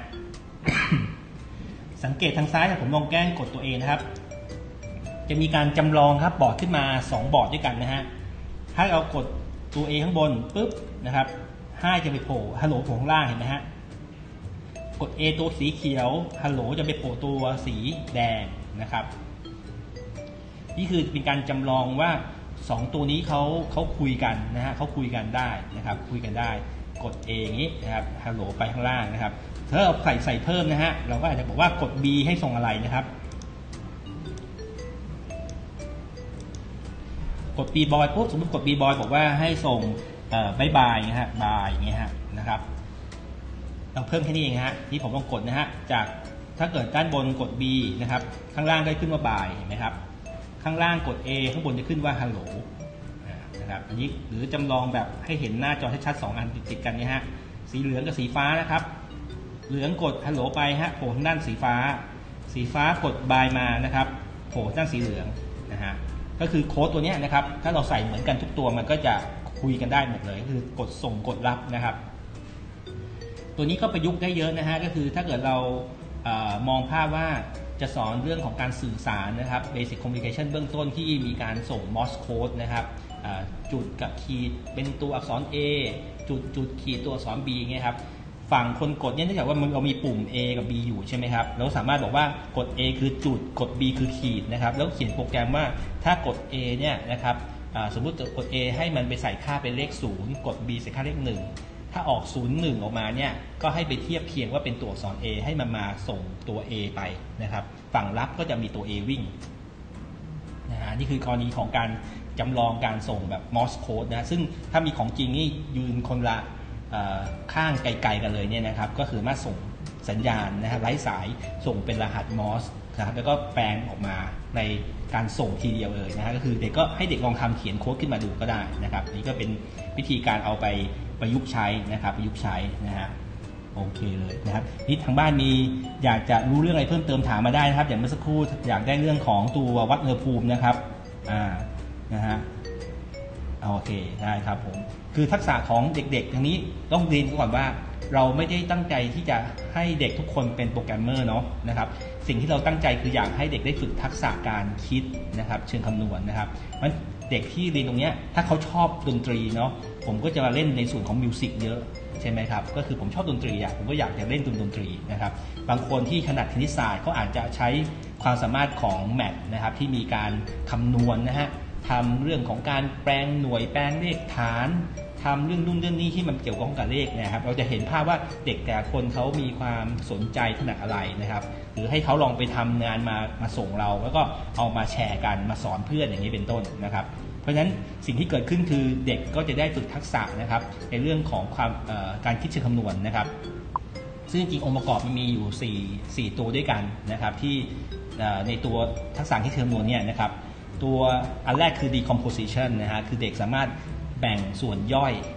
สังเกตทางซ้ายผมลองแกล้งกดตัวเองนะครับจะมีการจำลองครับบอร์ดขึ้นมาสองบอร์ดด้วยกันนะฮะถ้าเรากดตัว A ข้างบนปุ๊บนะครับห้าจะไปโผล่ฮัลโหลโผล่ข้างล่างเห็นไหมฮะกด A ตัวสีเขียวฮัลโหลจะไปโผล่ตัวสีแดงนะครับนี่คือเป็นการจำลองว่าสองตัวนี้เขาเขาคุยกันนะฮะเขาคุยกันได้นะครับคุยกันได้กด A อย่างนี้นะครับฮัลโหลไปข้างล่างนะครับถ้าเราใส่ใส่เพิ่มนะฮะเราก็อาจจะบอกว่ากด B ให้ส่งอะไรนะครับกด B บอยปุ๊บสมมติกด B บอยบอกว่าให้ส่งบายบายนะฮะบายอย่างเงี้ยฮะนะครับเราเพิ่มแค่นี้เองฮะที่ผมลองกดนะฮะจากถ้าเกิดด้านบนกด B นะครับข้างล่างได้ขึ้นว่าบายเห็นไหมครับข้างล่างกด A ข้างบนจะขึ้นว่าฮัลโหลนะครับอันนี้หรือจำลองแบบให้เห็นหน้าจอชัดๆสองอันติดๆกันนี่ฮะสีเหลืองกับสีฟ้านะครับเหลืองกดฮัลโหลไปฮะโผล่ทางด้านสีฟ้าสีฟ้ากดบายมานะครับโผล่ด้านสีเหลืองนะฮะก็คือโค้ดตัวนี้นะครับถ้าเราใส่เหมือนกันทุกตัวมันก็จะคุยกันได้หมดเลยคือกดส่งกดรับนะครับตัวนี้ก็ประยุกต์ได้เยอะนะฮะก็คือถ้าเกิดเราเอ่อมองภาพว่าจะสอนเรื่องของการสื่อสารนะครับ Basic Communication เบื้องต้นที่มีการส่ง Morse Code นะครับจุดกับขีดเป็นตัวอักษร A จุดจุดขีดตัวอักษร B เงี้ยครับฝั่งคนกดเนี่ยเนื่องจากว่ามันเรามีปุ่ม A กับ B อยู่ใช่ไหมครับเราสามารถบอกว่ากด A คือจุดกด B คือขีดนะครับแล้วเขียนโปรแกรมว่าถ้ากด A เนี่ยนะครับสมมุติกด A ให้มันไปใส่ค่าเป็นเลขศูนย์กด B ใส่ค่าเลขหนึ่งถ้าออกศูนย์ หนึ่งออกมาเนี่ยก็ให้ไปเทียบเคียงว่าเป็นตัวอักษร A ให้มันมาส่งตัว A ไปนะครับฝั่งรับก็จะมีตัว A วิ่งนะฮะนี่คือกรณีของการจำลองการส่งแบบ Morse Code นะซึ่งถ้ามีของจริงนี่ยืนคนละข้างไกลๆกันเลยเนี่ยนะครับก็คือมาส่งสัญญาณนะครับไร้สายส่งเป็นรหัส Morse นะครับแล้วก็แปลงออกมาในการส่งทีเดียวเลยนะฮะก็คือเด็กก็ให้เด็กลองทำเขียนโค้ดขึ้นมาดูก็ได้นะครับนี่ก็เป็นวิธีการเอาไปประยุกต์ใช้นะครับประยุกต์ใช้นะฮะโอเคเลยนะครับนี่ทางบ้านมีอยากจะรู้เรื่องอะไรเพิ่มเติมถามมาได้นะครับอย่างเมื่อสักครู่อยากได้เรื่องของตัววัดอุณหภูมินะครับอ่านะฮะโอเคได้ครับผมคือทักษะของเด็กๆทางนี้ต้องเรียนก่อนว่าเราไม่ได้ตั้งใจที่จะให้เด็กทุกคนเป็นโปรแกรมเมอร์เนาะนะครับสิ่งที่เราตั้งใจคืออยากให้เด็กได้ฝึกทักษะการคิดนะครับเชิงคำนวณนะครับเพราะเด็กที่เรียนตรงนี้ถ้าเขาชอบดนตรีเนาะผมก็จะมาเล่นในส่วนของมิวสิกเยอะใช่ไหมครับก็คือผมชอบดนตรีอ่ะผมก็อยากจะเล่นดนตรีนะครับบางคนที่ถนัดคณิตศาสตร์ก็อาจจะใช้ความสามารถของแมทนะครับที่มีการคำนวณนะฮะทำเรื่องของการแปลงหน่วยแปลงเลขฐานทำเรื่องนู่นเรื่องนี้ที่มันเกี่ยวข้องกับเลขนะครับเราจะเห็นภาพว่าเด็กแต่คนเขามีความสนใจถนัดอะไรนะครับหรือให้เขาลองไปทำงานมามาส่งเราแล้วก็เอามาแชร์กันมาสอนเพื่อนอย่างนี้เป็นต้นนะครับเพราะฉะนั้นสิ่งที่เกิดขึ้นคือเด็กก็จะได้ฝึกทักษะนะครับในเรื่องของความการคิดเชิงคำนวณนะครับซึ่งจริงองค์ประกอบมันมีอยู่สี่ สี่ตัวด้วยกันนะครับที่ในตัวทักษะคิดเชิงคำนวณเนี่ยนะครับตัวอันแรกคือ decomposition นะฮะคือเด็กสามารถแบ่งส่วนย่อย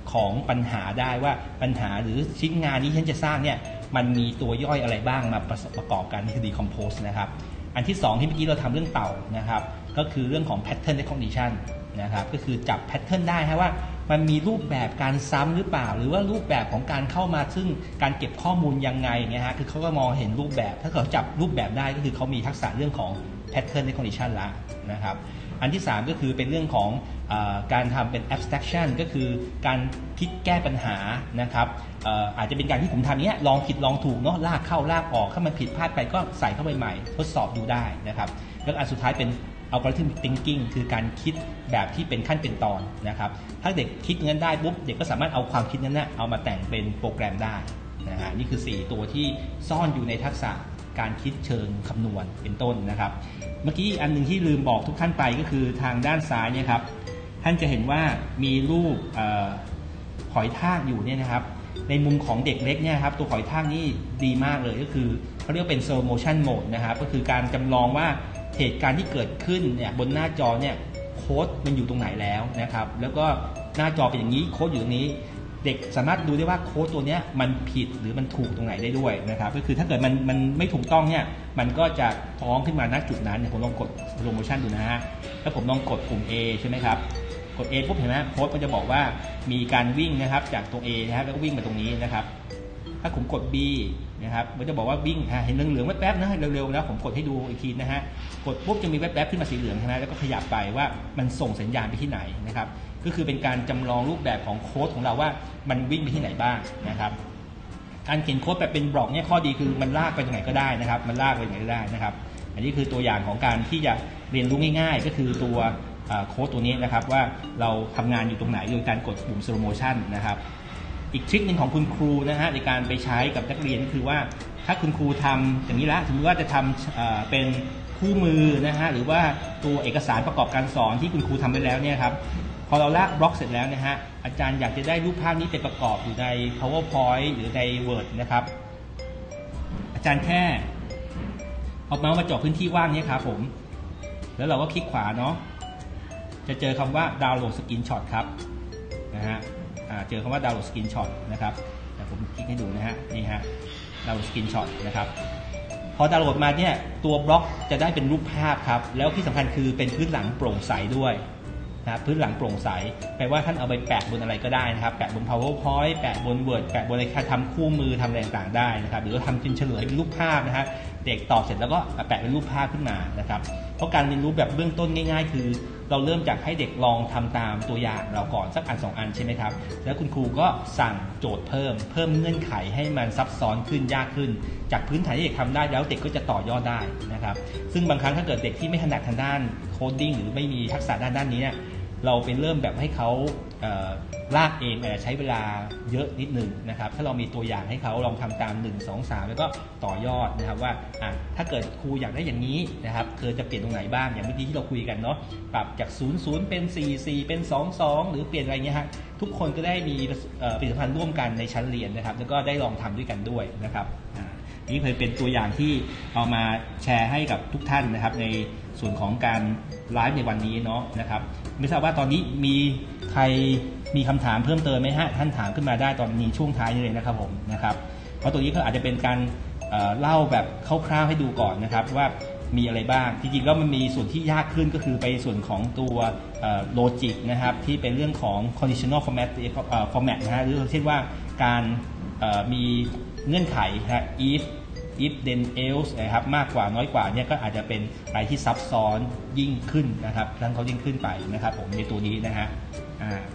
ของปัญหาได้ว่าปัญหาหรือชิ้นงานนี้ฉันจะสร้างเนี่ยมันมีตัวย่อยอะไรบ้างมาประกอบกันนี่คือ decompose นะครับอันที่สองที่เมื่อกี้เราทำเรื่องเต่านะครับก็คือเรื่องของ pattern recognition นะครับก็คือจับ pattern ได้ฮะว่ามันมีรูปแบบการซ้ำหรือเปล่าหรือว่ารูปแบบของการเข้ามาซึ่งการเก็บข้อมูลยังไงเนี่ยฮะคือเขาก็มองเห็นรูปแบบถ้าเขาจับรูปแบบได้ก็คือเขามีทักษะเรื่องของ pattern recognition ละนะครับอันที่สามก็คือเป็นเรื่องของเอ่อการทำเป็น abstraction ก็คือการคิดแก้ปัญหานะครับเอ่ออาจจะเป็นการที่ผมทำเนี้ยลองผิดลองถูกเนาะลากเข้าลากออกถ้ามันผิดพลาดไปก็ใส่เข้าไปใหม่ทดสอบดูได้นะครับแล้วอันสุดท้ายเป็น algorithm thinking คือการคิดแบบที่เป็นขั้นเป็นตอนนะครับถ้าเด็กคิดงั้นได้ปุ๊บเด็กก็สามารถเอาความคิดนั้นนะเอามาแต่งเป็นโปรแกรมได้นะฮะนี่คือสี่ตัวที่ซ่อนอยู่ในทักษะการคิดเชิงคำนวณเป็นต้นนะครับเมื่อกี้อันหนึ่งที่ลืมบอกทุกท่านไปก็คือทางด้านซ้ายเนี่ยครับท่านจะเห็นว่ามีรูปหอยทากอยู่เนี่ยนะครับในมุมของเด็กเล็กเนี่ยครับตัวหอยทากนี่ดีมากเลยก็คือเขาเรียกเป็น slow motion mode นะครับก็คือการจำลองว่าเหตุการณ์ที่เกิดขึ้นเนี่ยบนหน้าจอเนี่ยโค้ดมันอยู่ตรงไหนแล้วนะครับแล้วก็หน้าจอเป็นอย่างนี้โค้ดอยู่ตรงนี้เด็กสามารถดูได้ว่าโค้ดตัวนี้มันผิดหรือมันถูกตรงไหนได้ด้วยนะครับก็คือถ้าเกิดมันมันไม่ถูกต้องเนี่ยมันก็จะฟ้องขึ้นมาณจุดนั้นเนี่ยผมลองกด slow motion ดูนะฮะแล้วผมลองกดปุ่ม A ใช่ไหมครับกด A ปุ๊บเห็นไหมโค้ดมันจะบอกว่ามีการวิ่งนะครับจากตัว A นะครับแล้วก็วิ่งมาตรงนี้นะครับถ้าผมกด B นะครับมันจะบอกว่าวิ่งเห็นเหลืองๆแป๊บๆนะเร็วๆนะผมกดให้ดูอีกทีนะฮะกดปุ๊บจะมีแป๊บๆขึ้นมาสีเหลืองนะแล้วก็ขยับไปว่ามันส่งสัญญาณไปที่ไหนนะครับก็คือเป็นการจำลองรูปแบบของโค้ดของเราว่ามันวิ่งไปที่ไหนบ้างนะครับการเขียนโค้ดแบบเป็นบล็อกเนี่ยข้อดีคือมันลากไปตรงไหนก็ได้นะครับมันลากไปตรงไหนก็ได้นะครับอันนี้คือตัวอย่างของการที่จะเรียนรู้ง่ายๆก็คือตัวโค้ดตัวนี้นะครับว่าเราทำงานอยู่ตรงไหนโดยการกดปุ่ม slow motion นะครับอีกทริคหนึ่งของคุณครูนะฮะในการไปใช้กับนักเรียนก็คือว่าถ้าคุณครูทำอย่างนี้ละสมมติว่าจะทำเป็นคู่มือนะฮะหรือว่าตัวเอกสารประกอบการสอนที่คุณครูทำไปแล้วเนี่ยครับพอเราลากบล็อกเสร็จแล้วนะฮะอาจารย์อยากจะได้รูปภาพนี้เป็นประกอบอยู่ใน powerpoint หรือใน word นะครับอาจารย์แค่เอาเมาส์มาเจาะพื้นที่ว่างนี้ครับผมแล้วเราก็คลิกขวาเนาะจะเจอคำว่า download screenshot ครับนะฮะเจอคำว่า download screenshot นะครับเดี๋ยวผมคลิกให้ดูนะฮะนี่ฮะ download screenshot นะครับพอดาวน์โหลดมาเนี่ยตัวบล็อกจะได้เป็นรูปภาพครับแล้วที่สำคัญคือเป็นพื้นหลังโปร่งใสด้วยนะพื้นหลังโปร่งใสแปลว่าท่านเอาไปแปะบนอะไรก็ได้นะครับแปะบน powerpoint แปะบน word แปะบนอะไรทำคู่มือทำอะไรต่างๆได้นะครับหรือว่าทำเป็นเฉลยเป็นรูปภาพนะฮะเด็กตอบเสร็จแล้วก็แปะเป็นรูปภาพขึ้นมานะครับเพราะการเรียนรู้แบบเบื้องต้นง่ายๆคือเราเริ่มจากให้เด็กลองทำตามตัวอย่างเราก่อนสักอันสองอันใช่ไหมครับแล้วคุณครูก็สั่งโจทย์เพิ่มเพิ่มเงื่อนไขให้มันซับซ้อนขึ้นยากขึ้นจากพื้นฐานที่เด็กทำได้แล้วเด็กก็จะต่อยอดได้นะครับซึ่งบางครั้งถ้าเกิดเด็กที่ไม่ถนัดทางด้านโคดดิ้งหรือไม่มีทักษะด้านด้านนี้เนี่ยเราเป็นเริ่มแบบให้เขาลากเองอาจจะใช้เวลาเยอะนิดนึงนะครับถ้าเรามีตัวอย่างให้เขาลองทำตามหนึ่ง สอง สามแล้วก็ต่อยอดนะครับว่าอ่ะถ้าเกิดครูอยากได้อย่างนี้นะครับเธอจะเปลี่ยนตรงไหนบ้างอย่างเมื่อกี้ที่เราคุยกันเนาะปรับจากศูนย์ ศูนย์เป็นสี่ สี่เป็นสอง สองหรือเปลี่ยนอะไรเงี้ยฮะทุกคนก็ได้มีผลิตภัณฑ์ร่วมกันในชั้นเรียนนะครับแล้วก็ได้ลองทำด้วยกันด้วยนะครับนี่เคยเป็นตัวอย่างที่เอามาแชร์ให้กับทุกท่านนะครับในส่วนของการไลฟ์ในวันนี้เนาะนะครับไม่ทราบว่าตอนนี้มีใครมีคำถามเพิ่มเติมไหมฮะท่านถามขึ้นมาได้ตอนนี้ช่วงท้ายนี้เลยนะครับผมนะครับเพราะตัวนี้ก็อาจจะเป็นการเล่าแบบคร่าวๆให้ดูก่อนนะครับว่ามีอะไรบ้างจริงๆแล้วมันมีส่วนที่ยากขึ้นก็คือไปส่วนของตัวโลจิกนะครับที่เป็นเรื่องของ conditional format format นะฮะหรือเช่นว่าการมีเงื่อนไขนะ if if then else นะครับมากกว่าน้อยกว่าเนี่ยก็อาจจะเป็นอะไรที่ซับซ้อนยิ่งขึ้นนะครับทั้งเขายิ่งขึ้นไปนะครับผมในตัวนี้นะฮะอ่า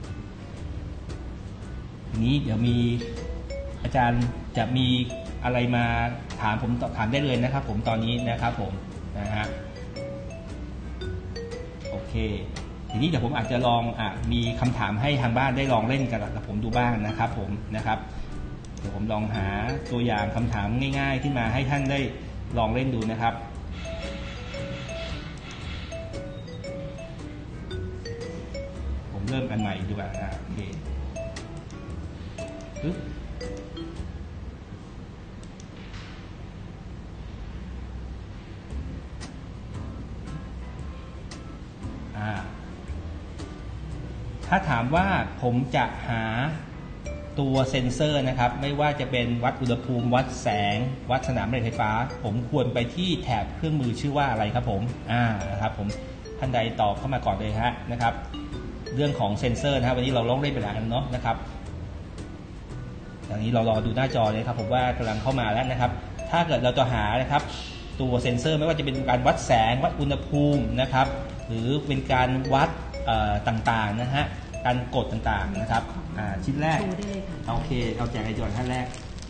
ทีนี้เดี๋ยวมีอาจารย์จะมีอะไรมาถามผมถามได้เลยนะครับผมตอนนี้นะครับผมนะฮะโอเคทีนี้เดี๋ยวผมอาจจะลองอ่ะมีคำถามให้ทางบ้านได้ลองเล่นกันกับผมดูบ้างนะครับผมนะครับเดี๋ยวผมลองหาตัวอย่างคำถามง่ายๆขึ้นมาให้ท่านได้ลองเล่นดูนะครับผมเริ่มกันใหม่ดีกว่าอ่ะโอเคปึ๊บถถ้าถามว่าผมจะหาตัวเซ็นเซอร์นะครับไม่ว่าจะเป็นวัดอุณหภูมิวัดแสงวัดสนามแรงไฟฟ้าผมควรไปที่แถบเครื่องมือชื่อว่าอะไรครับผมอ่านะครับผมท่านใดตอบเข้ามาก่อนเลยฮะนะครับเรื่องของเซ็นเซอร์นะครับวันนี้เราลองเล่นไปแล้วเนาะนะครับอย่างนี้เรารอดูหน้าจอเลยครับผมว่ากำลังเข้ามาแล้วนะครับถ้าเกิดเราจะหานะครับตัวเซ็นเซอร์ไม่ว่าจะเป็นการวัดแสงวัดอุณหภูมินะครับหรือเป็นการวัดต่างๆนะฮะการกดต่างๆนะครับชิ้นแรกโอเคเอาแจกไอจอนท่านแรก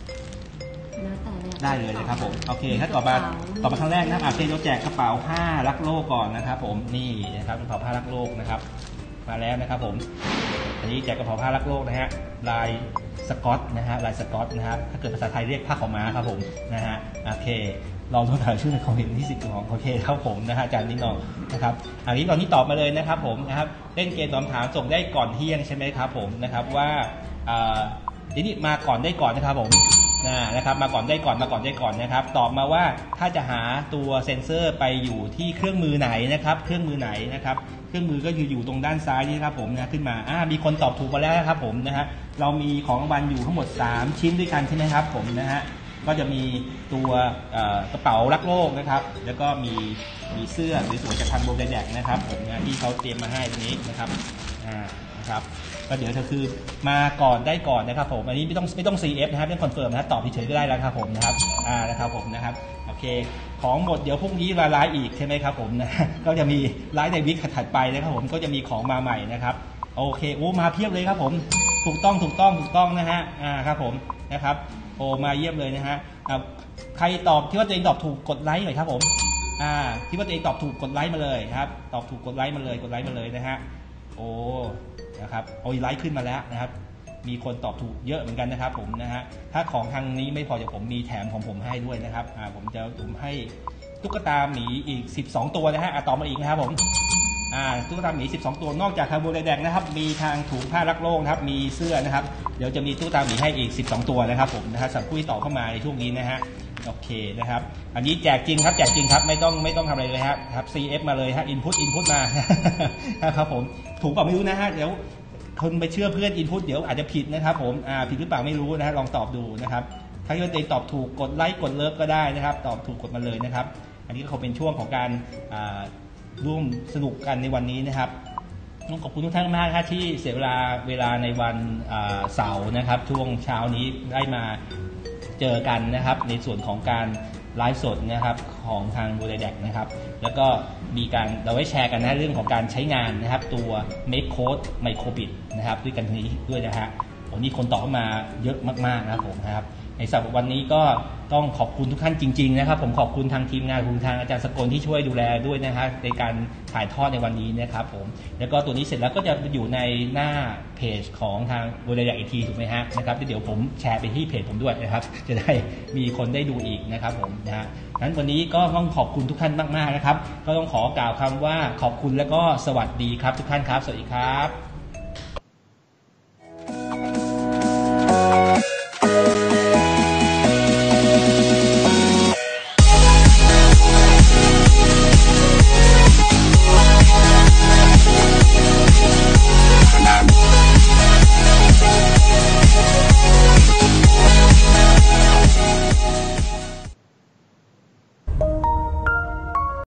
ได้เลยนะครับผมโอเคถ้าต่อมาต่อมาครั้งแรกนะครับอาเซเราแจกกระเป๋าผ้ารักโลกก่อนนะครับผมนี่นะครับกระเป๋าผ้ารักโลกนะครับมาแล้วนะครับผมอันนี้แจกกระเป๋าผ้ารักโลกนะฮะลายสกอตนะฮะลายสกอตนะฮะถ้าเกิดภาษาไทยเรียกผ้าขาวม้าครับผมนะฮะโอเคลองทดสอบชื่อในคอมเมนต์ที่สิบของโอเคครับผมนะฮะอาจารย์นิดหน่อยนะครับอันนี้ตอนนี้ตอบมาเลยนะครับผมนะครับเล่นเกมตอบถามส่งได้ก่อนเที่ยงใช่ไหมครับผมนะครับว่าอ่าทีนี้มาก่อนได้ก่อนนะครับผมนะครับมาก่อนได้ก่อนมาก่อนได้ก่อนนะครับตอบมาว่าถ้าจะหาตัวเซ็นเซอร์ไปอยู่ที่เครื่องมือไหนนะครับเครื่องมือไหนนะครับเครื่องมือก็คืออยู่ตรงด้านซ้ายนี่ครับผมนะขึ้นมาอ่ามีคนตอบถูกมาแล้วนะครับผมนะฮะเรามีของรางวัลอยู่ทั้งหมดสามชิ้นด้วยกันใช่ไหมครับผมนะฮะก็จะมีตัวกระเป๋ารักโลกนะครับแล้วก็มีมีเสื้อสวยๆจากทางโบแดกนะครับผมนะที่เขาเตรียมมาให้ตรงนี้นะครับอ่านะครับก็เดี๋ยวจะคือมาก่อนได้ก่อนนะครับผมอันนี้ไม่ต้องไม่ต้อง ซี เอฟ นะครับไม่ต้องคอนเฟิร์มนะตอบเฉยๆก็ได้แล้วครับผมนะครับอ่านะครับผมนะครับโอเคของหมดเดี๋ยวพรุ่งนี้ไลฟ์อีกใช่ไหมครับผมนะก็จะมีไลฟ์ในวิคถัดไปนะครับผมก็จะมีของมาใหม่นะครับโอเคโอ้มาเพียบเลยครับผมถูกต้องถูกต้องถูกต้องนะฮะอ่าครับผมนะครับโอ้มาเยี่ยมเลยนะฮะใครตอบที่ว่าตัวเองตอบถูกกดไลค์หน่อยครับผมอ่าที่ว่าตัวเองตอบถูกกดไลค์มาเลยครับตอบถูกกดไลค์มาเลยกดไลค์มาเลยนะฮะโอ้นะครับโอ้ยไลค์ขึ้นมาแล้วนะครับมีคนตอบถูกเยอะเหมือนกันนะครับผมนะฮะถ้าของทางนี้ไม่พอจากผมมีแถมของผมให้ด้วยนะครับอ่าผมจะผมให้ตุ๊กตาหมีอีกสิบสองตัวนะฮะอ่ะต่อมาอีกนะครับผมอ่าตุ๊กตาหมีสิบสองตัวนอกจากคาร์โบไฮเดรตนะครับมีทางถุงผ้ารักโลกนะครับมีเสื้อนะครับเดี๋ยวจะมีตุ๊กตาหมีให้อีกสิบสองตัวนะครับผมนะฮะสำหรับผู้ที่ตอบเข้ามาในช่วงนี้นะฮะโอเคนะครับอันนี้แจกจริงครับแจกจริงครับไม่ต้องไม่ต้องทำอะไรเลยครับครับ ซี เอฟ มาเลยฮะ input input มาครับผมถูกเปล่าไม่รู้นะฮะเดี๋ยวคนไปเชื่อเพื่อน input เดี๋ยวอาจจะผิดนะครับผมอ่าผิดหรือเปล่าไม่รู้นะฮะลองตอบดูนะครับถ้าเกิดตัวเองตอบถูกกดไลค์กดเลิฟก็ได้นะครับตอบถูกกดมาเลยนะครับอันนี้ก็คงเป็นช่วงของการอ่าร่วมสนุกกันในวันนี้นะครับต้องขอบคุณทุกท่านมากครับที่เสียเวลาเวลาในวันเสาร์นะครับช่วงเช้านี้ได้มาเจอกันนะครับในส่วนของการไลฟ์สดนะครับของทางโบไดแดกนะครับแล้วก็มีการเราไว้แชร์กันนะเรื่องของการใช้งานนะครับตัว Make Code Microbit นะครับด้วยกันนี้ด้วยนะฮะวันนี้คนตอบเข้ามาเยอะมากๆนะครับผมนะครับในสำหรับวันนี้ก็ต้องขอบคุณทุกท่านจริงๆนะครับผมขอบคุณทางทีมงานคุณทางอาจารย์สกลที่ช่วยดูแลด้วยนะครับในการถ่ายทอดในวันนี้นะครับผมแล้วก็ตัวนี้เสร็จแล้วก็จะอยู่ในหน้าเพจของทางบริษัทอีกทีถูกไหมฮะนะครับเดี๋ยวผมแชร์ไปที่เพจผมด้วยนะครับจะได้มีคนได้ดูอีกนะครับผมนะฮะนั้นวันนี้ก็ต้องขอบคุณทุกท่านมากๆนะครับก็ต้องขอกล่าวคำว่าขอบคุณแล้วก็สวัสดีครับทุกท่านครับสวัสดีครับ